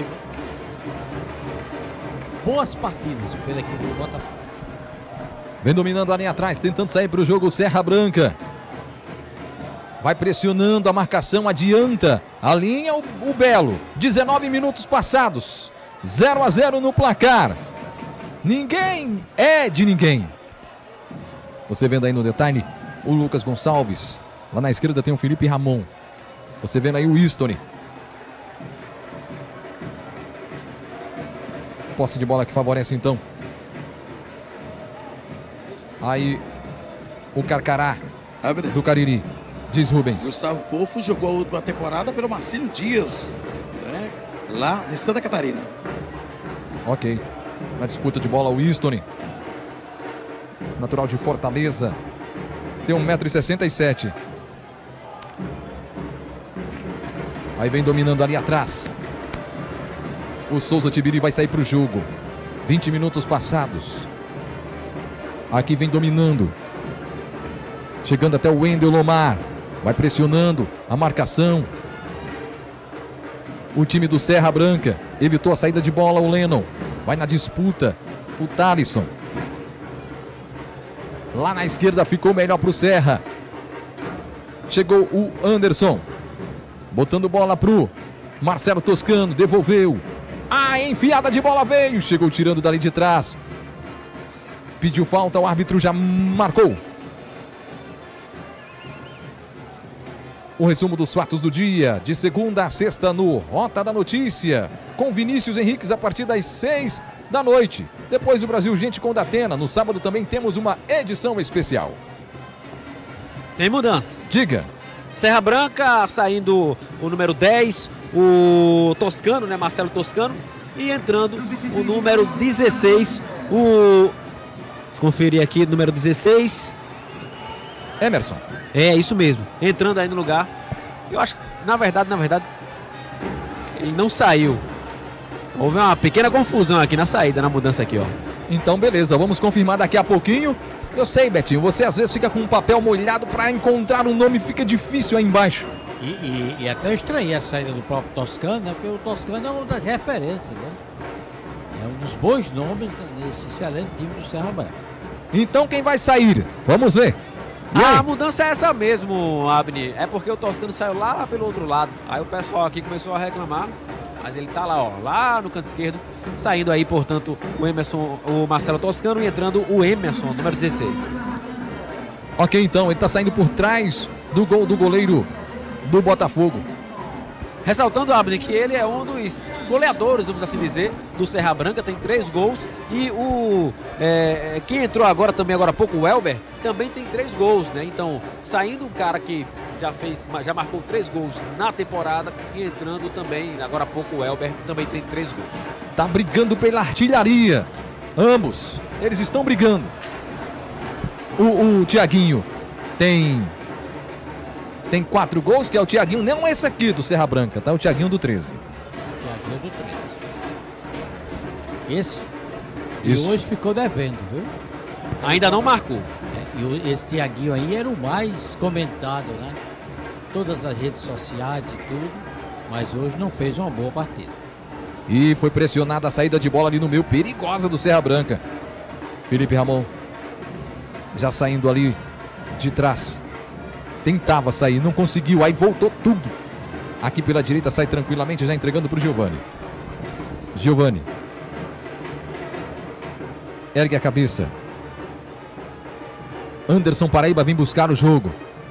boas partidas pela equipe do Botafogo. Vem dominando a linha atrás, tentando sair para o jogo Serra Branca. Vai pressionando a marcação, adianta a linha o Belo. 19 minutos passados, 0-0 no placar. Ninguém é de ninguém. Você vendo aí no detalhe o Lucas Gonçalves. Lá na esquerda tem o Felipe Ramon. Você vendo aí o Easton. Posse de bola que favorece então. Aí o Carcará do Cariri. Diz Rubens. Gustavo Pofo jogou a última temporada pelo Marcílio Dias, né? Lá de Santa Catarina. Ok. Na disputa de bola, o Easton, natural de Fortaleza, tem 1,67 m. Aí vem dominando ali atrás. O Souza Tibiri vai sair para o jogo. 20 minutos passados. Aqui vem dominando. Chegando até o Wendel Lomar. Vai pressionando a marcação. O time do Serra Branca evitou a saída de bola, o Lennon. Vai na disputa o Thalisson. Lá na esquerda ficou melhor para o Serra. Chegou o Anderson. Botando bola pro Marcelo Toscano. Devolveu. A enfiada de bola veio. Chegou tirando dali de trás. Pediu falta, o árbitro já marcou. O resumo dos fatos do dia, de segunda a sexta no Rota da Notícia, com Vinícius Henriques a partir das 6 da noite. Depois o Brasil Gente com o Datena. No sábado também temos uma edição especial. Tem mudança. Diga. Serra Branca saindo o número 10, o Toscano, né, Marcelo Toscano, e entrando o número 16, o... Conferir aqui, número 16. Emerson. É, isso mesmo. Entrando aí no lugar. Eu acho que, na verdade, ele não saiu. Houve uma pequena confusão aqui na saída, na mudança aqui, ó. Então, beleza. Vamos confirmar daqui a pouquinho. Eu sei, Betinho, você às vezes fica com um papel molhado para encontrar o nome, fica difícil aí embaixo. E até eu estranhei a saída do próprio Toscano, né? Porque o Toscano é uma das referências, né? É um dos bons nomes nesse excelente time do Serra Branca. Então quem vai sair? Vamos ver. A mudança é essa mesmo, Abner. É porque o Toscano saiu lá pelo outro lado. Aí o pessoal aqui começou a reclamar. Mas ele tá lá, ó, lá no canto esquerdo. Saindo aí, portanto, o Emerson, o Marcelo Toscano, e entrando o Emerson, número 16. Ok, então, ele tá saindo por trás do gol do goleiro do Botafogo. Ressaltando, Abner, que ele é um dos goleadores, vamos assim dizer, do Serra Branca, tem 3 gols. E quem entrou agora também, agora há pouco, o Elber, também tem 3 gols, né? Então, saindo um cara que já marcou 3 gols na temporada, e entrando também, agora há pouco, o Elber, que também tem 3 gols. Tá brigando pela artilharia. Ambos, eles estão brigando. O Thiaguinho tem 4 gols, que é o Thiaguinho, não esse aqui do Serra Branca, tá? O Thiaguinho do 13. Thiaguinho do 13. Esse. Isso. E hoje ficou devendo, viu? Ainda não marcou. E esse Thiaguinho aí era o mais comentado, né? Todas as redes sociais e tudo, mas hoje não fez uma boa partida. E foi pressionada a saída de bola ali no meio, perigosa do Serra Branca. Felipe Ramon já saindo ali de trás. Tentava sair, não conseguiu, aí voltou tudo. Aqui pela direita sai tranquilamente, já entregando para o Giovani. Giovani. Ergue a cabeça. Anderson Paraíba vem buscar o jogo.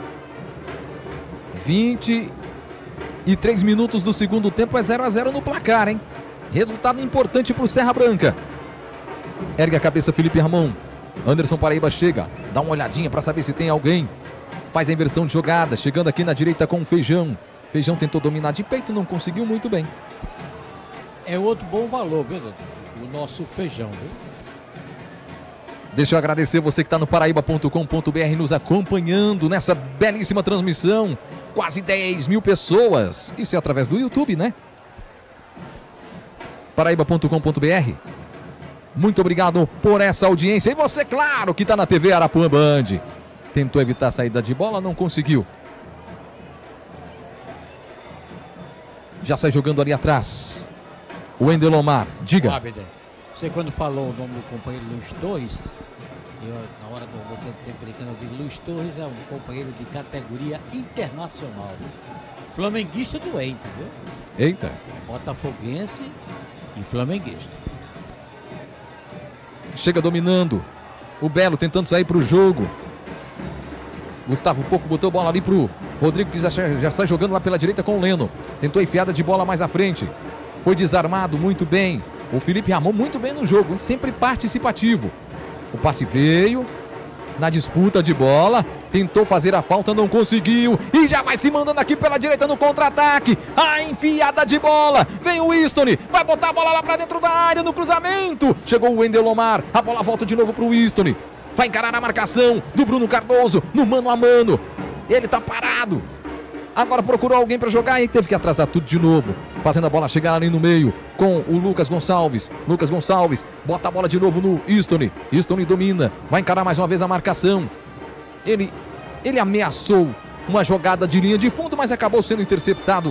23 minutos do segundo tempo, é 0-0 no placar, hein? Resultado importante para o Serra Branca. Ergue a cabeça Felipe Ramon. Anderson Paraíba chega, dá uma olhadinha para saber se tem alguém. Faz a inversão de jogada, chegando aqui na direita com o Feijão. Feijão tentou dominar de peito, não conseguiu muito bem. É outro bom valor, viu, doutor? O nosso Feijão, viu? Deixa eu agradecer você que está no paraíba.com.br nos acompanhando nessa belíssima transmissão. Quase 10 mil pessoas. Isso é através do YouTube, né? Paraíba.com.br. Muito obrigado por essa audiência. E você, claro, que está na TV Arapuã Band. Tentou evitar a saída de bola, não conseguiu. Já sai jogando ali atrás. O Wendel Lomar, diga. Você quando falou o nome do companheiro Luiz Torres, na hora do você sempre brincando, eu digo, Luiz Torres é um companheiro de categoria internacional. Viu? Flamenguista doente, viu? Eita. Botafoguense e flamenguista. Chega dominando. O Belo tentando sair para o jogo. Gustavo Pofo botou bola ali pro Rodrigo, que já sai jogando lá pela direita com o Leno. Tentou enfiada de bola mais à frente. Foi desarmado muito bem. O Felipe Ramon muito bem no jogo, hein? Sempre participativo. O passe veio na disputa de bola. Tentou fazer a falta, não conseguiu. E já vai se mandando aqui pela direita no contra-ataque. A enfiada de bola. Vem o Easton. Vai botar a bola lá pra dentro da área no cruzamento. Chegou o Wendel Lomar. A bola volta de novo pro Easton. Vai encarar a marcação do Bruno Cardoso no mano a mano. Ele tá parado. Agora procurou alguém para jogar e teve que atrasar tudo de novo. Fazendo a bola chegar ali no meio com o Lucas Gonçalves. Lucas Gonçalves bota a bola de novo no Easton. Easton domina. Vai encarar mais uma vez a marcação. Ele ameaçou uma jogada de linha de fundo, mas acabou sendo interceptado.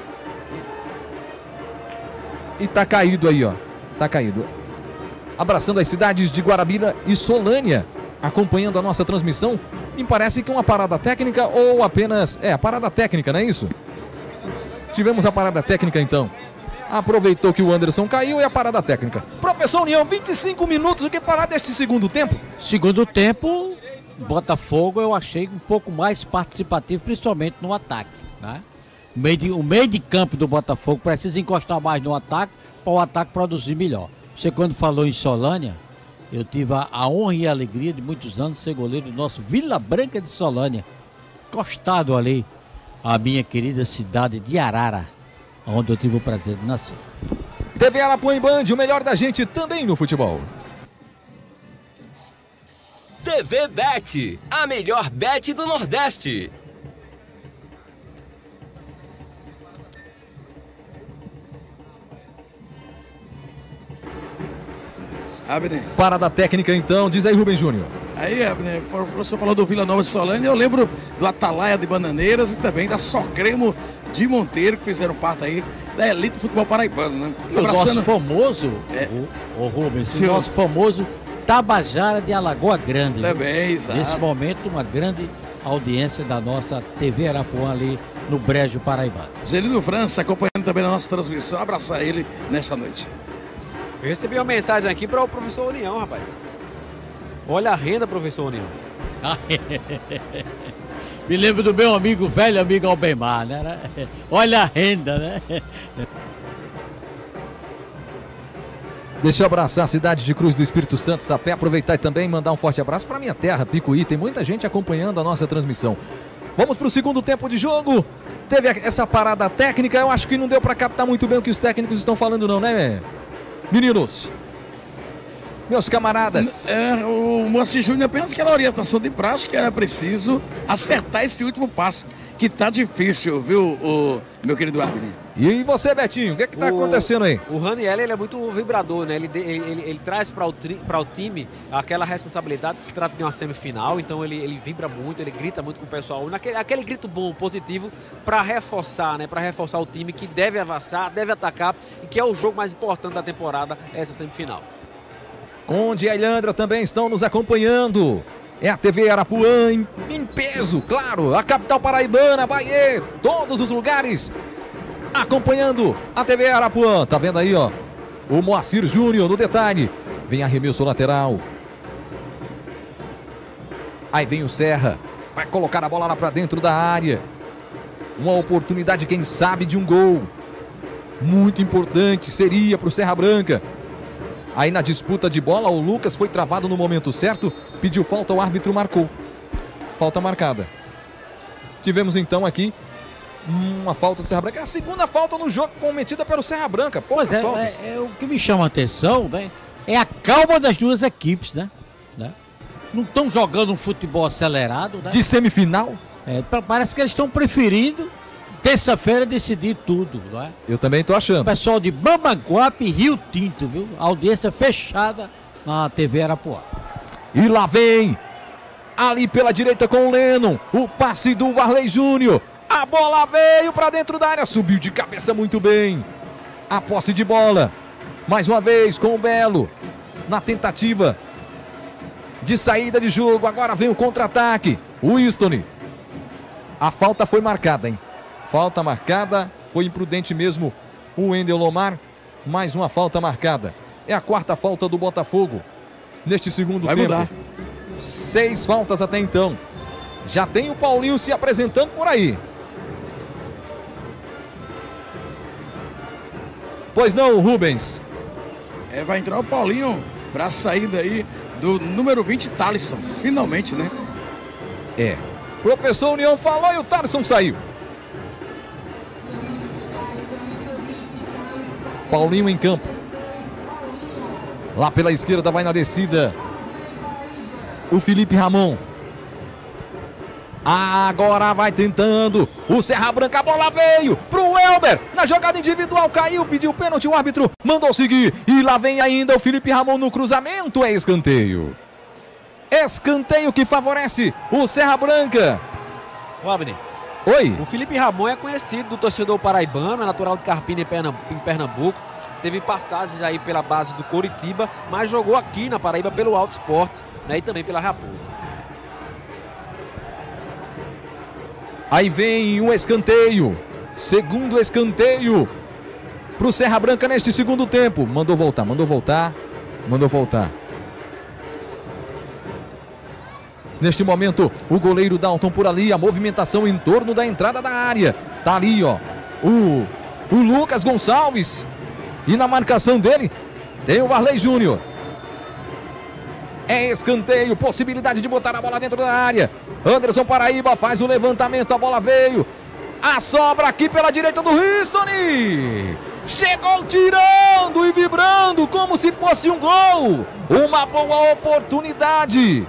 E tá caído aí, ó. Tá caído. Abraçando as cidades de Guarabira e Solânia, acompanhando a nossa transmissão. Me parece que uma parada técnica ou apenas... a parada técnica, não é isso? Tivemos a parada técnica, então. Aproveitou que o Anderson caiu e a parada técnica. Professor União, 25 minutos, o que falar deste segundo tempo? Segundo tempo, Botafogo eu achei um pouco mais participativo, principalmente no ataque, né? O meio de campo do Botafogo precisa encostar mais no ataque para o ataque produzir melhor. Você quando falou em Solânia, eu tive a honra e a alegria de muitos anos ser goleiro do nosso Vila Branca de Solânia, encostado ali à minha querida cidade de Arara, onde eu tive o prazer de nascer. TV Arapuã e Band, o melhor da gente também no futebol. TV Bet, a melhor bet do Nordeste. Abner. Parada técnica então, diz aí Rubem Júnior. Aí, Abner, o professor falou do Vila Nova de Solânia, eu lembro do Atalaia de Bananeiras e também da Socremo de Monteiro, que fizeram parte aí da elite do futebol paraibano, né? O nosso famoso, o Rubens, o nosso famoso Tabajara de Alagoa Grande. Também, exato. Nesse momento, uma grande audiência da nossa TV Arapuã ali no Brejo Paraibano. Zelino França acompanhando também a nossa transmissão, abraçar ele nesta noite. Eu recebi uma mensagem aqui para o professor União, rapaz. Olha a renda, professor União. Me lembro do meu amigo, velho amigo Albemar, né? Olha a renda, né? Deixa eu abraçar a cidade de Cruz do Espírito Santo, Sapé, aproveitar e também mandar um forte abraço para minha terra, Picuí. Tem muita gente acompanhando a nossa transmissão. Vamos para o segundo tempo de jogo. Teve essa parada técnica, eu acho que não deu para captar muito bem o que os técnicos estão falando não, né, meninos? Meus camaradas. O Moacir Júnior apenas aquela orientação de praxe que era preciso acertar esse último passo, que tá difícil, viu, meu querido Abner? E você, Betinho, o que tá acontecendo aí? O Raniel, ele é muito vibrador, né? Ele traz para o time aquela responsabilidade que se trata de uma semifinal, então ele vibra muito, ele grita muito com o pessoal, aquele grito bom, positivo, para reforçar, né? Para reforçar o time que deve avançar, deve atacar e que é o jogo mais importante da temporada, essa semifinal. Conde e Ailandra também estão nos acompanhando. É a TV Arapuã em peso, claro. A capital paraibana, Bahia, todos os lugares acompanhando a TV Arapuã. Tá vendo aí, ó, o Moacir Júnior no detalhe. Vem arremesso lateral. Aí vem o Serra. Vai colocar a bola lá pra dentro da área. Uma oportunidade, quem sabe, de um gol. Muito importante seria pro Serra Branca. Aí na disputa de bola, o Lucas foi travado no momento certo, pediu falta, o árbitro marcou. Falta marcada. Tivemos então aqui uma falta do Serra Branca. A segunda falta no jogo cometida pelo Serra Branca. Pois o que me chama a atenção, né, é a calma das duas equipes, né? Não estão jogando um futebol acelerado, né? De semifinal. Parece que eles estão preferindo terça-feira decidir tudo, não é? Eu também tô achando. O pessoal de Bambaguape e Rio Tinto, viu? Audiência fechada na TV Arapuã. E lá vem, ali pela direita com o Lennon, o passe do Varley Júnior. A bola veio para dentro da área, subiu de cabeça muito bem. A posse de bola, mais uma vez com o Belo, na tentativa de saída de jogo. Agora vem o contra-ataque, o Easton. A falta foi marcada, hein? Falta marcada, foi imprudente mesmo o Wendel Lomar. Mais uma falta marcada. É a quarta falta do Botafogo neste segundo tempo. Mudar. 6 faltas até então. Já tem o Paulinho se apresentando por aí. Pois não, Rubens? Vai entrar o Paulinho para a saída aí do número 20, Thalisson. Finalmente, né? Professor União falou e o Thaleson saiu. Paulinho em campo. Lá pela esquerda vai na descida o Felipe Ramon. Agora vai tentando o Serra Branca, a bola veio pro Elber, na jogada individual caiu, pediu pênalti, o árbitro mandou seguir e lá vem ainda o Felipe Ramon no cruzamento, é escanteio. Escanteio que favorece o Serra Branca. Ô, Abner. Oi. O Felipe Ramon é conhecido do torcedor paraibano, é natural de Carpina em Pernambuco. Teve passagens aí pela base do Coritiba, mas jogou aqui na Paraíba pelo Alto Esporte, né, e também pela Raposa. Aí vem um escanteio. Segundo escanteio pro Serra Branca neste segundo tempo. Mandou voltar. Neste momento, o goleiro Dalton por ali, a movimentação em torno da entrada da área. Tá ali, ó, o Lucas Gonçalves. E na marcação dele, tem o Varley Júnior. É escanteio, possibilidade de botar a bola dentro da área. Anderson Paraíba faz o levantamento, a bola veio. A sobra aqui pela direita do Ristoni. Chegou tirando e vibrando como se fosse um gol. Uma boa oportunidade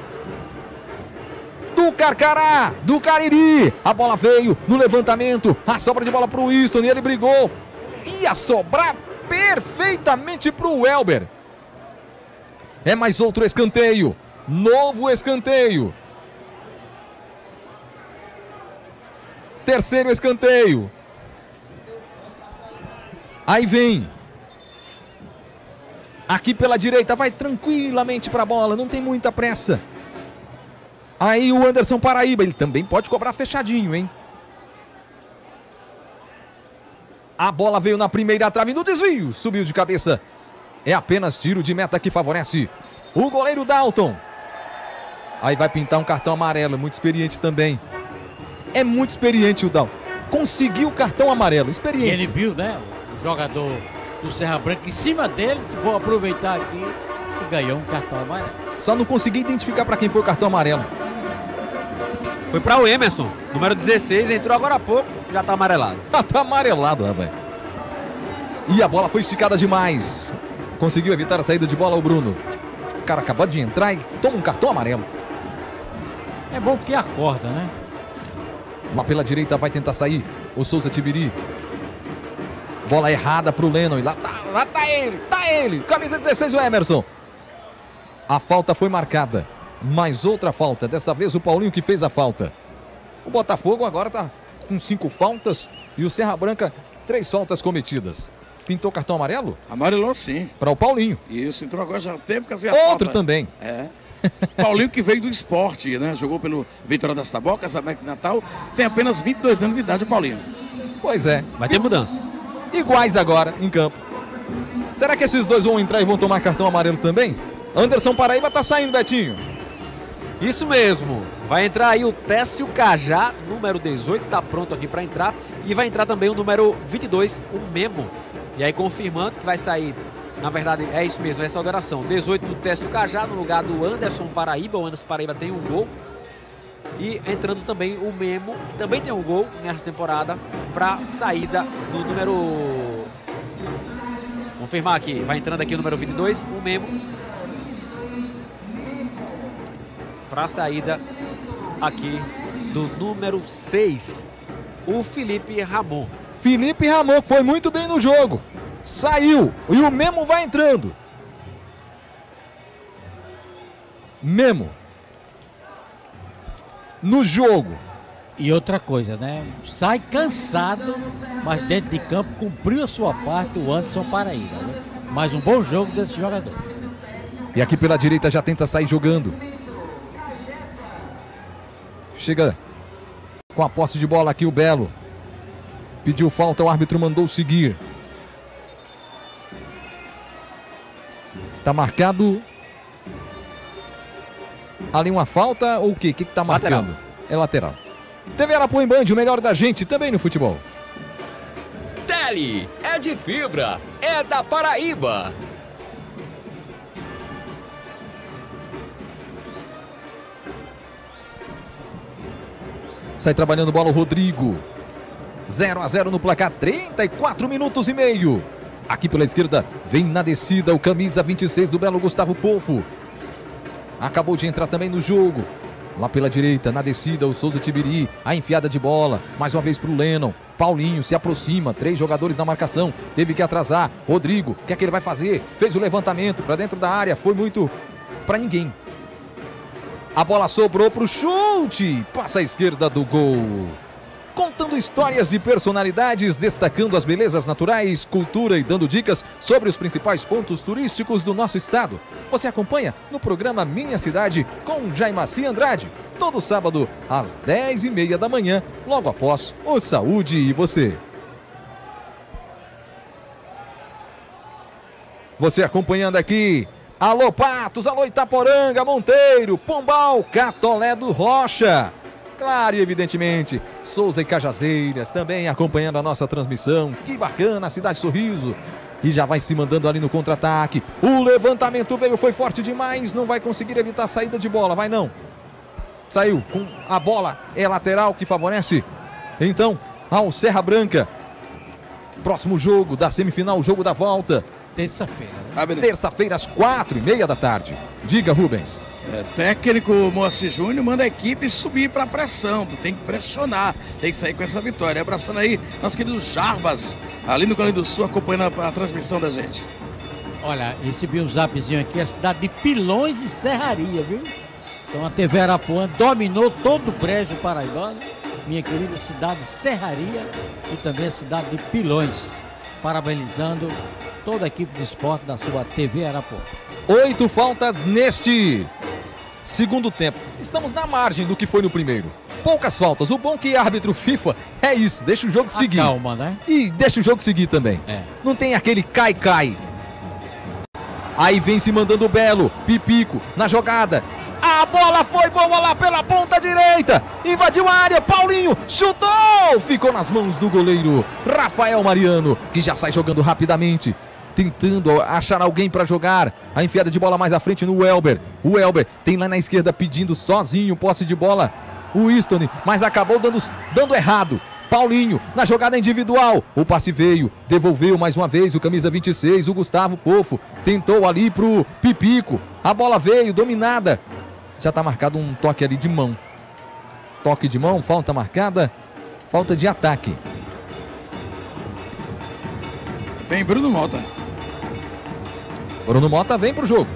do Carcará, do Cariri. A bola veio no levantamento, a sobra de bola para o Easton, ele brigou. Ia sobrar perfeitamente para o Elber. É mais outro escanteio, novo escanteio. Terceiro escanteio. Aí vem. Aqui pela direita, vai tranquilamente para a bola, não tem muita pressa. Aí o Anderson Paraíba, ele também pode cobrar fechadinho, hein? A bola veio na primeira trave, no desvio, subiu de cabeça. É apenas tiro de meta que favorece o goleiro Dalton. Aí vai pintar um cartão amarelo, muito experiente também. É muito experiente o Dalton. Conseguiu o cartão amarelo, experiente. E ele viu, né, o jogador do Serra Branca em cima dele, se vou aproveitar aqui, e ganhou um cartão amarelo. Só não consegui identificar para quem foi o cartão amarelo. Foi para o Emerson, número 16, entrou agora há pouco, já tá amarelado. Já tá amarelado, rapaz. E a bola foi esticada demais. Conseguiu evitar a saída de bola o Bruno. O cara acabou de entrar e toma um cartão amarelo. É bom porque acorda, né? Lá pela direita vai tentar sair o Souza Tibiri. Bola errada pro Lennon. E lá tá ele. Camisa 16, o Emerson. A falta foi marcada. Mais outra falta. Dessa vez o Paulinho que fez a falta. O Botafogo agora tá com 5 faltas. E o Serra Branca, 3 faltas cometidas. Pintou cartão amarelo? Amarelou sim. Para o Paulinho. Isso, entrou agora, já teve que fazer a falta. Outro também. É. Paulinho que veio do esporte, né? Jogou pelo Vitória das Tabocas, América de Natal. Tem apenas 22 anos de idade o Paulinho. Pois é. Vai ter mudança. Iguais agora em campo. Será que esses dois vão entrar e vão tomar cartão amarelo também? Anderson Paraíba tá saindo, Betinho. Isso mesmo. Vai entrar aí o Técio Cajá, número 18, tá pronto aqui para entrar. E vai entrar também o número 22, o Memo. E aí confirmando que vai sair, na verdade é isso mesmo, essa alteração. 18 do Técio Cajá no lugar do Anderson Paraíba. O Anderson Paraíba tem um gol. E entrando também o Memo, que também tem um gol nessa temporada, para saída do número... Confirmar aqui, vai entrando aqui o número 22, o Memo. Para a saída aqui do número 6, o Felipe Ramon. Felipe Ramon foi muito bem no jogo. Saiu e o Memo vai entrando. Memo. No jogo. E outra coisa, né? Sai cansado, mas dentro de campo cumpriu a sua parte o Anderson Paraíba, né? Mais um bom jogo desse jogador. E aqui pela direita já tenta sair jogando. Chega com a posse de bola aqui o Belo. Pediu falta, o árbitro mandou seguir. Tá marcado ali uma falta ou o quê? O que tá marcando? Lateral. É lateral. TV Arapuã em Band, o melhor da gente também no futebol. Tele é de fibra, é da Paraíba. Sai trabalhando bola o Rodrigo. 0-0 no placar, 34 minutos e meio. Aqui pela esquerda, vem na descida o camisa 26 do Belo, Gustavo Pofo. Acabou de entrar também no jogo. Lá pela direita, na descida, o Souza Tibiri. A enfiada de bola, mais uma vez para o Lennon. Paulinho se aproxima, 3 jogadores na marcação. Teve que atrasar. Rodrigo, o que é que ele vai fazer? Fez o levantamento para dentro da área, foi muito para ninguém. A bola sobrou para o chute. Passa à esquerda do gol. Contando histórias de personalidades, destacando as belezas naturais, cultura e dando dicas sobre os principais pontos turísticos do nosso estado. Você acompanha no programa Minha Cidade com Jaimaci Andrade, todo sábado às 10h30 da manhã, logo após o Saúde e Você. Você acompanhando aqui, alô Patos, alô Itaporanga, Monteiro, Pombal, Catolé do Rocha. Claro e evidentemente, Souza e Cajazeiras também acompanhando a nossa transmissão. Que bacana, a Cidade Sorriso. E já vai se mandando ali no contra-ataque. O levantamento veio, foi forte demais. Não vai conseguir evitar a saída de bola, vai não. Saiu com a bola, é lateral que favorece. Então, ao Serra Branca. Próximo jogo da semifinal, o jogo da volta. Terça-feira, né? Terça-feira às 4h30 da tarde. Diga, Rubens. Técnico Moacir Júnior manda a equipe subir para a pressão, tem que pressionar, tem que sair com essa vitória. Abraçando aí nosso querido Jarbas, ali no Rio Grande do Sul, acompanhando a transmissão da gente. Olha, recebi um zapzinho aqui, a cidade de Pilões e Serraria, viu? Então a TV Arapuã dominou todo o brejo paraibano, minha querida cidade de Serraria e também a cidade de Pilões, parabenizando toda a equipe de esporte da sua TV Arapuã. 8 faltas neste segundo tempo. Estamos na margem do que foi no primeiro. Poucas faltas. O bom que árbitro FIFA é isso, deixa o jogo seguir. Calma, né? E deixa o jogo seguir também. Não tem aquele cai-cai. Aí vem se mandando o Belo, Pipico na jogada. A bola foi boa lá pela ponta direita. Invadiu a área, Paulinho chutou. Ficou nas mãos do goleiro Rafael Mariano, que já sai jogando rapidamente. Tentando achar alguém para jogar. A enfiada de bola mais à frente no Welber. O Welber tem lá na esquerda pedindo sozinho posse de bola. O Easton, mas acabou dando errado. Paulinho na jogada individual. O passe veio, devolveu mais uma vez o camisa 26, o Gustavo Pofo. Tentou ali pro Pipico. A bola veio, dominada. Já tá marcado um toque ali de mão. Toque de mão, falta marcada. Falta de ataque. Vem Bruno Mota. Bruno Mota vem pro jogo.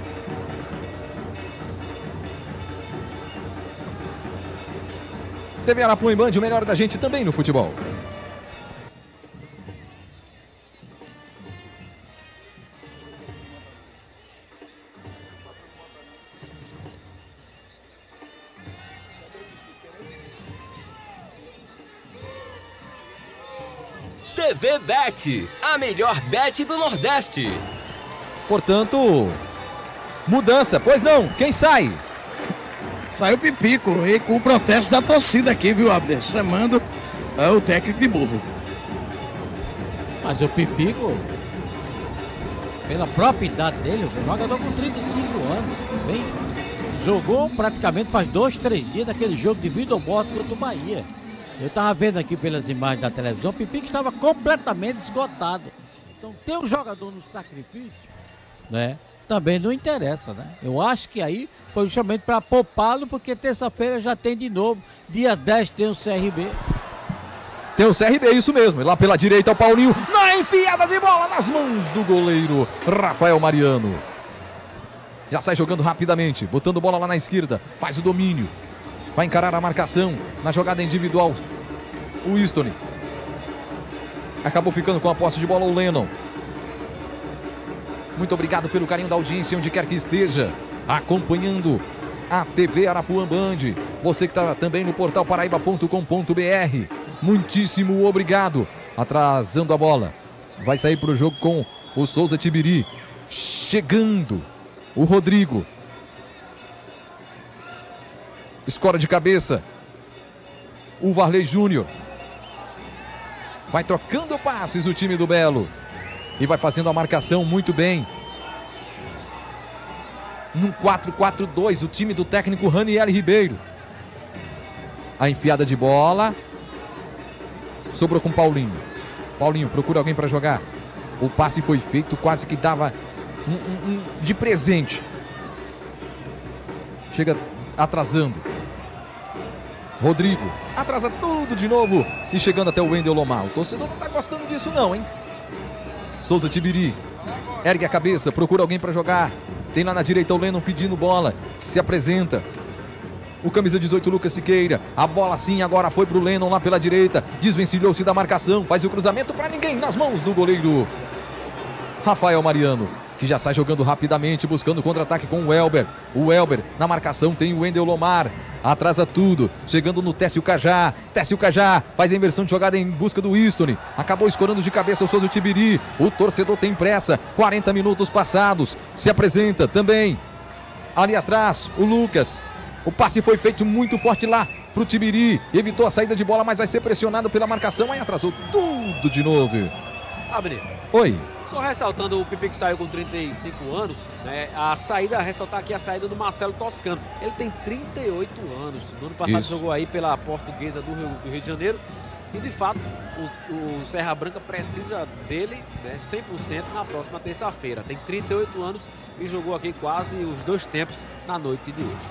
TV Arapuã e Band, o melhor da gente também no futebol. TV Bet, a melhor bet do Nordeste. Portanto, mudança, pois não, quem sai? Saiu o Pipico e com o protesto da torcida aqui, viu, Abner? Chamando o técnico de burro. Mas o Pipico, pela própria idade dele, o jogador com 35 anos, bem, jogou praticamente faz 2-3 dias daquele jogo de vida ou morte contra o Bahia. Eu estava vendo aqui pelas imagens da televisão, o Pipico estava completamente esgotado. Então ter um jogador no sacrifício, né, também não interessa, né? Eu acho que aí foi justamente para poupá-lo, porque terça-feira já tem de novo, dia 10 tem o CRB. Tem o CRB, isso mesmo. E lá pela direita o Paulinho, na enfiada de bola nas mãos do goleiro Rafael Mariano. Já sai jogando rapidamente, botando bola lá na esquerda, faz o domínio. Vai encarar a marcação na jogada individual. O Easton. Acabou ficando com a posse de bola o Lennon. Muito obrigado pelo carinho da audiência, onde quer que esteja, acompanhando a TV Arapuã Band. Você que está também no portal paraíba.com.br. Muitíssimo obrigado. Atrasando a bola. Vai sair para o jogo com o Souza Tibiri. Chegando o Rodrigo. Escora de cabeça. O Varley Júnior. Vai trocando passes o time do Belo. E vai fazendo a marcação muito bem. Num 4-4-2, o time do técnico Raniel Ribeiro. A enfiada de bola. Sobrou com Paulinho. Paulinho procura alguém para jogar. O passe foi feito, quase que dava de presente. Chega atrasando. Rodrigo atrasa tudo de novo. E chegando até o Wendel Lomar. O torcedor não tá gostando disso não, hein? Souza Tibiri. Ergue a cabeça, procura alguém para jogar. Tem lá na direita o Lennon pedindo bola. Se apresenta. O camisa 18, Lucas Siqueira. A bola sim, agora foi pro Lennon lá pela direita. Desvencilhou-se da marcação. Faz o cruzamento para ninguém nas mãos do goleiro Rafael Mariano, que já sai jogando rapidamente, buscando contra-ataque com o Elber. O Elber na marcação tem o Wendel Lomar. Atrasa tudo, chegando no Técio Cajá. Técio Cajá faz a inversão de jogada em busca do Easton. Acabou escorando de cabeça o Souza Tibiri. O torcedor tem pressa, 40 minutos passados. Se apresenta também ali atrás o Lucas. O passe foi feito muito forte lá pro Tibiri. Evitou a saída de bola, mas vai ser pressionado pela marcação. Aí atrasou tudo de novo. Abner. Oi. Só ressaltando, o Pipi que saiu com 35 anos, né? Ressaltar aqui a saída do Marcelo Toscano. Ele tem 38 anos. No ano passado jogou aí pela Portuguesa do Rio de Janeiro. E de fato, o Serra Branca precisa dele, né, 100% na próxima terça-feira. Tem 38 anos e jogou aqui quase os 2 tempos na noite de hoje.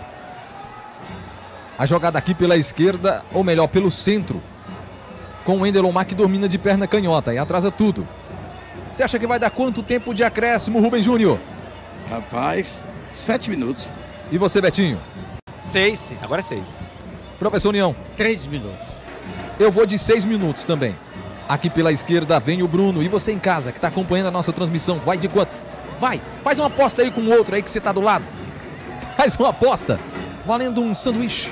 A jogada aqui pela esquerda, ou melhor, pelo centro. Com o Wendel Lomar que domina de perna canhota e atrasa tudo. Você acha que vai dar quanto tempo de acréscimo, Rubem Júnior? Rapaz, 7 minutos. E você, Betinho? 6, agora é 6. Professor União? 3 minutos. Eu vou de 6 minutos também. Aqui pela esquerda vem o Bruno. E você em casa que está acompanhando a nossa transmissão, vai de quanto? Vai, faz uma aposta aí com o outro aí que você está do lado. Faz uma aposta, valendo um sanduíche.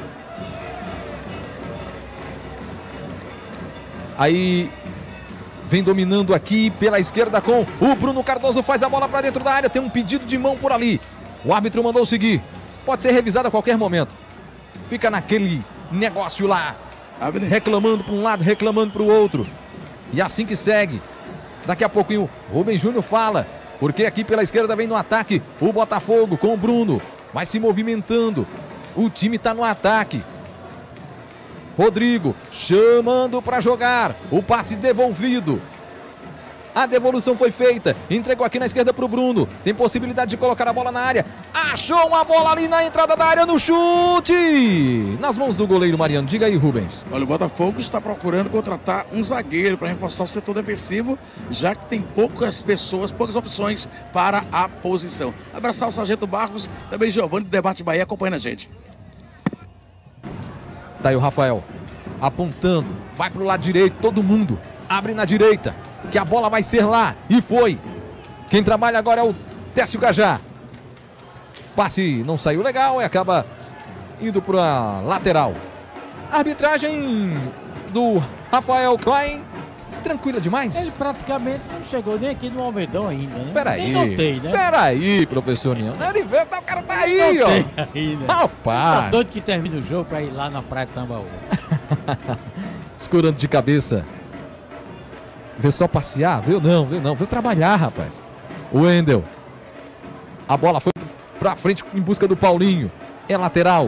Aí vem dominando aqui pela esquerda com o Bruno Cardoso, faz a bola para dentro da área, tem um pedido de mão por ali. O árbitro mandou seguir, pode ser revisado a qualquer momento. Fica naquele negócio lá, reclamando para um lado, reclamando para o outro. E assim que segue. Daqui a pouquinho o Rubem Júnior fala, porque aqui pela esquerda vem no ataque o Botafogo com o Bruno. Vai se movimentando, o time está no ataque. Rodrigo chamando para jogar, o passe devolvido. A devolução foi feita, entregou aqui na esquerda para o Bruno. Tem possibilidade de colocar a bola na área. Achou uma bola ali na entrada da área no chute. Nas mãos do goleiro Mariano. Diga aí, Rubens. Olha, o Botafogo está procurando contratar um zagueiro para reforçar o setor defensivo, já que tem poucas pessoas, poucas opções para a posição. Abraçar o Sargento Barros, também Giovanni do Debate Bahia acompanhando a gente. Daí o Rafael apontando, vai pro lado direito, todo mundo abre na direita, que a bola vai ser lá, e foi. Quem trabalha agora é o Técio Cajá. Passe não saiu legal e acaba indo para lateral. Arbitragem do Rafael Klein, tranquila demais. Ele praticamente não chegou nem aqui no Almedão ainda, né? Peraí, notei, né? Peraí, professor Nião. Ele veio, o cara tá aí, ó. Aí, né? Rapaz. Tá doido que termina o jogo pra ir lá na Praia de Tambaú. Escorando de cabeça. Veio só passear? Veio não. Veio trabalhar, rapaz. O Wendel. A bola foi pra frente em busca do Paulinho. É lateral.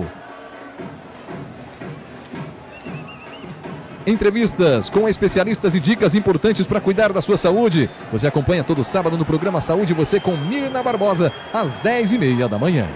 Entrevistas com especialistas e dicas importantes para cuidar da sua saúde. Você acompanha todo sábado no programa Saúde Você com Mirna Barbosa, às 10h30 da manhã.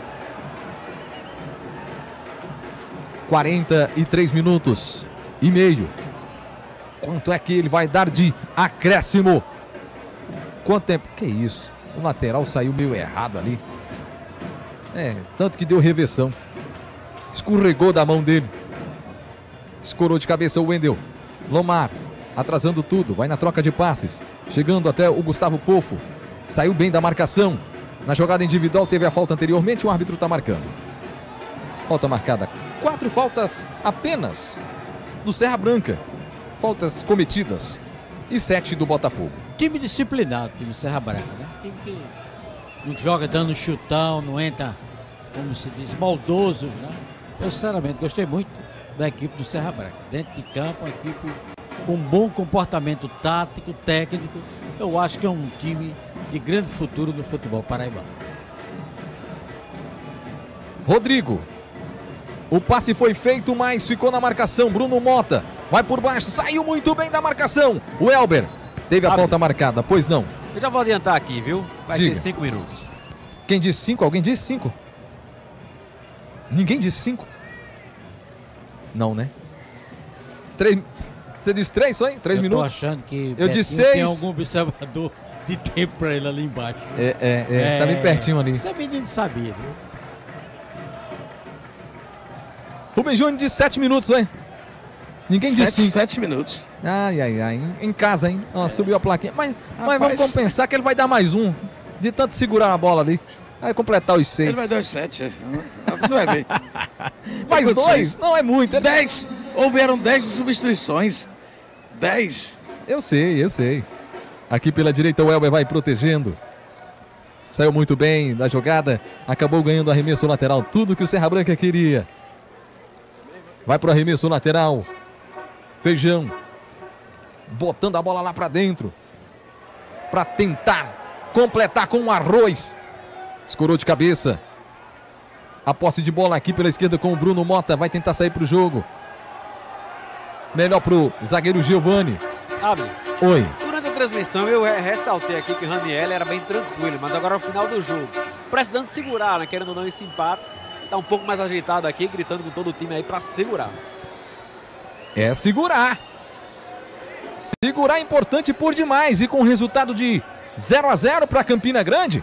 43 minutos e meio. Quanto é que ele vai dar de acréscimo? Quanto tempo? Que isso? O lateral saiu meio errado ali. Tanto que deu reversão. Escorregou da mão dele. Escorou de cabeça o Wendel Lomar, atrasando tudo, vai na troca de passes, chegando até o Gustavo Pofo, saiu bem da marcação, na jogada individual teve a falta anteriormente, o árbitro está marcando. Falta marcada, 4 faltas apenas do Serra Branca, faltas cometidas, e 7 do Botafogo. Time disciplinado, time do Serra Branca, né? Time que não joga dando chutão, não entra, como se diz, maldoso, né? Eu sinceramente gostei muito da equipe do Serra Branca. Dentro de campo, uma equipe com bom comportamento tático, técnico. Eu acho que é um time de grande futuro no futebol paraibano. Rodrigo O passe foi feito, mas ficou na marcação. Bruno Mota vai por baixo, saiu muito bem da marcação. O Elber teve a falta marcada, pois não. Eu já vou adiantar aqui, viu? Vai Diga. ser 5 minutos. Quem disse 5? Alguém disse 5? Ninguém disse 5? Não, né? 3. Você disse 3, foi? 3 minutos? Eu tô achando que eu disse tem 6. algum observador de tempo pra ele ali embaixo. Tá bem pertinho ali. Esse menino sabia, viu? Rubem Júnior disse 7 minutos, foi? Ninguém disse 5. 7 minutos. Ai. Em casa, hein? Ó, subiu a plaquinha. Mas vamos compensar que ele vai dar mais um. De tanto segurar a bola ali. Vai completar os 6. Ele vai dar os 7. Você vai ver. Mais 2? Não é muito. 10. Houveram 10 substituições. 10. Eu sei. Aqui pela direita o Elber vai protegendo. Saiu muito bem da jogada. Acabou ganhando arremesso lateral. Tudo que o Serra Branca queria. Vai pro arremesso lateral. Feijão. Botando a bola lá pra dentro. Pra tentar completar com um arroz. Escorou de cabeça. A posse de bola aqui pela esquerda com o Bruno Mota. Vai tentar sair pro jogo. Melhor pro zagueiro Giovani. Abre. Oi. Durante a transmissão eu ressaltei aqui que o Raniel era bem tranquilo, mas agora é o final do jogo. Precisando segurar, né? Querendo ou não esse empate. Tá um pouco mais ajeitado aqui, gritando com todo o time aí pra segurar. É segurar. Segurar é importante por demais. E com o resultado de 0-0 para Campina Grande.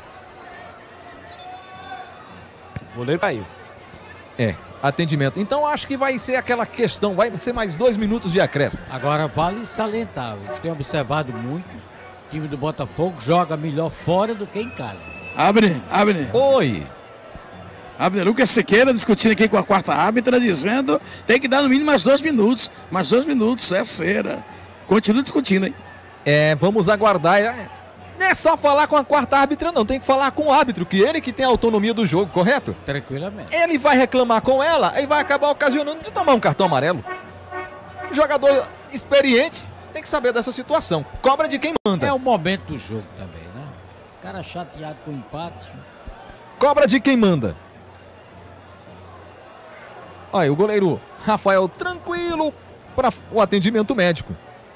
O goleiro caiu. Atendimento. Então acho que vai ser aquela questão. Vai ser mais 2 minutos de acréscimo. Agora vale salientar. Eu tenho observado muito. O time do Botafogo joga melhor fora do que em casa. Abre. Oi. Abner Lucas Siqueira discutindo aqui com a quarta árbitra, dizendo tem que dar no mínimo mais 2 minutos. Mais 2 minutos, é cera. Continua discutindo, hein? Vamos aguardar. Não é só falar com a quarta árbitra, não. Tem que falar com o árbitro, que ele que tem a autonomia do jogo, correto? Tranquilamente. Ele vai reclamar com ela e vai acabar ocasionando de tomar um cartão amarelo. Jogador experiente tem que saber dessa situação. Cobra de quem manda. É o momento do jogo também, né? O cara chateado com o empate. Cobra de quem manda. Olha, o goleiro Rafael tranquilo para o atendimento médico.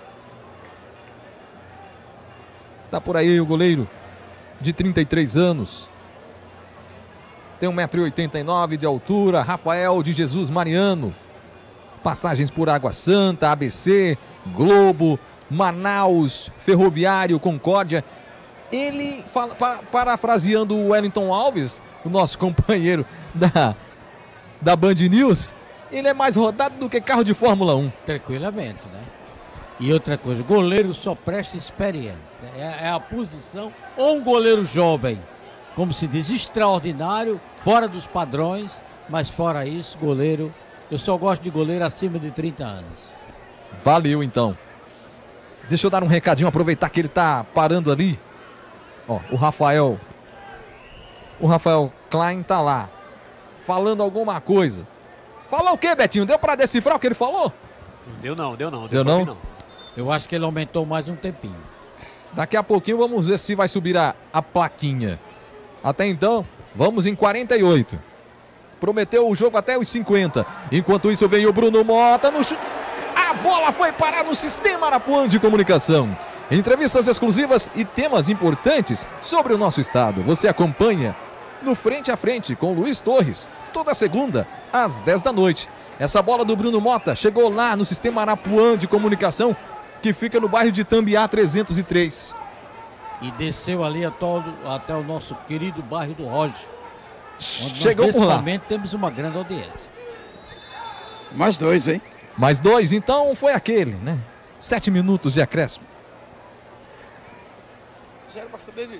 Tá por aí o goleiro de 33 anos. Tem 1,89 m de altura. Rafael de Jesus Mariano. Passagens por Água Santa, ABC, Globo, Manaus, Ferroviário, Concórdia. Ele, parafraseando o Wellington Alves, o nosso companheiro da Band News, ele é mais rodado do que carro de Fórmula 1. Tranquilamente, né? E outra coisa, o goleiro só presta experiência. É a posição, ou um goleiro jovem, como se diz, extraordinário, fora dos padrões, mas fora isso, goleiro, eu só gosto de goleiro acima de 30 anos. Valeu, então. Deixa eu dar um recadinho, aproveitar que ele tá parando ali. Ó, o Rafael Klein tá lá, falando alguma coisa. Falou o quê, Betinho? Deu pra decifrar o que ele falou? Deu não. Deu não? Eu acho que ele aumentou mais um tempinho. Daqui a pouquinho vamos ver se vai subir a plaquinha. Até então, vamos em 48. Prometeu o jogo até os 50. Enquanto isso vem o Bruno Mota no chute. A bola foi parar no Sistema Arapuã de Comunicação. Entrevistas exclusivas e temas importantes sobre o nosso estado. Você acompanha no Frente a Frente com Luiz Torres, toda segunda às 10 da noite. Essa bola do Bruno Mota chegou lá no Sistema Arapuã de Comunicação, que fica no bairro de Tambiá 303. E desceu ali até o nosso querido bairro do Roger. Chegou por lá. Nesse momento temos uma grande audiência. Mais 2, hein? Mais 2, então foi aquele, né? 7 minutos de acréscimo. Já era pra ser desde...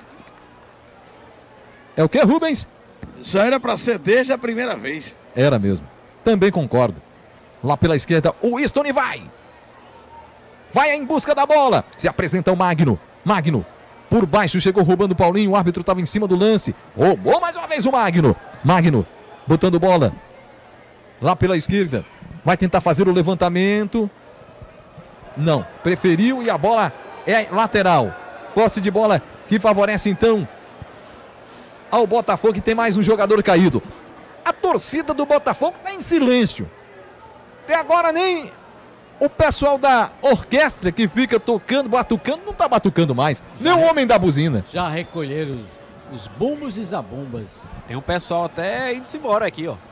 É o que, Rubens? Já era pra ser desde a primeira vez. Era mesmo. Também concordo. Lá pela esquerda, o Easton vai em busca da bola. Se apresenta o Magno. Por baixo chegou roubando o Paulinho. O árbitro estava em cima do lance. Roubou mais uma vez o Magno. Botando bola. Lá pela esquerda. Vai tentar fazer o levantamento. Não. Preferiu e a bola é lateral. Posse de bola que favorece então ao Botafogo, que tem mais um jogador caído. torcida do Botafogo está em silêncio. Até agora nem o pessoal da orquestra que fica tocando, batucando, não está batucando mais. Nem o homem da buzina. Já recolheram os bumbos e zabumbas. Tem um pessoal até indo-se embora aqui, ó.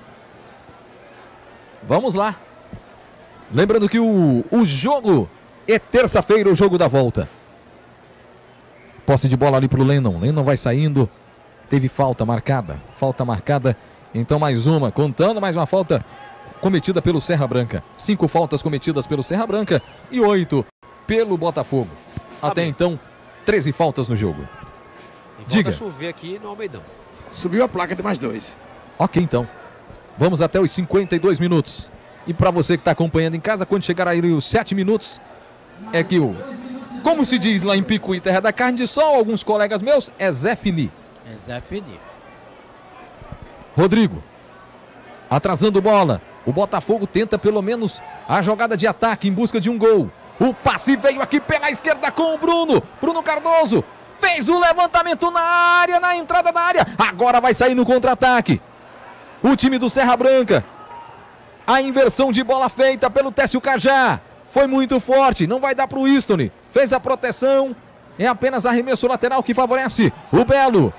Vamos lá. Lembrando que o jogo é terça-feira, o jogo da volta. Posse de bola ali pro Lennon. Lennon vai saindo. Teve falta marcada. Falta marcada. Então mais uma. Contando mais uma falta cometida pelo Serra Branca. 5 faltas cometidas pelo Serra Branca e 8 pelo Botafogo. Até então, 13 faltas no jogo. Diga. Volta a chover aqui no Almeidão. Subiu a placa de mais 2. Ok, então. Vamos até os 52 minutos. E para você que está acompanhando em casa, quando chegar aí os 7 minutos, é que como se diz lá em Picuí, terra da carne de sol, alguns colegas meus, é Zé Fini. É Zé Fini. Rodrigo, atrasando bola. O Botafogo tenta pelo menos a jogada de ataque em busca de um gol. O passe veio aqui pela esquerda com o Bruno. Bruno Cardoso fez o levantamento na área, na entrada da área. Agora vai sair no contra-ataque. O time do Serra Branca. A inversão de bola feita pelo Técio Cajá. Foi muito forte, não vai dar para o Easton. Fez a proteção. É apenas arremesso lateral que favorece o Belo.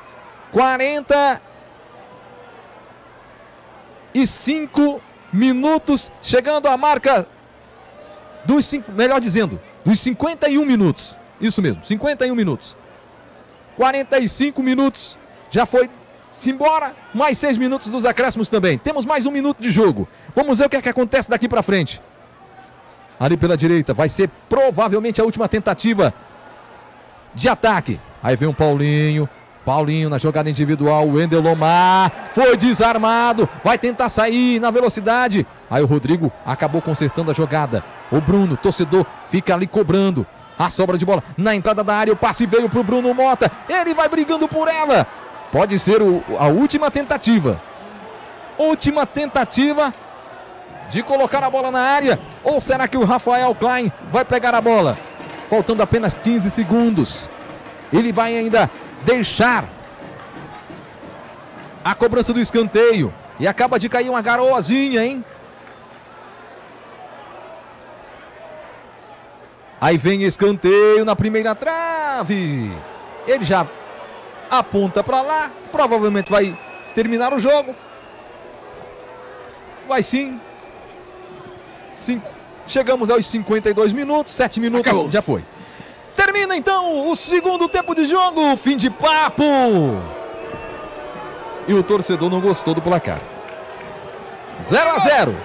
45 minutos, chegando à marca dos 51 minutos. Isso mesmo, 51 minutos. 45 minutos, já foi-se embora. Mais 6 minutos dos acréscimos também. Temos mais 1 minuto de jogo. Vamos ver o que é que acontece daqui para frente. Ali pela direita, vai ser provavelmente a última tentativa de ataque. Aí vem o Paulinho. Paulinho na jogada individual, o Wendel Lomar foi desarmado, vai tentar sair na velocidade. Aí o Rodrigo acabou consertando a jogada. O Bruno, torcedor, fica ali cobrando a sobra de bola na entrada da área. O passe veio para o Bruno Mota, ele vai brigando por ela. Pode ser a última tentativa. Última tentativa de colocar a bola na área. Ou será que o Rafael Klein vai pegar a bola? Faltando apenas 15 segundos. Ele vai ainda deixar a cobrança do escanteio. E acaba de cair uma garoazinha, hein? Aí vem escanteio na primeira trave. Ele já aponta para lá. Provavelmente vai terminar o jogo. Vai sim. Chegamos aos 52 minutos. 7 minutos. Acabou. Já foi. Termina então o segundo tempo de jogo, fim de papo. E o torcedor não gostou do placar. 0-0.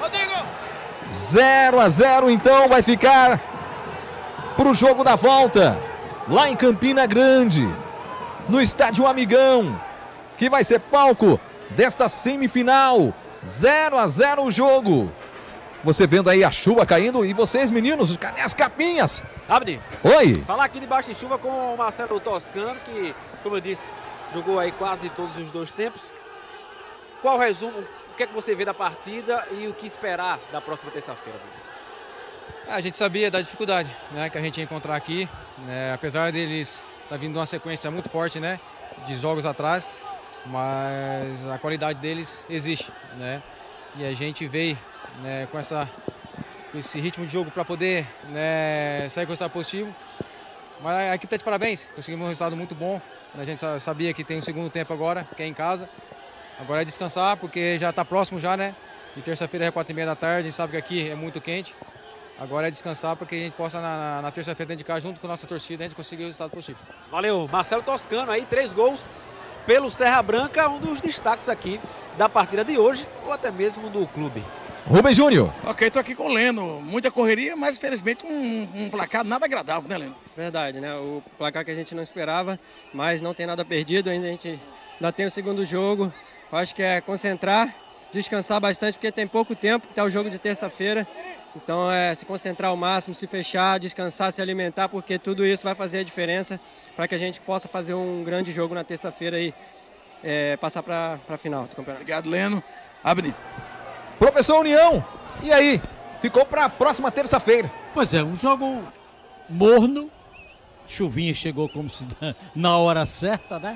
0-0 então vai ficar para o jogo da volta. Lá em Campina Grande, no estádio Amigão, que vai ser palco desta semifinal. 0-0 o jogo. Você vendo aí a chuva caindo. E vocês, meninos, cadê as capinhas? Abdi. Oi. Falar aqui debaixo de chuva com o Marcelo Toscano, que, como eu disse, jogou aí quase todos os 2 tempos. Qual o resumo? O que é que você vê da partida e o que esperar da próxima terça-feira? A gente sabia da dificuldade, né, que a gente ia encontrar aqui, né, apesar deles estar vindo uma sequência muito forte, né, de jogos atrás, mas a qualidade deles existe, né, e a gente veio, né, com esse ritmo de jogo para poder, né, sair com resultado positivo. Mas a equipe está de parabéns, conseguimos um resultado muito bom. A gente sabia que tem um segundo tempo agora, que é em casa. Agora é descansar, porque já está próximo já, né? E terça-feira é 4h30 da tarde, a gente sabe que aqui é muito quente. Agora é descansar para que a gente possa, na terça-feira, dentro de casa, junto com a nossa torcida, a gente conseguir o resultado positivo. Valeu, Marcelo Toscano aí, 3 gols pelo Serra Branca, um dos destaques aqui da partida de hoje, ou até mesmo do clube. Rubem Júnior. Ok, tô aqui com o Leno. Muita correria, mas felizmente um placar nada agradável, né, Leno? Verdade, né? O placar que a gente não esperava, mas não tem nada perdido ainda. A gente ainda tem o segundo jogo. Eu acho que é concentrar, descansar bastante, porque tem pouco tempo, até o jogo de terça-feira. Então é se concentrar ao máximo, se fechar, descansar, se alimentar, porque tudo isso vai fazer a diferença para que a gente possa fazer um grande jogo na terça-feira e passar para a final do campeonato. Obrigado, Leno. Abni. Professor União, e aí? Ficou para a próxima terça-feira. Pois é, um jogo morno. Chuvinha chegou como se na hora certa, né?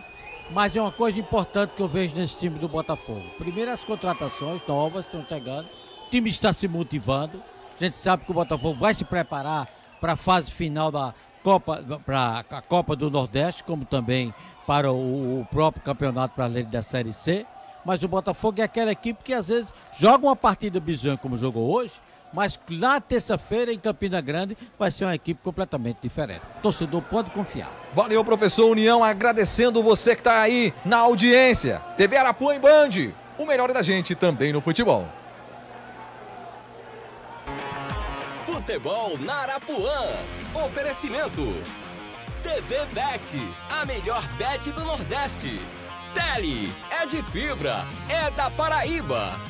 Mas é uma coisa importante que eu vejo nesse time do Botafogo. Primeiro, as contratações novas estão chegando, o time está se motivando. A gente sabe que o Botafogo vai se preparar para a fase final da Copa, para a Copa do Nordeste, como também para o próprio Campeonato Brasileiro da Série C. Mas o Botafogo é aquela equipe que às vezes joga uma partida bizonha como jogou hoje, mas na terça-feira em Campina Grande vai ser uma equipe completamente diferente. O torcedor pode confiar. Valeu, professor União, agradecendo você que está aí na audiência. TV Arapuã e Band, o melhor da gente também no futebol. Futebol na Arapuã. Oferecimento. TV Bet, a melhor bet do Nordeste. Tele, é de fibra, é da Paraíba.